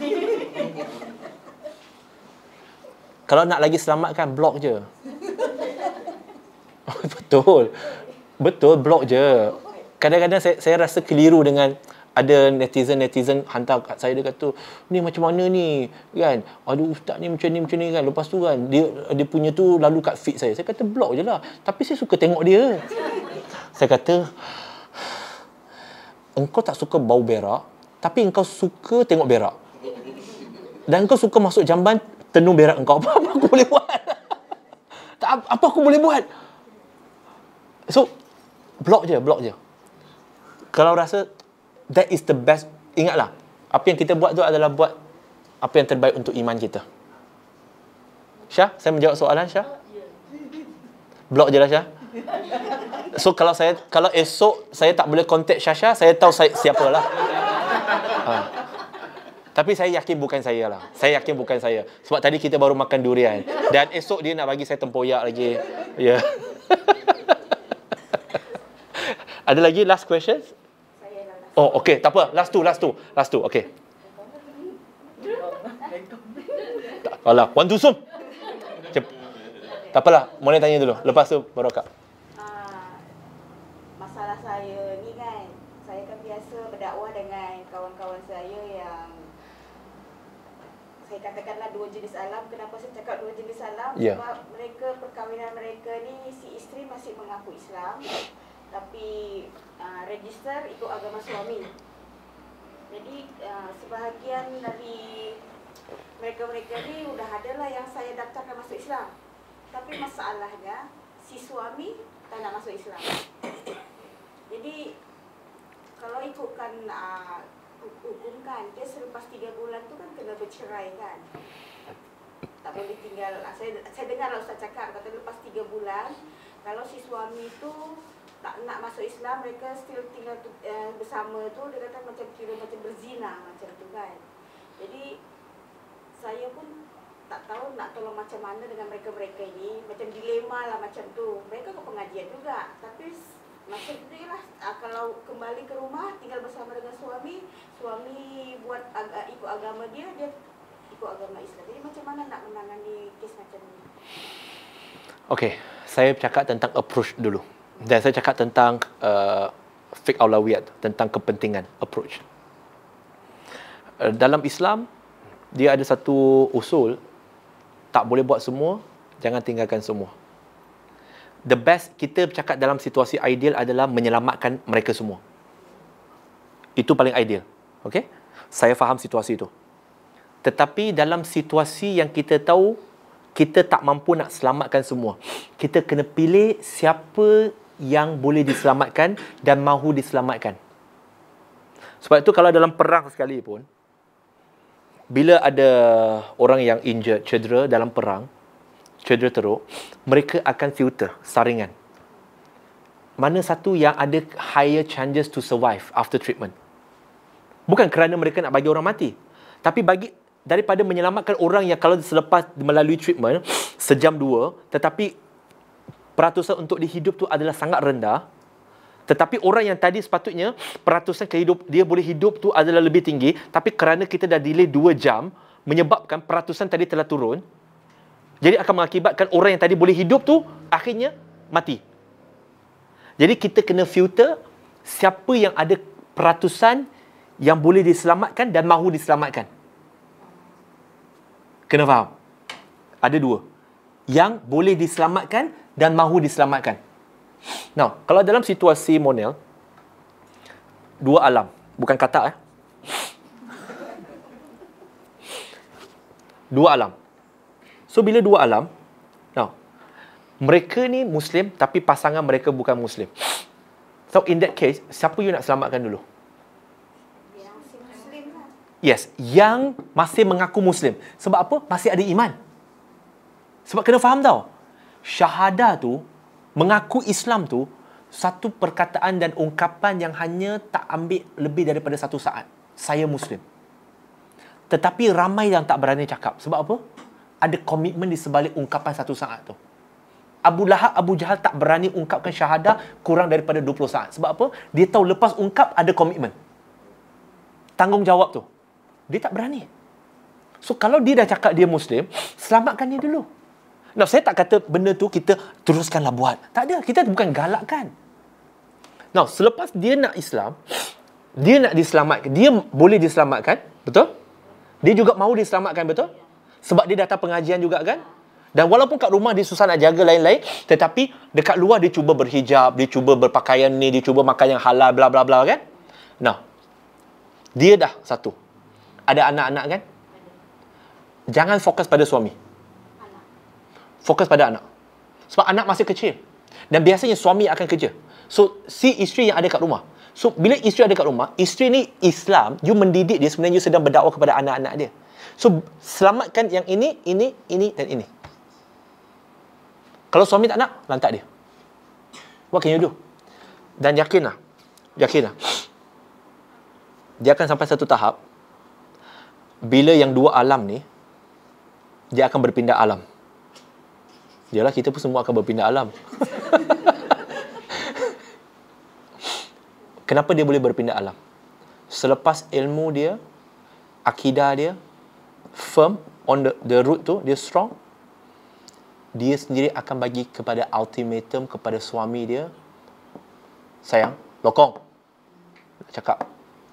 Kalau nak lagi selamatkan, block je. Betul. Betul, block je. Kadang-kadang saya, saya rasa keliru dengan ada netizen-netizen hantar kat saya, dia kata, ni macam mana ni? Kan? Aduh, ustaz ni macam ni, macam ni kan. Lepas tu kan, dia dia punya tu lalu kat feed saya. Saya kata, block je lah. Tapi saya suka tengok dia. Saya kata, engkau tak suka bau berak, tapi engkau suka tengok berak. Dan engkau suka masuk jamban, tenung berak engkau. Apa, apa aku boleh buat? Tak, apa aku boleh buat? So, block je, block je. Kalau rasa that is the best, ingatlah, apa yang kita buat tu adalah buat apa yang terbaik untuk iman kita. Syah, saya menjawab soalan Syah? Block je lah Syah. So kalau saya kalau esok saya tak boleh contact Syasha, saya tahu saya siapalah. Ha. Tapi saya yakin bukan saya lah. Saya yakin bukan saya. Sebab tadi kita baru makan durian. Dan esok dia nak bagi saya tempoyak lagi. Ya. Yeah. Ada lagi last question? Oh, okay. Tak apa. Last two, last two. Last two, okay. Alah, one two sum. Cep- tak apalah. Boleh tanya dulu. Lepas tu baru Kak. Masalah saya ni kan, saya kan biasa berdakwah dengan kawan-kawan saya yang saya katakanlah dua jenis alam. Kenapa saya cakap dua jenis alam? Yeah. Sebab mereka, perkahwinan mereka ni, si isteri masih mengaku Islam, tapi uh, register ikut agama suami. Jadi uh, sebahagian dari mereka-mereka ni sudah adalah yang saya daftarkan masuk Islam. Tapi masalahnya si suami tak nak masuk Islam. Jadi kalau ikutkan uh, hukum kan, dia selepas tiga bulan tu kan kena bercerai kan. tak boleh tinggal. Saya saya dengar lah Ustaz cakap, kata lepas tiga bulan, kalau si suami tu tak nak masuk Islam, mereka still tinggal tu, uh, bersama tu, dia kata macam kira macam berzina macam tu kan. Jadi saya pun tak tahu nak tolong macam mana dengan mereka-mereka ini. Macam dilema lah macam tu. Mereka ke pengajian juga, tapi macam tu lah, uh, kalau kembali ke rumah tinggal bersama dengan suami, suami buat ag- ikut agama dia, dia ikut agama Islam. Jadi macam mana nak menangani kes macam ni? Okey, saya cakap tentang approach dulu. Dan saya cakap tentang uh, fiqh aulawiyat, tentang kepentingan, approach. Uh, dalam Islam, dia ada satu usul, tak boleh buat semua, jangan tinggalkan semua. The best kita bercakap dalam situasi ideal adalah menyelamatkan mereka semua. Itu paling ideal. Okey? Saya faham situasi itu. Tetapi dalam situasi yang kita tahu, kita tak mampu nak selamatkan semua. Kita kena pilih siapa yang boleh diselamatkan dan mahu diselamatkan. Sebab itu kalau dalam perang sekalipun, bila ada orang yang injured, cedera dalam perang, cedera teruk, mereka akan filter saringan. Mana satu yang ada higher chances to survive after treatment. Bukan kerana mereka nak bagi orang mati, tapi bagi daripada menyelamatkan orang yang kalau selepas melalui treatment sejam dua, tetapi peratusan untuk dihidup tu adalah sangat rendah. Tetapi orang yang tadi sepatutnya peratusan kehidup dia boleh hidup tu adalah lebih tinggi, tapi kerana kita dah delay dua jam, menyebabkan peratusan tadi telah turun. Jadi akan mengakibatkan orang yang tadi boleh hidup tu akhirnya mati. Jadi kita kena filter siapa yang ada peratusan yang boleh diselamatkan dan mahu diselamatkan. Kena faham? Ada dua. Yang boleh diselamatkan dan mahu diselamatkan. Now, kalau dalam situasi Monel, dua alam. Bukan kata eh. Dua alam. So, bila dua alam, now, mereka ni Muslim, tapi pasangan mereka bukan Muslim. So, in that case, siapa you nak selamatkan dulu? Yang si Muslim lah. Yes, yang masih mengaku Muslim. Sebab apa? Masih ada iman. Sebab kena faham tau, syahadah tu, mengaku Islam tu, satu perkataan dan ungkapan yang hanya tak ambil lebih daripada satu saat. Saya Muslim. Tetapi ramai yang tak berani cakap. Sebab apa? Ada komitmen di sebalik ungkapan satu saat tu. Abu Lahab, Abu Jahal tak berani ungkapkan syahadah kurang daripada dua puluh saat. Sebab apa? Dia tahu lepas ungkap ada komitmen. Tanggungjawab tu. Dia tak berani. So, kalau dia dah cakap dia Muslim, selamatkan dia dulu. Nah, saya tak kata benda tu kita teruskanlah buat. Tak ada. Kita bukan galakkan. Nah, selepas dia nak Islam, dia nak diselamatkan. Dia boleh diselamatkan. Betul? Dia juga mahu diselamatkan. Betul? Sebab dia datang pengajian juga kan? Dan walaupun kat rumah dia susah nak jaga lain-lain, tetapi dekat luar dia cuba berhijab, dia cuba berpakaian ni, dia cuba makan yang halal, bla bla bla kan? Nah, dia dah satu. Ada anak-anak kan? Jangan fokus pada suami. Fokus pada anak. Sebab anak masih kecil. Dan biasanya suami akan kerja. So, si isteri yang ada kat rumah. So, bila isteri ada kat rumah, isteri ni Islam, you mendidik dia, sebenarnya you sedang berdakwah kepada anak-anak dia. So, selamatkan yang ini, ini, ini dan ini. Kalau suami tak nak, lantak dia. What can you do? Dan yakinlah. Yakinlah. Dia akan sampai satu tahap, bila yang dua alam ni, dia akan berpindah alam. Yalah, kita pun semua akan berpindah alam. Kenapa dia boleh berpindah alam? Selepas ilmu dia, akidah dia firm on the, the root tu, dia strong, dia sendiri akan bagi kepada ultimatum kepada suami dia, sayang, lokong, cakap,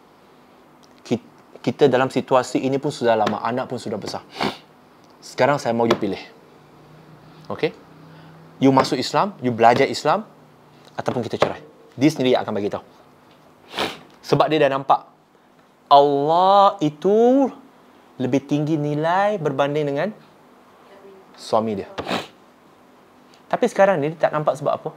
kita dalam situasi ini pun sudah lama, anak pun sudah besar, sekarang saya mau you pilih. Okay? You masuk Islam, you belajar Islam, ataupun kita cerai. Dia sendiri yang akan bagi tahu. Sebab dia dah nampak Allah itu lebih tinggi nilai berbanding dengan suami dia. Tapi sekarang ni dia tak nampak sebab apa?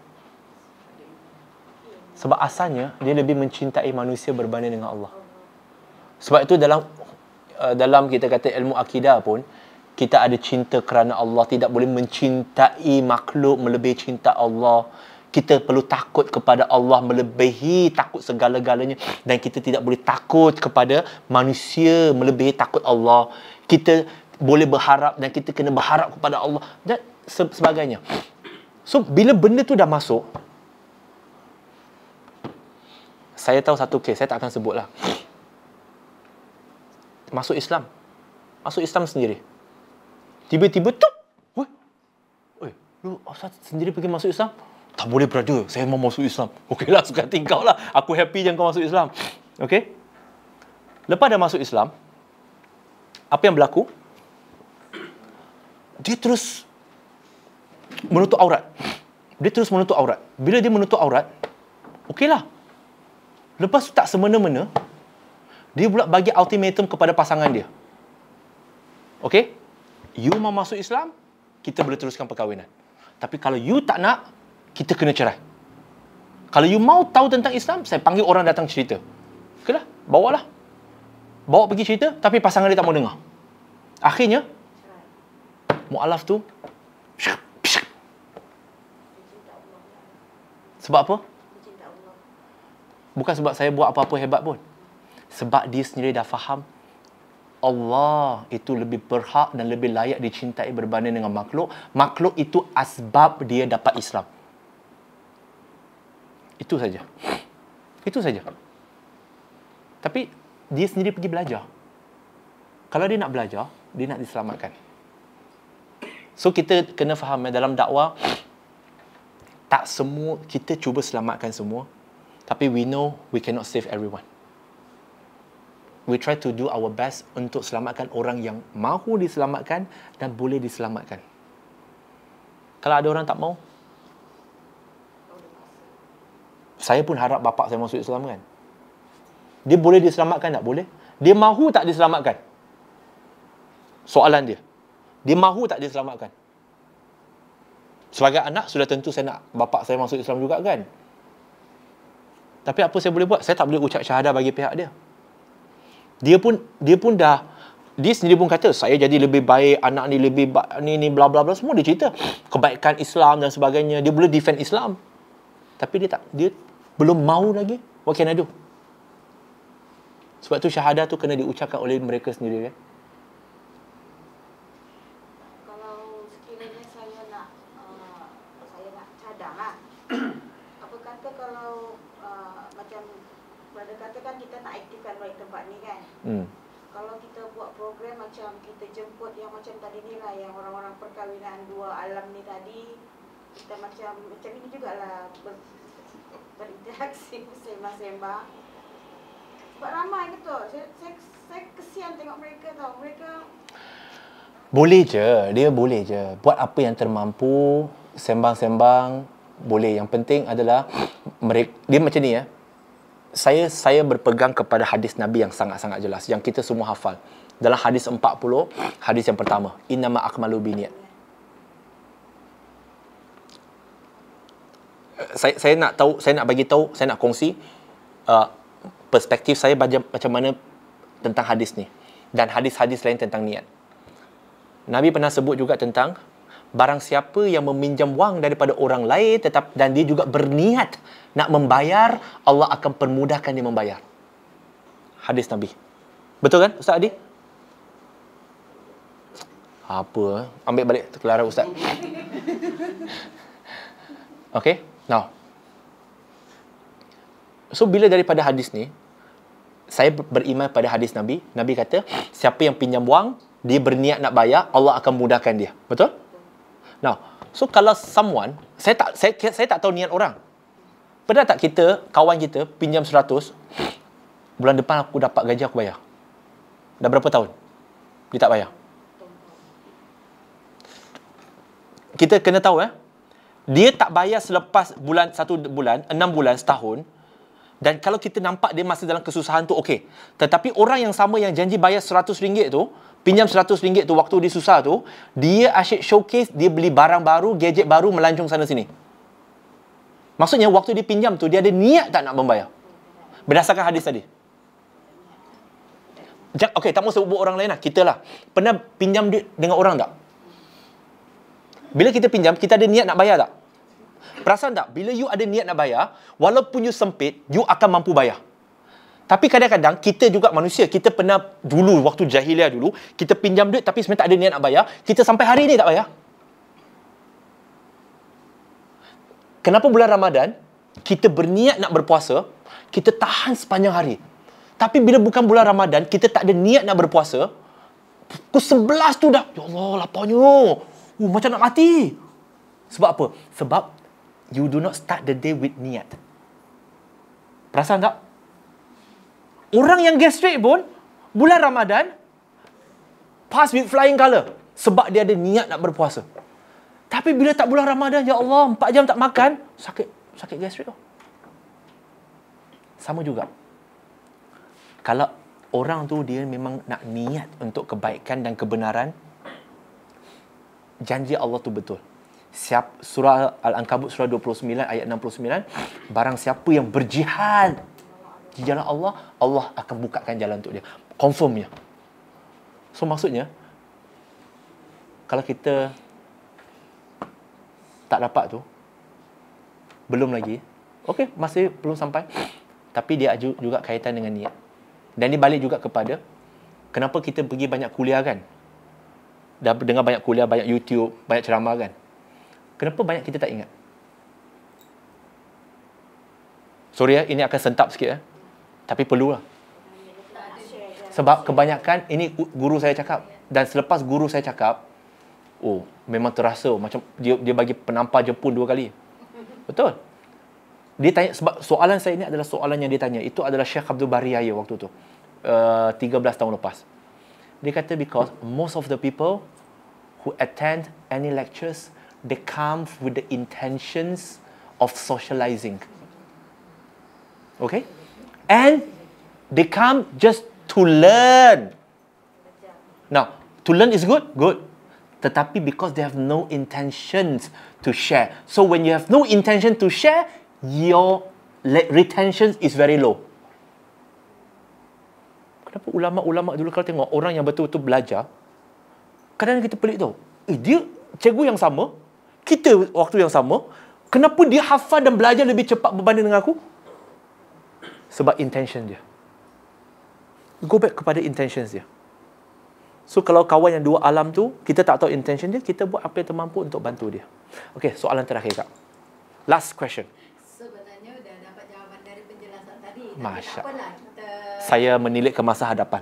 Sebab asalnya dia lebih mencintai manusia berbanding dengan Allah. Sebab itu dalam uh, dalam kita kata ilmu akidah pun, Kita ada cinta kerana Allah. Tidak boleh mencintai makhluk melebihi cinta Allah. Kita perlu takut kepada Allah melebihi takut segala-galanya. Dan kita tidak boleh takut kepada manusia melebihi takut Allah. Kita boleh berharap dan kita kena berharap kepada Allah dan sebagainya. So, bila benda tu dah masuk, saya tahu satu kes, saya tak akan sebut lah. Masuk Islam. Masuk Islam sendiri. Tiba-tiba, tup! Weh, weh, lu asal sendiri pergi masuk Islam? Tak boleh, brother. Saya mau masuk Islam. Okeylah, suka hati kau lah. Aku happy je kau masuk Islam. Okey? Lepas dah masuk Islam, apa yang berlaku? Dia terus menutup aurat. Dia terus menutup aurat. Bila dia menutup aurat, okeylah. Lepas tu tak semena-mena, dia pula bagi ultimatum kepada pasangan dia. Okey? You mau masuk Islam, kita boleh teruskan perkahwinan. Tapi kalau you tak nak, kita kena cerai. Kalau you mau tahu tentang Islam, saya panggil orang datang cerita. Okeylah, bawalah. Bawa pergi cerita, tapi pasangan dia tak mau dengar. Akhirnya, mu'alaf tu, sebab apa? Bukan sebab saya buat apa-apa hebat pun. Sebab dia sendiri dah faham, Allah itu lebih berhak dan lebih layak dicintai berbanding dengan makhluk. Makhluk itu asbab dia dapat Islam. Itu saja. Itu saja. Tapi dia sendiri pergi belajar. Kalau dia nak belajar, dia nak diselamatkan. So kita kena faham ya, dalam dakwah, tak semua kita cuba selamatkan semua, tapi we know we cannot save everyone. We try to do our best untuk selamatkan orang yang mahu diselamatkan dan boleh diselamatkan. Kalau ada orang tak mau, saya pun harap bapa saya masuk Islam kan. Dia boleh diselamatkan tak? Boleh. Dia mahu tak diselamatkan? Soalan dia. Dia mahu tak diselamatkan? Sebagai anak, sudah tentu saya nak bapa saya masuk Islam juga kan. Tapi apa saya boleh buat? Saya tak boleh ucap syahadah bagi pihak dia. Dia pun dia pun dah, dia sendiri pun kata, saya jadi lebih baik, anak ni lebih baik, ni ni bla bla bla, semua dia cerita. Kebaikan Islam dan sebagainya. Dia boleh defend Islam. Tapi dia tak, dia belum mahu lagi. What can I do? Sebab tu syahadah tu kena diucapkan oleh mereka sendiri kan. Kalau sekiranya saya nak uh, saya nak cadang lah. Apa kata kalau uh, macam berada kata kan kita nak aktifkan balik tempat ni kan. Hmm. Kalau kita buat program macam kita jemput yang macam tadi ni lah, yang orang-orang perkahwinan dua alam ni tadi, kita macam macam ini jugalah ber, berinteraksi, sembang-sembang. Sebab ramai betul. Saya, saya, saya kesian tengok mereka tau. Mereka boleh je, dia boleh je. Buat apa yang termampu, sembang-sembang, boleh. Yang penting adalah mereka, dia macam ni ya. Saya saya berpegang kepada hadis Nabi yang sangat-sangat jelas, yang kita semua hafal. Dalam hadis empat puluh, hadis yang pertama, innama akmalu biniyat. Saya saya nak tahu, saya nak bagi tahu, saya nak kongsi uh, perspektif saya macam mana tentang hadis ni dan hadis-hadis lain tentang niat. Nabi pernah sebut juga tentang barang siapa yang meminjam wang daripada orang lain tetap dan dia juga berniat nak membayar, Allah akan permudahkan dia membayar. Hadis Nabi. Betul kan Ustaz Adi? Apa? Ambil balik kelara Ustaz. Okay, now. So, bila daripada hadis ni, saya beriman pada hadis Nabi. Nabi kata, siapa yang pinjam wang, dia berniat nak bayar, Allah akan mudahkan dia. Betul? Now, so kalau someone, saya tak saya, saya tak tahu niat orang. Pernah tak kita, kawan kita, pinjam seratus, bulan depan aku dapat gaji, aku bayar. Dah berapa tahun? Dia tak bayar. Kita kena tahu, eh, dia tak bayar selepas bulan, satu bulan, enam bulan, setahun. Dan kalau kita nampak dia masih dalam kesusahan tu, okey. Tetapi orang yang sama yang janji bayar seratus ringgit tu, pinjam seratus ringgit tu waktu dia susah tu, dia asyik showcase, dia beli barang baru, gadget baru, melancong sana sini. Maksudnya waktu dia pinjam tu, dia ada niat tak nak membayar. Berdasarkan hadis tadi. Okey, tak mau sebut orang lain lah. Kita lah. Pernah pinjam duit dengan orang tak? Bila kita pinjam, kita ada niat nak bayar tak? Perasan tak? Bila you ada niat nak bayar, walaupun you sempit, you akan mampu bayar. Tapi kadang-kadang, kita juga manusia. Kita pernah dulu, waktu jahiliah dulu, kita pinjam duit tapi sebenarnya tak ada niat nak bayar. Kita sampai hari ni tak bayar. Kenapa bulan Ramadan, kita berniat nak berpuasa, kita tahan sepanjang hari. Tapi bila bukan bulan Ramadan, kita tak ada niat nak berpuasa, pukul sebelas tu dah, ya Allah, laparnya. Uh, macam nak mati. Sebab apa? Sebab you do not start the day with niat. Perasan tak? Orang yang gastric pun, bulan Ramadan, pass with flying colour. Sebab dia ada niat nak berpuasa. Tapi bila tak bulan Ramadan, ya Allah, empat jam tak makan, sakit sakit gastric tu. Sama juga. Kalau orang tu dia memang nak niat untuk kebaikan dan kebenaran, janji Allah tu betul. Siap, surah Al-Ankabut surah dua puluh sembilan ayat enam puluh sembilan, barang siapa yang berjihad di jalan Allah, Allah akan bukakan jalan untuk dia. Confirmnya. So maksudnya, kalau kita tak dapat tu, belum lagi, okey, masih belum sampai, tapi dia juga kaitan dengan niat. Dan dia balik juga kepada kenapa kita pergi banyak kuliah kan? Dah dengar banyak kuliah, banyak YouTube, banyak ceramah kan? Kenapa banyak kita tak ingat? Sorry ya, ini akan sentap sikit ya. Tapi perlulah. Sebab kebanyakan, ini guru saya cakap. Dan selepas guru saya cakap, oh, memang terasa macam dia dia bagi penampar jempun dua kali. Betul. Dia tanya, sebab soalan saya ini adalah soalan yang dia tanya. Itu adalah Syekh Abdul Bari Yahya waktu tu. Uh, tiga belas tahun lepas. Dia kata because most of the people who attend any lectures, they come with the intentions of socializing. Okay? And they come just to learn. Now, to learn is good? Good. Tetapi because they have no intentions to share. So when you have no intention to share, your retention is very low. Kenapa ulama-ulama dulu kalau tengok orang yang betul-betul belajar, kadang-kadang kita pelik tau. Eh, dia cikgu yang sama, kita waktu yang sama, kenapa dia hafal dan belajar lebih cepat berbanding dengan aku? Sebab intention dia. Go back kepada intentions dia. So kalau kawan yang dua alam tu, kita tak tahu intention dia, kita buat apa yang termampu untuk bantu dia. Okey, soalan terakhir Kak. Last question. Sebenarnya dah dapat jawapan dari penjelasan tadi. Tapi Masya. tak apalah kita... Saya menilik ke masa hadapan.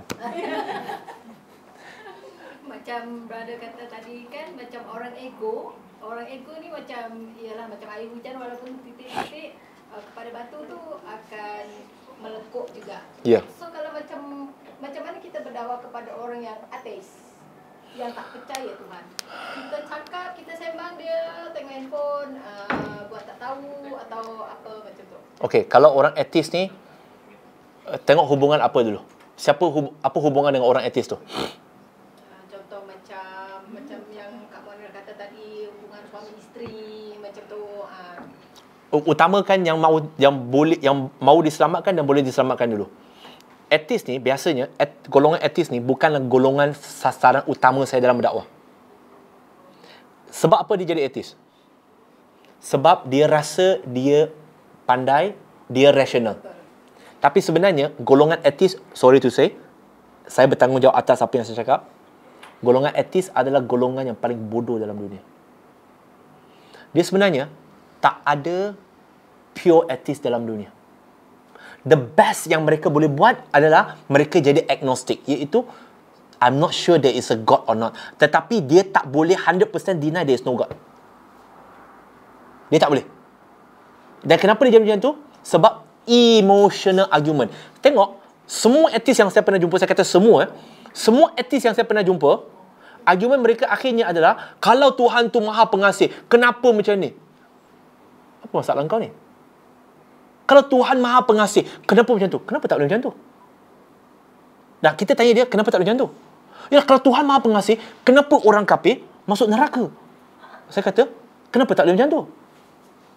Macam brother kata tadi kan, macam orang ego. Orang ego ni macam, ialah macam air hujan walaupun titik-titik uh, kepada batu tu akan melekuk juga. Ya. Yeah. So kalau macam macam mana kita berdakwah kepada orang yang ateis, yang tak percaya Tuhan. Kita cakap, kita sembang, dia tengok handphone, uh, buat tak tahu atau apa macam tu. Okey, kalau orang ateis ni, uh, tengok hubungan apa dulu? Siapa hub, apa hubungan dengan orang ateis tu? Uh, contoh macam macam yang Kak Monir kata tadi, hubungan suami isteri macam tu. Uh. Utamakan yang mau yang boleh yang mau diselamatkan dan boleh diselamatkan dulu. Etis ni biasanya et, golongan etis ni bukanlah golongan sasaran utama saya dalam berdakwah. Sebab apa dia jadi etis? Sebab dia rasa dia pandai, dia rasional. Tapi sebenarnya golongan etis, sorry to say, saya bertanggungjawab atas apa yang saya cakap. Golongan etis adalah golongan yang paling bodoh dalam dunia. Dia sebenarnya tak ada pure etis dalam dunia. The best yang mereka boleh buat adalah mereka jadi agnostic, iaitu I'm not sure there is a God or not. Tetapi dia tak boleh one hundred percent deny there is no God. Dia tak boleh. Dan kenapa dia jadi macam tu? Sebab emotional argument. Tengok, semua etis yang saya pernah jumpa, saya kata semua, eh, semua etis yang saya pernah jumpa, argument mereka akhirnya adalah, kalau Tuhan tu maha pengasih, kenapa macam ni? Apa masalah kau ni? Kalau Tuhan maha pengasih, kenapa macam tu? Kenapa tak boleh macam tu? Nah, kita tanya dia, kenapa tak boleh macam tu? Ya, kalau Tuhan maha pengasih, kenapa orang kafir masuk neraka? Saya kata, kenapa tak boleh macam tu?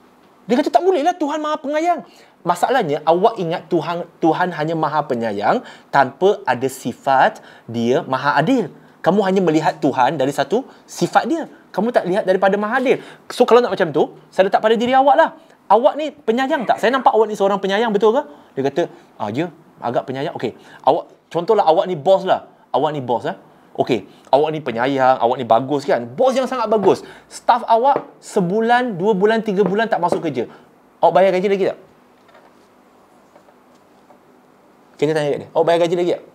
Dia kata tak boleh lah, Tuhan Maha Penyayang. Masalahnya awak ingat Tuhan Tuhan hanya Maha Penyayang tanpa ada sifat dia Maha Adil. Kamu hanya melihat Tuhan dari satu sifat dia. Kamu tak lihat daripada Maha Adil. So kalau nak macam tu, saya letak pada diri awak lah. Awak ni penyayang tak? Saya nampak awak ni seorang penyayang, betul ke? Dia kata, ah ya, agak penyayang. Okey. Awak contohlah awak ni bos lah. Awak ni bos eh. Okey, awak ni penyayang, awak ni bagus kan? Bos yang sangat bagus. Staff awak sebulan, dua bulan, tiga bulan tak masuk kerja. Awak bayar gaji lagi tak? Kita tanya kat dia, awak bayar gaji lagi tak?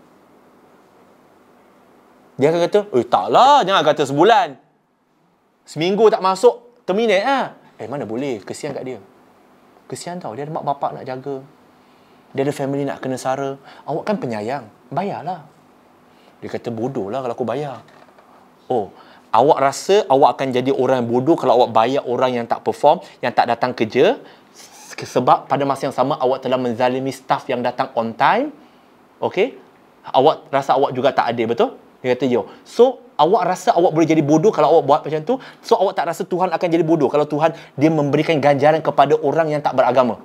Dia akan kata, eh taklah, jangan kata sebulan. Seminggu tak masuk, terminate lah. Eh mana boleh, kesian kat dia. Kesian tau, dia ada mak bapak nak jaga. Dia ada family nak kena sara. Awak kan penyayang, bayarlah. Dia kata, bodoh lah kalau aku bayar. Oh, awak rasa awak akan jadi orang yang bodoh kalau awak bayar orang yang tak perform, yang tak datang kerja, sebab pada masa yang sama awak telah menzalimi staff yang datang on time. Okey? Awak rasa awak juga tak adil, betul? Dia kata, yo. So, awak rasa awak boleh jadi bodoh kalau awak buat macam tu. So, awak tak rasa Tuhan akan jadi bodoh kalau Tuhan dia memberikan ganjaran kepada orang yang tak beragama.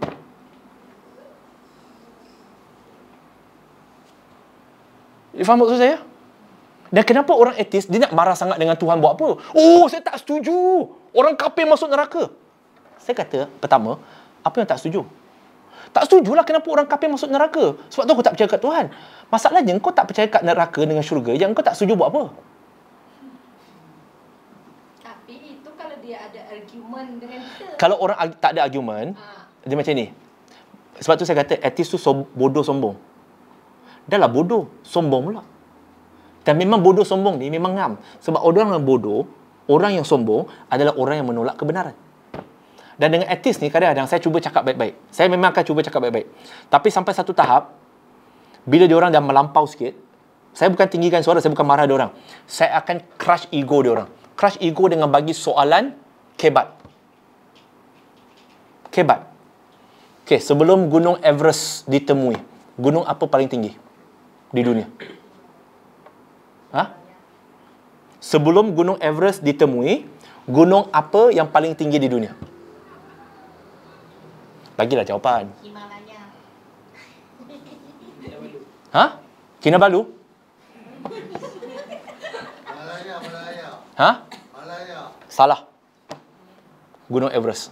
You faham maksud saya? Dan kenapa orang ateis, dia nak marah sangat dengan Tuhan buat apa? Oh, saya tak setuju. Orang kafir masuk neraka. Saya kata, pertama, apa yang tak setuju? Tak setujulah kenapa orang kafir masuk neraka. Sebab tu aku tak percaya kat Tuhan. Masalahnya, kau tak percaya kat neraka dengan syurga, yang kau tak setuju buat apa? Tapi itu kalau dia ada argument dengan kita. Kalau orang tak ada argument, ha. Dia macam ni. Sebab tu saya kata, ateis tu som- bodoh sombong. Dah lah bodoh, sombong pula. Dan memang bodoh sombong ni memang ngam. Sebab orang yang bodoh, orang yang sombong adalah orang yang menolak kebenaran. Dan dengan etis ni kadang-kadang saya cuba cakap baik-baik. Saya memang akan cuba cakap baik-baik. Tapi sampai satu tahap, bila diorang dah melampau sikit, saya bukan tinggikan suara, saya bukan marah diorang. Saya akan crush ego diorang. Crush ego dengan bagi soalan kebat. Kebat. Okay, sebelum Gunung Everest ditemui, gunung apa paling tinggi di dunia? Ha? Sebelum Gunung Everest ditemui, gunung apa yang paling tinggi di dunia? Bagilah jawapan. Himalaya. Ha? Kinabalu? Malaya, Malaya. Ha? Malaya. Salah. Gunung Everest.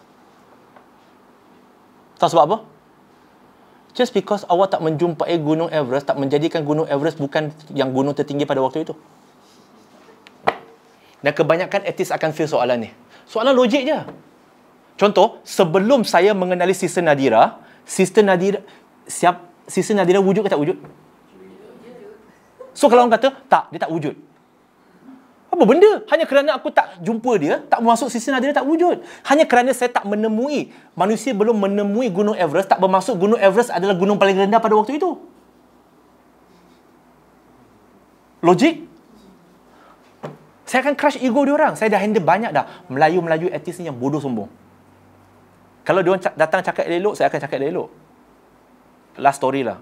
Tahu sebab apa? Just because awak tak menjumpai Gunung Everest, tak menjadikan Gunung Everest bukan yang gunung tertinggi pada waktu itu. Dan kebanyakan etis akan feel soalan ni. Soalan logik je. Contoh, sebelum saya mengenali Sister Nadira, Sister Nadira, siap, Sister Nadira wujud ke tak wujud? So kalau orang kata, tak, dia tak wujud. Apa benda? Hanya kerana aku tak jumpa dia, tak masuk Sister Nadira tak wujud. Hanya kerana saya tak menemui, manusia belum menemui Gunung Everest, tak bermaksud Gunung Everest adalah gunung paling rendah pada waktu itu. Logik? Saya akan crush ego diorang. Saya dah handle banyak dah. Melayu-Melayu etis ni yang bodoh sombong. Kalau diorang datang cakap elok, saya akan cakap elok. Last story lah.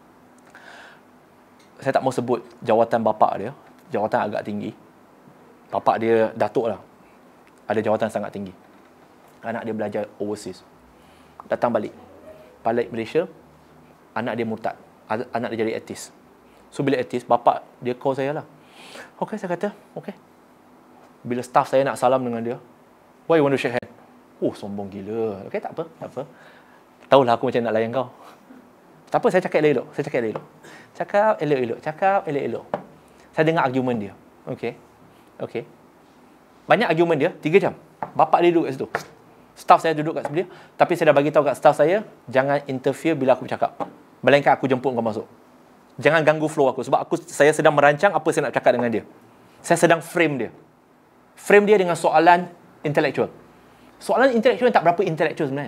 Saya tak mau sebut jawatan bapak dia. Jawatan agak tinggi. Bapak dia datuk lah. Ada jawatan sangat tinggi. Anak dia belajar overseas. Datang balik. Balik Malaysia. Anak dia murtad. Anak dia jadi etis. So bila etis, bapak dia call saya lah. Okay, saya kata, okay. Bila staff saya nak salam dengan dia, why you want to shake hand? Oh, sombong gila. Okay, tak apa, tak apa. Tahulah aku macam nak layan kau. Tak apa, saya cakap elok-elok. Saya cakap elok-elok. Cakap elok-elok. Cakap elok-elok. Saya dengar argument dia. Okay. Okay. Banyak argument dia, tiga jam. Bapak dia duduk kat situ. Staff saya duduk kat sebelah. Tapi saya dah bagi tahu kat staff saya, jangan interfere bila aku bercakap. Melainkan aku jemput kau masuk. Jangan ganggu flow aku. Sebab aku saya sedang merancang apa saya nak cakap dengan dia. Saya sedang frame dia. Frame dia dengan soalan intellectual. Soalan intellectual tak berapa intellectual sebenarnya.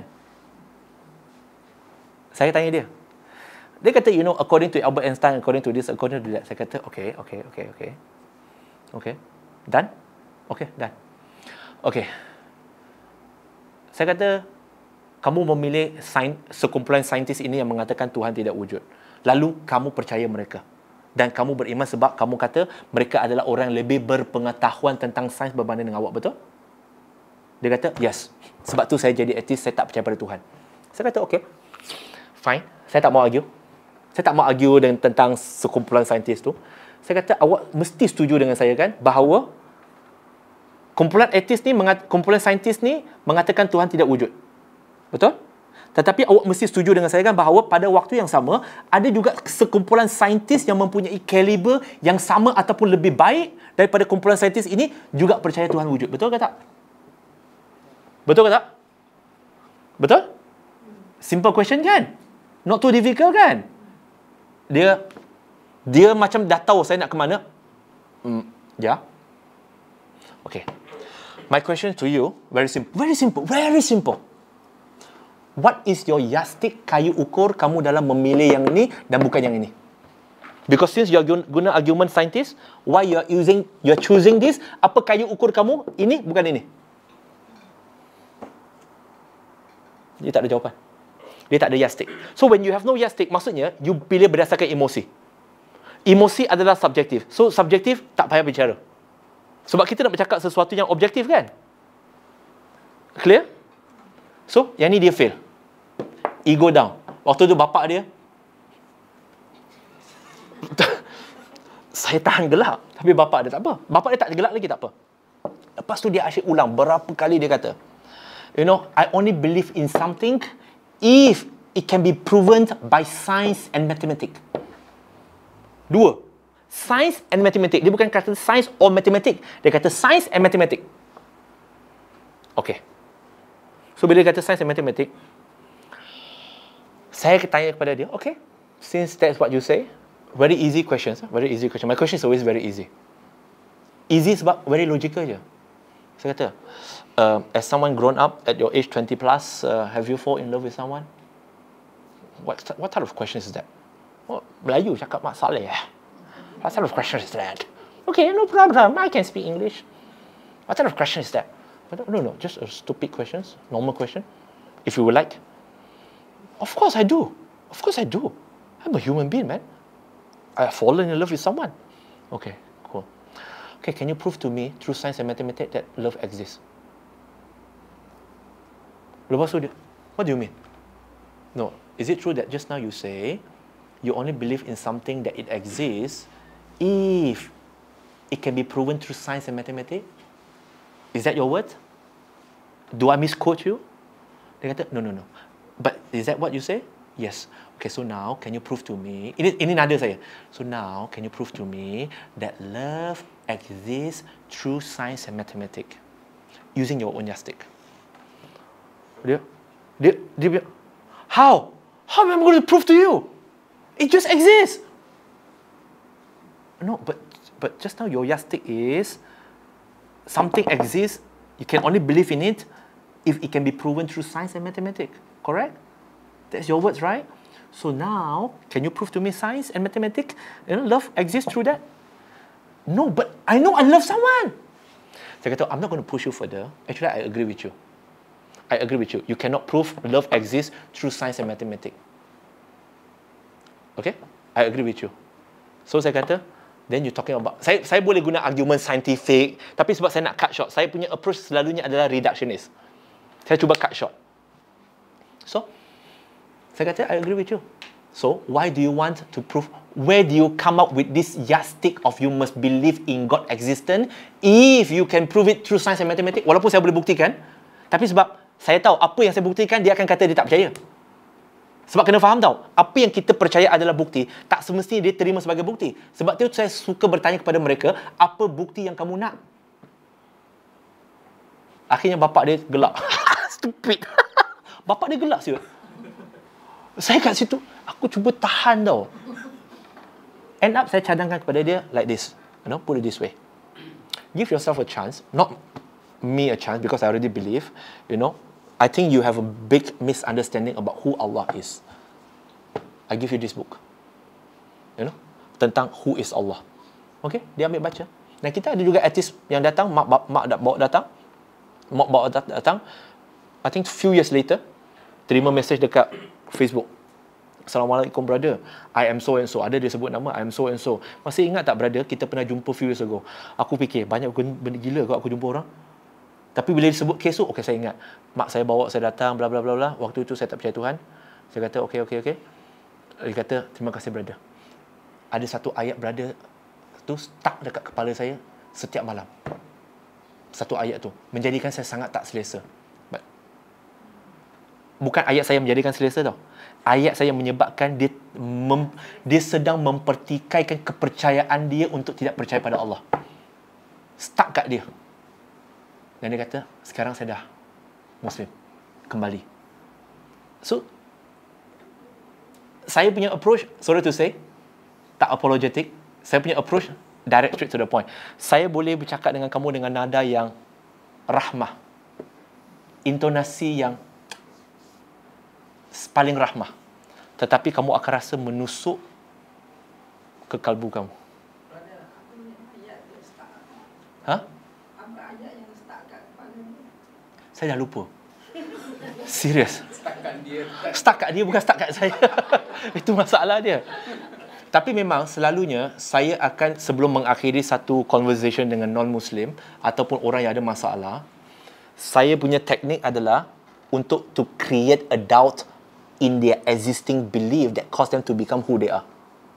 Saya tanya dia. Dia kata, you know, according to Albert Einstein, according to this, according to that. Saya kata, okay, okay, okay, okay. Okay. Done? Okay, done. Okay. Saya kata, kamu memilih sain, sekumpulan saintis ini yang mengatakan Tuhan tidak wujud. Lalu kamu percaya mereka. Dan kamu beriman sebab kamu kata mereka adalah orang yang lebih berpengetahuan tentang sains berbanding dengan awak, betul? Dia Dia kata, yes. Sebab tu saya jadi atheist, saya tak percaya pada Tuhan. Saya kata, okay. Fine. Saya tak mau argue. Saya tak mau argue dengan tentang sekumpulan saintis tu. Saya kata, awak mesti setuju dengan saya kan, bahawa kumpulan atheist ni, kumpulan saintis ni mengatakan Tuhan tidak wujud. Betul? Tetapi awak mesti setuju dengan saya kan, bahawa pada waktu yang sama, ada juga sekumpulan saintis yang mempunyai kaliber yang sama ataupun lebih baik daripada kumpulan saintis ini, juga percaya Tuhan wujud. Betul ke tak? Betul ke tak? Betul? Simple question kan? Not too difficult kan? Dia dia macam dah tahu saya nak ke mana. Hmm, ya. Yeah. Okay. My question to you, very simple. Very simple. Very simple. What is your yardstick, kayu ukur kamu dalam memilih yang ini dan bukan yang ini? Because since you are guna argument scientist, why you are using, you are choosing this? Apa kayu ukur kamu? Ini bukan ini. Dia tak ada jawapan. Dia tak ada yardstick. So when you have no yardstick, maksudnya you pilih berdasarkan emosi. Emosi adalah subjektif. So subjektif tak payah bicara. Sebab kita nak bercakap sesuatu yang objektif kan? Clear? So yang ni dia fail. Ego down. Waktu tu bapak dia, saya tahan gelak. Tapi bapak dia tak apa. Bapak dia tak gelak lagi, tak apa. Lepas tu dia asyik ulang. Berapa kali dia kata, you know, I only believe in something if it can be proven by science and mathematics. Dua. Science and mathematics. Dia bukan kata science or mathematics. Dia kata science and mathematics. Okay. So, bila dia kata science and mathematics, saya tanya kepada dia, okay, since that's what you say, very easy questions. Very easy question. My question is always very easy. Easy sebab very logical je. Saya kata, uh, as someone grown up at your age twenty plus, uh, have you fall in love with someone? What what type of question is that? Oh, Melayu cakap mak saleh. What type of question is that? Okay, no problem. I can speak English. What type of question is that? No, no, just a stupid questions, normal question. If you would like. Of course I do. Of course I do. I'm a human being, man. I have fallen in love with someone. Okay, cool. Okay, can you prove to me through science and mathematics that love exists? Lepas tu dia, what do you mean? No, is it true that just now you say you only believe in something that it exists if it can be proven through science and mathematics? Is that your word? Do I misquote you? Dia kata, no, no, no. But is that what you say? Yes. Okay, so now can you prove to me, ini, ini nada saya. So now can you prove to me that love exists through science and mathematics using your own yardstick? Dia, dia, dia bilang, how? How am I going to prove to you? It just exists. No, but but just now your yardstick is something exists. You can only believe in it if it can be proven through science and mathematics. Correct? That's your words, right? So now, can you prove to me science and mathematics? You know, love exists through that? No, but I know I love someone. Saya kata, I'm not going to push you further. Actually, I agree with you. I agree with you. You cannot prove love exists through science and mathematics. Okay? I agree with you. So, saya kata, then you talking about... Saya saya boleh guna argument scientific, tapi sebab saya nak cut short, saya punya approach selalunya adalah reductionist. Saya cuba cut short. So, saya kata, I agree with you. So, why do you want to prove... Where do you come up with this yardstick of you must believe in God existence if you can prove it through science and mathematics? Walaupun saya boleh buktikan, tapi sebab saya tahu apa yang saya buktikan, dia akan kata dia tak percaya. Sebab kena faham tahu, apa yang kita percaya adalah bukti, tak semestinya dia terima sebagai bukti. Sebab itu saya suka bertanya kepada mereka, apa bukti yang kamu nak? Akhirnya bapak dia gelak. Stupid. Bapak dia gelak siapa? Saya kat situ, aku cuba tahan tau. End up saya cadangkan kepada dia like this. You know, put it this way. Give yourself a chance, not me a chance because I already believe, you know. I think you have a big misunderstanding about who Allah is. I give you this book. You know, tentang who is Allah. Okay, dia ambil baca. Dan kita ada juga artis yang datang, mak mak, mak bawa datang. Mak bawa datang. I think few years later, terima message dekat Facebook. Assalamualaikum brother, I am so and so. Ada dia sebut nama, I am so and so. Masih ingat tak brother, kita pernah jumpa few years ago. Aku fikir, banyak benda gila kalau aku jumpa orang. Tapi bila disebut kes tu, okey saya ingat. Mak saya bawa saya datang, bla bla bla bla. Waktu itu saya tak percaya Tuhan. Saya kata, okey, okey, okey. Dia kata, terima kasih brother. Ada satu ayat brother tu stuck dekat kepala saya setiap malam. Satu ayat tu menjadikan saya sangat tak selesa. Bukan ayat saya menjadikan selesa tau. Ayat saya menyebabkan dia mem, dia sedang mempertikaikan kepercayaan dia untuk tidak percaya pada Allah. Stuck kat dia. Dan dia kata, sekarang saya dah Muslim. Kembali. So, saya punya approach, sorry to say, tak apologetic. Saya punya approach, direct straight to the point. Saya boleh bercakap dengan kamu dengan nada yang rahmah. Intonasi yang paling rahmah. Tetapi kamu akan rasa menusuk ke kalbu kamu. Ha? Saya dah lupa. Serius. Stuck kat dia. Stuck kat dia, bukan stuck kat saya. Itu masalah dia. Tapi memang selalunya saya akan, sebelum mengakhiri satu conversation dengan non-Muslim ataupun orang yang ada masalah, saya punya teknik adalah untuk to create a doubt in their existing belief that cause them to become who they are.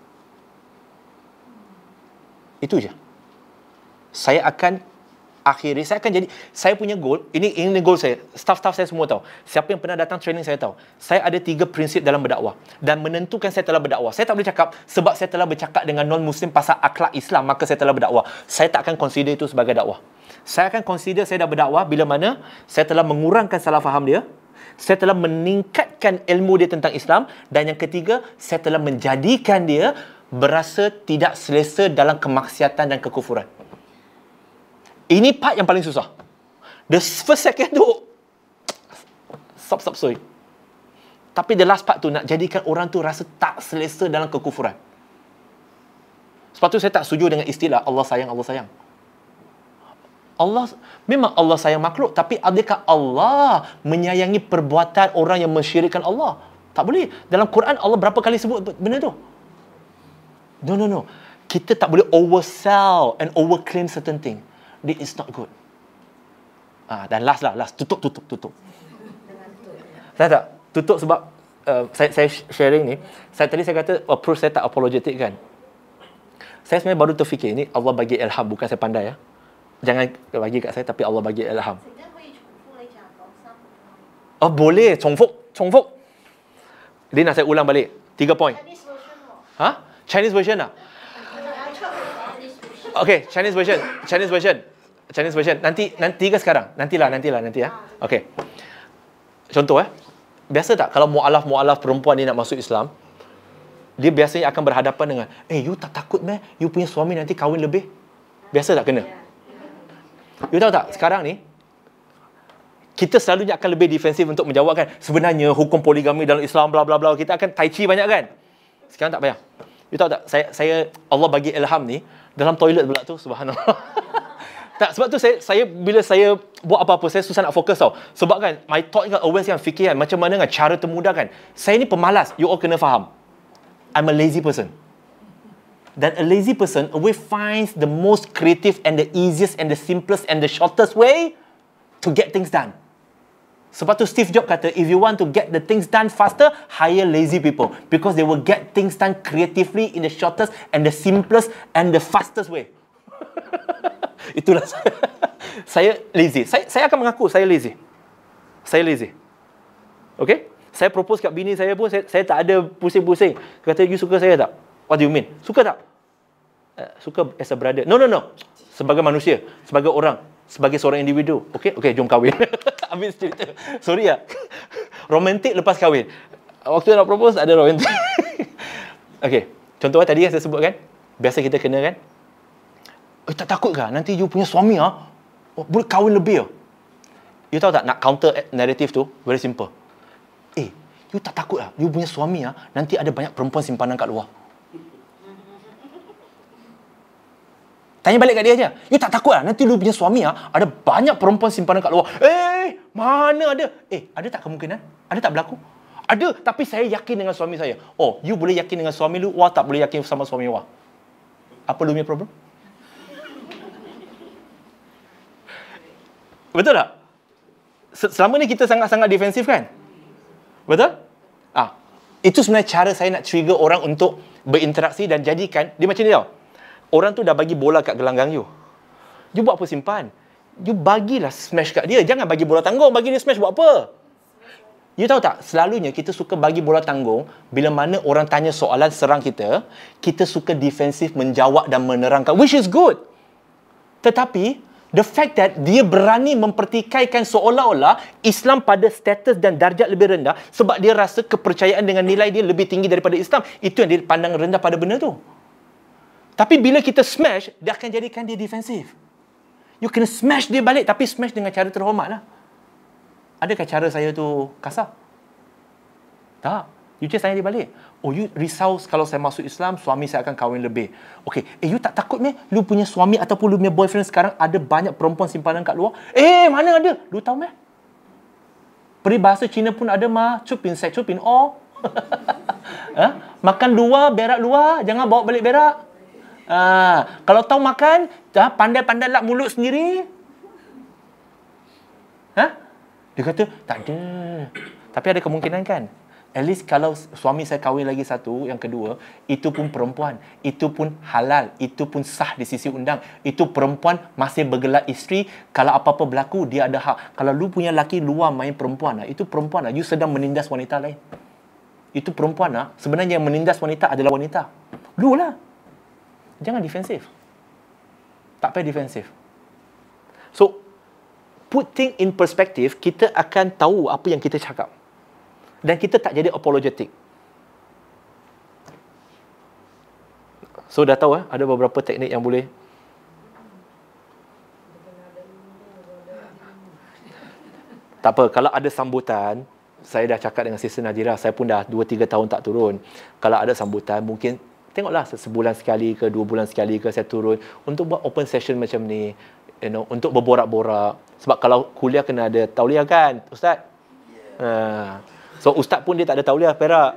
Itu je. Saya akan akhiri, saya akan jadi, saya punya goal, ini ini goal saya, staff-staff saya semua tahu. Siapa yang pernah datang training saya tahu. Saya ada tiga prinsip dalam berdakwah dan menentukan saya telah berdakwah. Saya tak boleh cakap sebab saya telah bercakap dengan non-Muslim pasal akhlak Islam maka saya telah berdakwah. Saya tak akan consider itu sebagai dakwah. Saya akan consider saya dah berdakwah bila mana saya telah mengurangkan salah faham dia, saya telah meningkatkan ilmu dia tentang Islam, dan yang ketiga, saya telah menjadikan dia berasa tidak selesa dalam kemaksiatan dan kekufuran. Ini part yang paling susah. The first second tu sop sop soy. Tapi the last part tu nak jadikan orang tu rasa tak selesa dalam kekufuran. Sebab tu saya tak setuju dengan istilah Allah sayang, Allah sayang. Allah, memang Allah sayang makhluk, tapi adakah Allah menyayangi perbuatan orang yang mensyirikkan Allah? Tak boleh. Dalam Quran Allah berapa kali sebut benda tu? No, no, no. Kita tak boleh oversell and overclaim certain thing. This is not good. Ah, dan last lah, last. Tutup, tutup, tutup. Saya tak tutup sebab uh, saya, saya sharing ni. Saya tadi saya kata approach saya tak apologetic kan. Saya sebenarnya baru terfikir, ni Allah bagi ilham, bukan saya pandai ya. Jangan bagi kat saya, tapi Allah bagi ilham. Oh boleh, congfuk, congfuk. Dia nak saya ulang balik. Tiga point. Ha? Chinese version lah. Okay, Chinese version. Chinese version. Chinese version. Nanti, nanti ke sekarang? Nantilah, nantilah, nanti ya. Okay. Contoh eh. Biasa tak kalau mu'alaf-mu'alaf perempuan ni nak masuk Islam, dia biasanya akan berhadapan dengan, eh, you tak takut meh? You punya suami nanti kahwin lebih? Biasa tak kena? You tahu tak, sekarang ni, kita selalunya akan lebih defensif untuk menjawab kan, sebenarnya hukum poligami dalam Islam, bla bla bla, kita akan tai chi banyak kan? Sekarang tak payah. You tahu tak, saya, saya Allah bagi ilham ni, dalam toilet pula tu, subhanallah. Tak, sebab tu saya, saya bila saya buat apa-apa, saya susah nak fokus tau. Sebab kan, my thought kan, always kan, fikir kan, macam mana kan, cara termudah kan. Saya ni pemalas, you all kena faham. I'm a lazy person. Dan a lazy person always finds the most creative and the easiest and the simplest and the shortest way to get things done. Sebab tu Steve Jobs kata, if you want to get the things done faster, hire lazy people. Because they will get things done creatively in the shortest and the simplest and the fastest way. Itulah saya. Saya lazy. Saya, saya akan mengaku saya lazy. Saya lazy. Okay? Saya propose kat bini saya pun, saya, saya tak ada pusing-pusing. Kata, you suka saya tak? What do you mean? Suka tak? Uh, suka as a brother. No, no, no. Sebagai manusia. Sebagai orang. Sebagai seorang individu. Okay? Okay, jom kahwin. Habis cerita. Sorry ya. Romantik lepas kahwin. Waktu nak propose, ada romantik. Okay. Contohnya tadi yang saya sebut kan. Biasa kita kena kan. Eh, tak takut ke? Nanti you punya suami ha? Oh, boleh kahwin lebih ah. You tahu tak, nak counter narrative tu, very simple. Eh, you tak takut lah? You punya suami ah, nanti ada banyak perempuan simpanan kat luar. Tanya balik kat dia aja. You tak takut lah? Nanti you punya suami ah, ada banyak perempuan simpanan kat luar. Eh, mana ada? Eh, ada tak kemungkinan? Ada tak berlaku? Ada, tapi saya yakin dengan suami saya. Oh, you boleh yakin dengan suami lu, wah tak boleh yakin sama suami wah. Apa lu punya problem? Betul tak? Selama ni kita sangat-sangat defensif kan? Betul? Ah, itu sebenarnya cara saya nak trigger orang untuk berinteraksi dan jadikan dia macam ni tau. Orang tu dah bagi bola kat gelanggang you. You buat apa simpan? You bagilah smash kat dia. Jangan bagi bola tanggung, bagi dia smash buat apa? You tahu tak, selalunya kita suka bagi bola tanggung bila mana orang tanya soalan serang kita, kita suka defensif menjawab dan menerangkan, which is good. Tetapi the fact that dia berani mempertikaikan seolah-olah Islam pada status dan darjat lebih rendah sebab dia rasa kepercayaan dengan nilai dia lebih tinggi daripada Islam, itu yang dia pandang rendah pada benda tu. Tapi bila kita smash, dia akan jadikan dia defensif. You kena smash dia balik, tapi smash dengan cara terhormat lah. Adakah cara saya tu kasar? Tak. You just tanya dia balik. Oh, you risau kalau saya masuk Islam, suami saya akan kahwin lebih. Okay. Eh, you tak takut meh? Lu punya suami ataupun lu punya boyfriend sekarang ada banyak perempuan simpanan kat luar? Eh, mana ada? Lu tahu meh? Peribahasa Cina pun ada mah. Cupin sek, cupin oh. Ha? Makan luar, berak luar. Jangan bawa balik berak. Ha. Kalau tahu makan, dah pandai-pandai lap mulut sendiri. Ha? Dia kata, tak ada. Tapi ada kemungkinan kan? At least kalau suami saya kahwin lagi satu, yang kedua, itu pun perempuan. Itu pun halal. Itu pun sah di sisi undang. Itu perempuan masih bergelar isteri. Kalau apa-apa berlaku, dia ada hak. Kalau lu punya laki luar main perempuan, itu perempuan. You sedang menindas wanita lain. Itu perempuan. Sebenarnya yang menindas wanita adalah wanita. Lu lah. Jangan defensif. Tak payah defensif. So, putting in perspective, kita akan tahu apa yang kita cakap. Dan kita tak jadi apologetic. So, dah tahu eh, ada beberapa teknik yang boleh. Tak apa, kalau ada sambutan, saya dah cakap dengan Sister Nadira, saya pun dah dua tiga tahun tak turun. Kalau ada sambutan, mungkin tengoklah sebulan sekali ke dua bulan sekali ke saya turun untuk buat open session macam ni. You know, untuk berborak-borak. Sebab kalau kuliah kena ada tauliah kan, Ustaz? Yeah. Ha. So, Ustaz pun dia tak ada tauliah, Perak.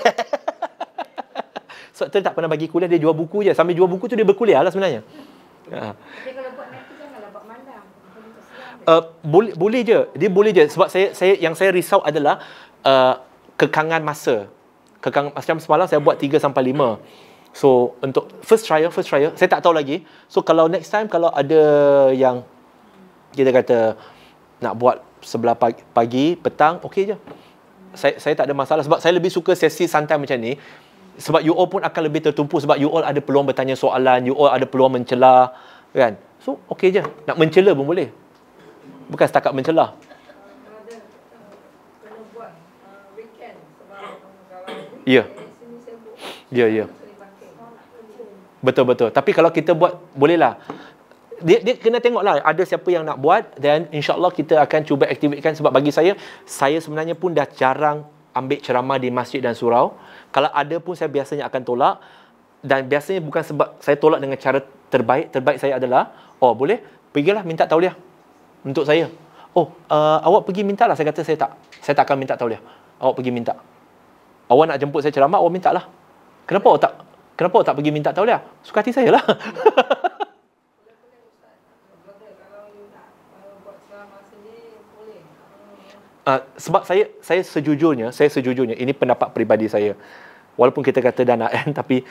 So, dia tak pernah bagi kuliah, dia jual buku je. Sambil jual buku tu, dia berkuliah lah sebenarnya. Ha. Dia kalau buat nanti janganlah buat malam. Uh, boleh, boleh je. Dia boleh je. Sebab saya, saya yang saya risau adalah uh, kekangan masa. Kekang, macam semalam saya buat tiga sampai lima. So, untuk first trial, first trial, saya tak tahu lagi. So, kalau next time, kalau ada yang kita kata nak buat sebelah pagi, pagi petang, okey je. Saya saya tak ada masalah. Sebab saya lebih suka sesi santai macam ni. Sebab you all pun akan lebih tertumpu. Sebab you all ada peluang bertanya soalan, you all ada peluang mencela. Kan? So, okey je. Nak mencela pun boleh. Bukan setakat mencela. Ya. Ya, ya. Betul-betul. Tapi kalau kita buat, bolehlah. Dia, dia kena tengoklah ada siapa yang nak buat, dan insyaAllah kita akan cuba aktifkan. Sebab bagi saya, saya sebenarnya pun dah jarang ambil ceramah di masjid dan surau. Kalau ada pun saya biasanya akan tolak. Dan biasanya bukan sebab saya tolak dengan cara terbaik. Terbaik saya adalah, oh boleh, pergilah minta tauliah untuk saya. Oh, uh, awak pergi mintalah. Saya kata saya tak. Saya tak akan minta tauliah. Awak pergi minta. Awak nak jemput saya ceramah, awak mintalah. Kenapa awak tak Kenapa awak tak pergi minta tauliah? Suka hati saya lah. Uh, sebab saya saya sejujurnya, saya sejujurnya, ini pendapat peribadi saya. Walaupun kita kata dah nak kan, tapi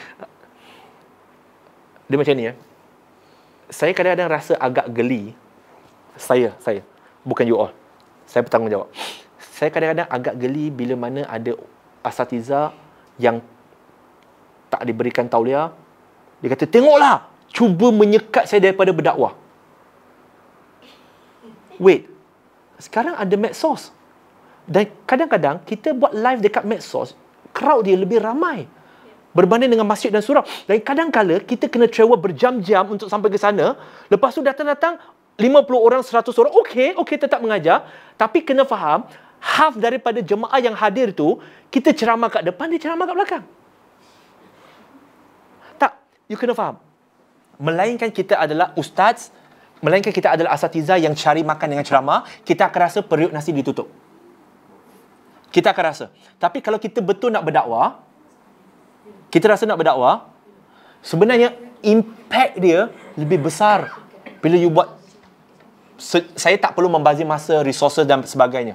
dia macam ni ya. Saya kadang-kadang rasa agak geli. Saya, saya. Bukan you all. Saya bertanggungjawab. Saya kadang-kadang agak geli bila mana ada asatiza yang tak diberikan tauliah. Dia kata, tengoklah, cuba menyekat saya daripada berdakwah. Wait, sekarang ada medsos. Dan kadang-kadang kita buat live dekat medsos, crowd dia lebih ramai berbanding dengan masjid dan surau. Dan kadang-kala kita kena travel berjam-jam untuk sampai ke sana. Lepas tu datang-datang lima puluh orang, seratus orang. Okey, okey tetap mengajar. Tapi kena faham, half daripada jemaah yang hadir tu, kita ceramah kat depan, dia ceramah kat belakang. Tak, you kena faham. Melainkan kita adalah ustaz, melainkan kita adalah asatiza yang cari makan dengan ceramah, kita akan rasa periuk nasi ditutup. Kita akan rasa. Tapi kalau kita betul nak berdakwah, kita rasa nak berdakwah, sebenarnya impact dia lebih besar bila you buat se- saya tak perlu membazir masa, resources dan sebagainya.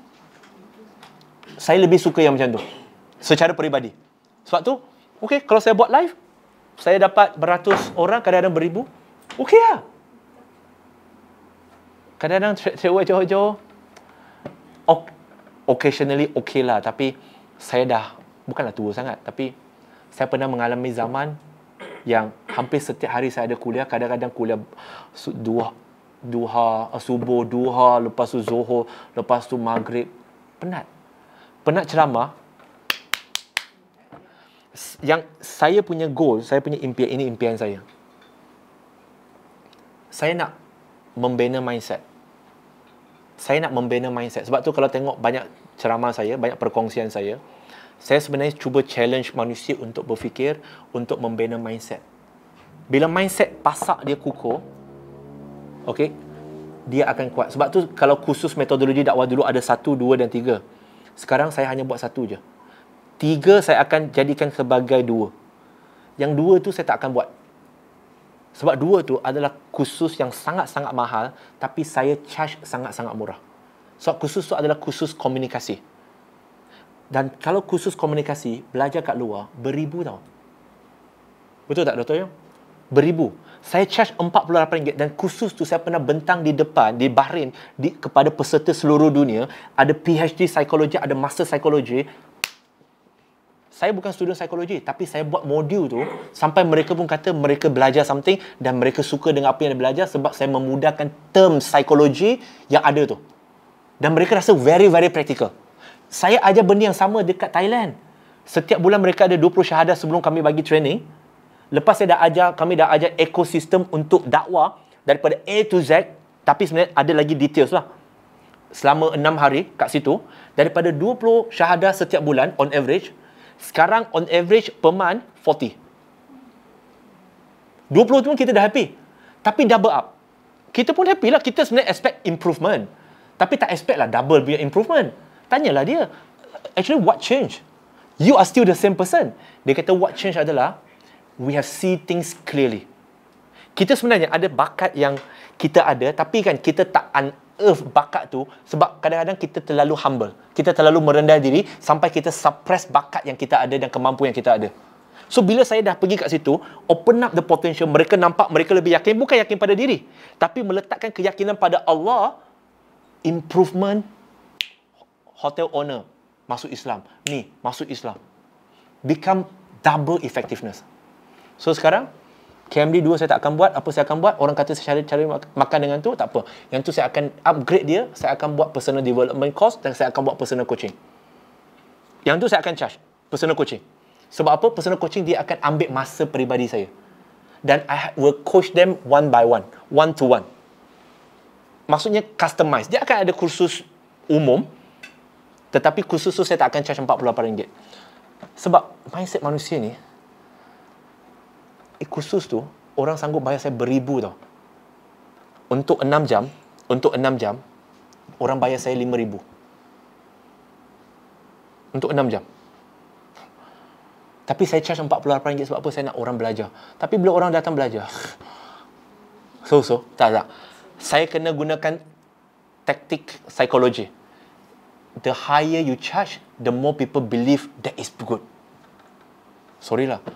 Saya lebih suka yang macam tu. Secara peribadi. Sebab tu, okey, kalau saya buat live, saya dapat beratus orang, kadang-kadang beribu. Okey lah. Kadang-kadang travel jauh-jauh. Ok, occasionally okey lah. Tapi saya dah, bukanlah tua sangat. Tapi saya pernah mengalami zaman yang hampir setiap hari saya ada kuliah. Kadang-kadang kuliah su- dua, duha, subuh, duha, lepas tu zuhur, lepas tu maghrib. Penat. Penat ceramah. Yang saya punya goal, saya punya impian, ini impian saya. Saya nak membina mindset. Saya nak membina mindset. Sebab tu kalau tengok banyak ceramah saya, banyak perkongsian saya, saya sebenarnya cuba challenge manusia untuk berfikir, untuk membina mindset. Bila mindset pasak dia kukuh, okay, dia akan kuat. Sebab tu kalau khusus metodologi dakwah dulu ada satu, dua dan tiga. Sekarang saya hanya buat satu je. Tiga saya akan jadikan sebagai dua. Yang dua tu saya tak akan buat. Sebab dua tu adalah khusus yang sangat-sangat mahal, tapi saya charge sangat-sangat murah. Sebab khusus tu adalah khusus komunikasi. Dan kalau khusus komunikasi, belajar kat luar, beribu tau. Betul tak, Doktor Yong? Beribu. Saya charge empat puluh lapan ringgit dan khusus tu saya pernah bentang di depan, di Bahrain, di, kepada peserta seluruh dunia. Ada P H D psikologi, ada master psikologi. Saya bukan student psikologi, tapi saya buat modul tu sampai mereka pun kata mereka belajar something dan mereka suka dengan apa yang dia belajar sebab saya memudahkan term psikologi yang ada tu. Dan mereka rasa very, very practical. Saya ajar benda yang sama dekat Thailand. Setiap bulan mereka ada dua puluh syahadah sebelum kami bagi training. Lepas saya dah ajar, kami dah ajar ekosistem untuk dakwah daripada A to Z. Tapi sebenarnya ada lagi details lah. Selama enam hari kat situ. Daripada dua puluh syahadah setiap bulan on average. Sekarang on average per month forty. dua puluh tu pun kita dah happy. Tapi double up. Kita pun happy lah. Kita sebenarnya expect improvement. Tapi tak expect lah double punya improvement. Tanyalah dia. Actually what change? You are still the same person. Dia kata what change adalah we have see things clearly. Kita sebenarnya ada bakat yang kita ada, tapi kan kita tak unearth bakat tu sebab kadang-kadang kita terlalu humble. Kita terlalu merendah diri sampai kita suppress bakat yang kita ada dan kemampuan yang kita ada. So bila saya dah pergi kat situ, open up the potential, mereka nampak mereka lebih yakin, bukan yakin pada diri, tapi meletakkan keyakinan pada Allah. Improvement. Hotel owner masuk Islam. Ni, masuk Islam. Become double effectiveness. So sekarang K M D dua saya tak akan buat. Apa saya akan buat? Orang kata saya cari, cari makan dengan tu, tak apa. Yang tu saya akan upgrade dia. Saya akan buat personal development course dan saya akan buat personal coaching. Yang tu saya akan charge personal coaching. Sebab apa? Personal coaching dia akan ambil masa peribadi saya. Dan I will coach them one by one. One to one. Maksudnya customize. Dia akan ada kursus umum. Tetapi kursus tu saya tak akan charge empat puluh lapan ringgit. Sebab mindset manusia ni, eh, kursus tu, orang sanggup bayar saya beribu tau. Untuk enam jam, untuk enam jam, orang bayar saya lima ribu. Untuk enam jam. Tapi saya charge empat puluh lapan ringgit sebab apa? Saya nak orang belajar. Tapi bila orang datang belajar, so-so, tak, tak. Saya kena gunakan taktik psikologi. The higher you charge, the more people believe that is good. Sorry lah.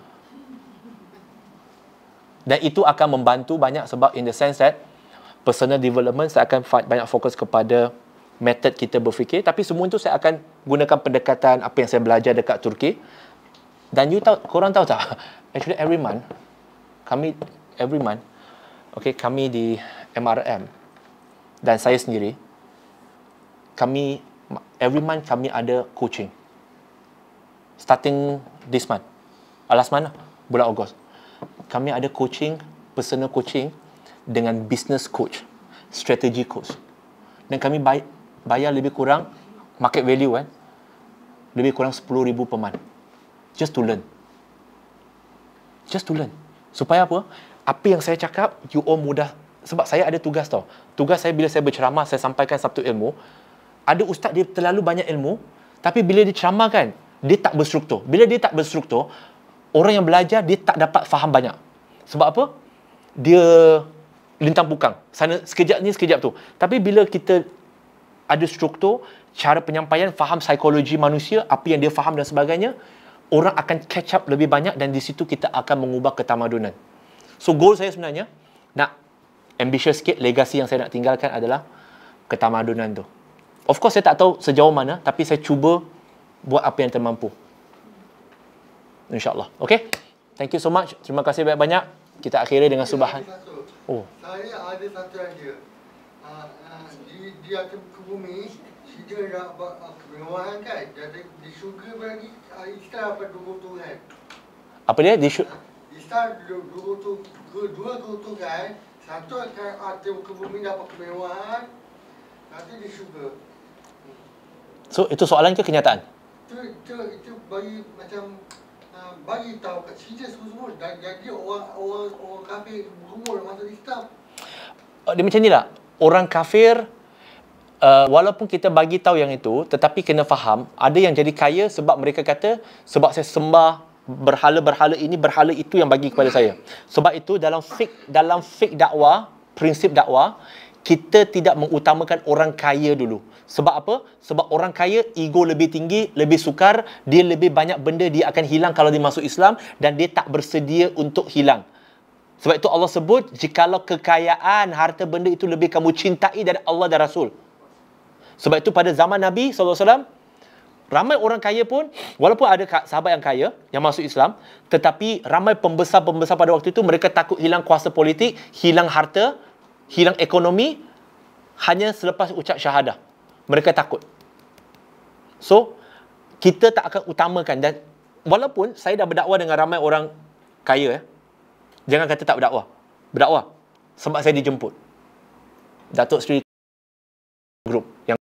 Dan itu akan membantu banyak sebab in the sense that personal development saya akan banyak fokus kepada method kita berfikir, tapi semua itu saya akan gunakan pendekatan apa yang saya belajar dekat Turki. Dan you tahu, korang tahu tak? Actually every month kami every month okay, kami di M R M dan saya sendiri kami every month kami ada coaching. Starting this month. Last month lah, bulan Ogos. Kami ada coaching, personal coaching dengan business coach, strategy coach. Dan kami bay- bayar lebih kurang market value kan. Lebih kurang sepuluh ribu per month. Just to learn. Just to learn. Supaya apa? Apa yang saya cakap, you all mudah. Sebab saya ada tugas tau. Tugas saya bila saya berceramah, saya sampaikan satu ilmu. Ada ustaz dia terlalu banyak ilmu, tapi bila dia ceramahkan, dia tak berstruktur. Bila dia tak berstruktur, orang yang belajar, dia tak dapat faham banyak. Sebab apa? Dia lintang pukang. Sana sekejap ni, sekejap tu. Tapi bila kita ada struktur, cara penyampaian, faham psikologi manusia, apa yang dia faham dan sebagainya, orang akan catch up lebih banyak dan di situ kita akan mengubah ketamadunan. So, goal saya sebenarnya, nak ambitious sikit, legacy yang saya nak tinggalkan adalah ketamadunan tu. Of course, saya tak tahu sejauh mana, tapi saya cuba buat apa yang termampu. InsyaAllah. Okay? Thank you so much. Terima kasih banyak-banyak. Kita akhiri dengan subhan. Oh. Saya ada satu idea. Uh, uh, di, di atas ke bumi, dia nak buat uh, kemewahan kan? Jadi di syurga bagi uh, Islam apa dua keuntungan. Apa dia? Di syurga? Uh, Islam dua keuntungan. Dua keuntungan. Satu akan atas ke bumi dapat kemewahan. Nanti di syurga. So, itu soalan ke kenyataan? Itu, itu, itu bagi macam uh, bagi tahu kat cerita semua-semua dan jadi orang orang orang kafir berumur masuk Islam. Oh, dia macam ni lah. Orang kafir, uh, walaupun kita bagi tahu yang itu, tetapi kena faham, ada yang jadi kaya sebab mereka kata, sebab saya sembah berhala-berhala ini, berhala itu yang bagi kepada saya. Sebab itu dalam fik dalam fik dakwah, prinsip dakwah, kita tidak mengutamakan orang kaya dulu. Sebab apa? Sebab orang kaya ego lebih tinggi, lebih sukar, dia lebih banyak benda dia akan hilang kalau dia masuk Islam dan dia tak bersedia untuk hilang. Sebab itu Allah sebut, jikalau kekayaan, harta benda itu lebih kamu cintai dari Allah dan Rasul. Sebab itu pada zaman Nabi sallallahu alaihi wasallam, ramai orang kaya pun, walaupun ada sahabat yang kaya, yang masuk Islam, tetapi ramai pembesar-pembesar pada waktu itu, mereka takut hilang kuasa politik, hilang harta, hilang ekonomi, hanya selepas ucap syahadah. Mereka takut. So, kita tak akan utamakan. Dan walaupun saya dah berdakwah dengan ramai orang kaya, eh, jangan kata tak berdakwah. Berdakwah. Sebab saya dijemput. Datuk Seri Group. Yang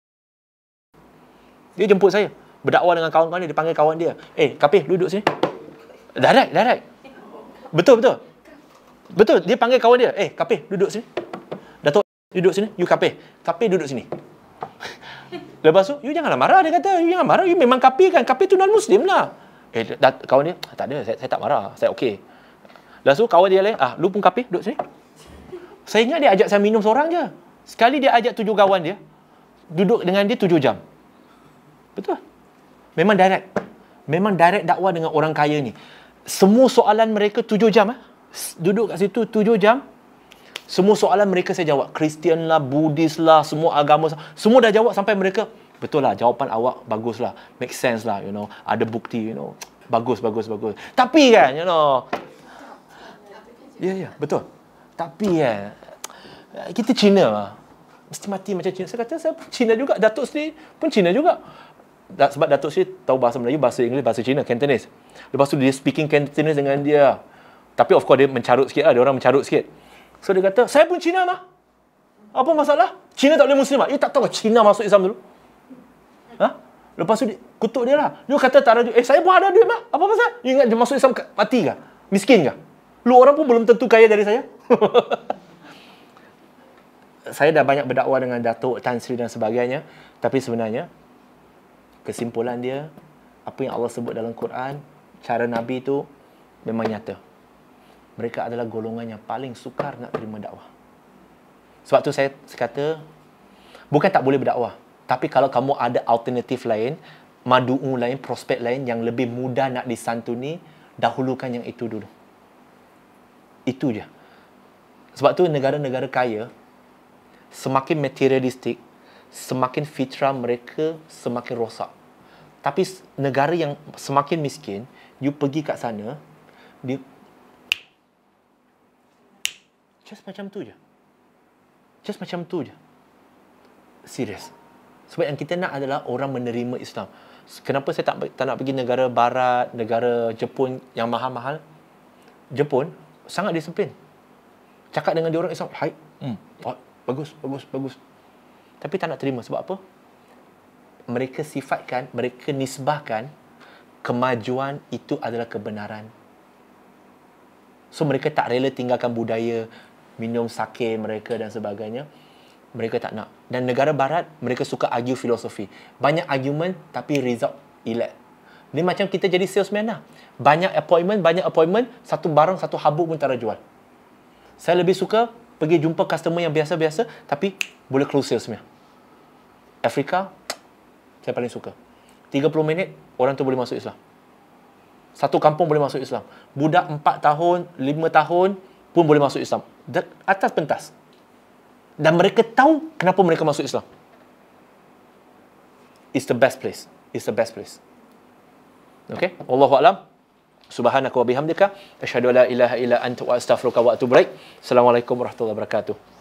dia jemput saya. Berdakwah dengan kawan-kawan dia. Dia panggil kawan dia. Eh, Kapih, duduk sini. Direct, direct. Betul, betul. Betul. Dia panggil kawan dia. Eh, Kapih, duduk sini. Datuk, duduk sini. You Kapih. Kapih duduk sini. Lepas tu, you janganlah marah. Dia kata, you jangan marah. You memang Kapih kan. Kapih tu non-Muslim lah. Eh, dat- kawan dia, tak ada. Saya, saya tak marah. Saya okey. Lepas tu kawan dia lain, ah, lu pun Kapih, duduk sini. Saya ingat dia ajak saya minum seorang je. Sekali dia ajak tujuh kawan dia, duduk dengan dia tujuh jam. Betul? Memang direct. Memang direct dakwah dengan orang kaya ni. Semua soalan mereka tujuh jam. Eh? Duduk kat situ tujuh jam. Semua soalan mereka saya jawab. Kristian lah, Buddhis lah, semua agama. Semua dah jawab sampai mereka, betul lah, jawapan awak bagus lah. Make sense lah, you know. Ada bukti, you know. Bagus, bagus, bagus. Tapi kan, you know, ya, yeah, ya, yeah, betul. Tapi kan, kita Cina lah. Mesti mati macam Cina. Saya kata, saya pun Cina juga. Datuk Seri pun Cina juga. Sebab Datuk Seri tahu bahasa Melayu, bahasa Inggeris, bahasa Cina, Cantonese. Lepas tu dia speaking Cantonese dengan dia. Tapi of course dia mencarut sikit lah. Dia orang mencarut sikit. So dia kata, saya pun Cina mah. Apa masalah? Cina tak boleh Muslim mah. You tak tahu Cina masuk Islam dulu? Ha? Lepas tu dia, kutuk dia lah. You kata tak ada duit. Eh, saya pun ada duit mah. Apa pasal? You ingat dia masuk Islam mati kah? Miskin kah? Lu orang pun belum tentu kaya dari saya. Saya dah banyak berdakwah dengan Datuk Tan Sri dan sebagainya. Tapi sebenarnya, kesimpulan dia, apa yang Allah sebut dalam Quran, cara Nabi itu memang nyata. Mereka adalah golongan yang paling sukar nak terima dakwah. Sebab tu saya kata, bukan tak boleh berdakwah. Tapi kalau kamu ada alternatif lain, madu'u lain, prospek lain yang lebih mudah nak disantuni, dahulukan yang itu dulu. Itu je. Sebab tu negara-negara kaya, semakin materialistik, semakin fitrah mereka semakin rosak. Tapi negara yang semakin miskin, you pergi kat sana, dia just macam tu je. Just macam tu je. Serius. Sebab yang kita nak adalah orang menerima Islam. Kenapa saya tak, tak nak pergi negara barat, negara Jepun yang mahal-mahal? Jepun sangat disiplin. Cakap dengan dia orang Islam, hai, hmm, oh, bagus, bagus, bagus. Tapi tak nak terima. Sebab apa? Mereka sifatkan, mereka nisbahkan kemajuan itu adalah kebenaran. So mereka tak rela tinggalkan budaya, minum sake mereka dan sebagainya. Mereka tak nak. Dan negara barat, mereka suka argue filosofi. Banyak argument, tapi result elak. Ni macam kita jadi salesman lah. Banyak appointment, banyak appointment, satu barang, satu habuk pun tak ada jual. Saya lebih suka pergi jumpa customer yang biasa-biasa tapi boleh close salesnya. Afrika, saya paling suka. tiga puluh minit, orang tu boleh masuk Islam. Satu kampung boleh masuk Islam. Budak empat tahun, lima tahun pun boleh masuk Islam. Atas pentas. Dan mereka tahu kenapa mereka masuk Islam. It's the best place. It's the best place. Okay? Wallahu a'lam. Subhanaka wa bihamdika asyhadu an la ilaha illa anta wa astaghfiruka wa atubu ilaik. Assalamualaikum warahmatullahi wabarakatuh.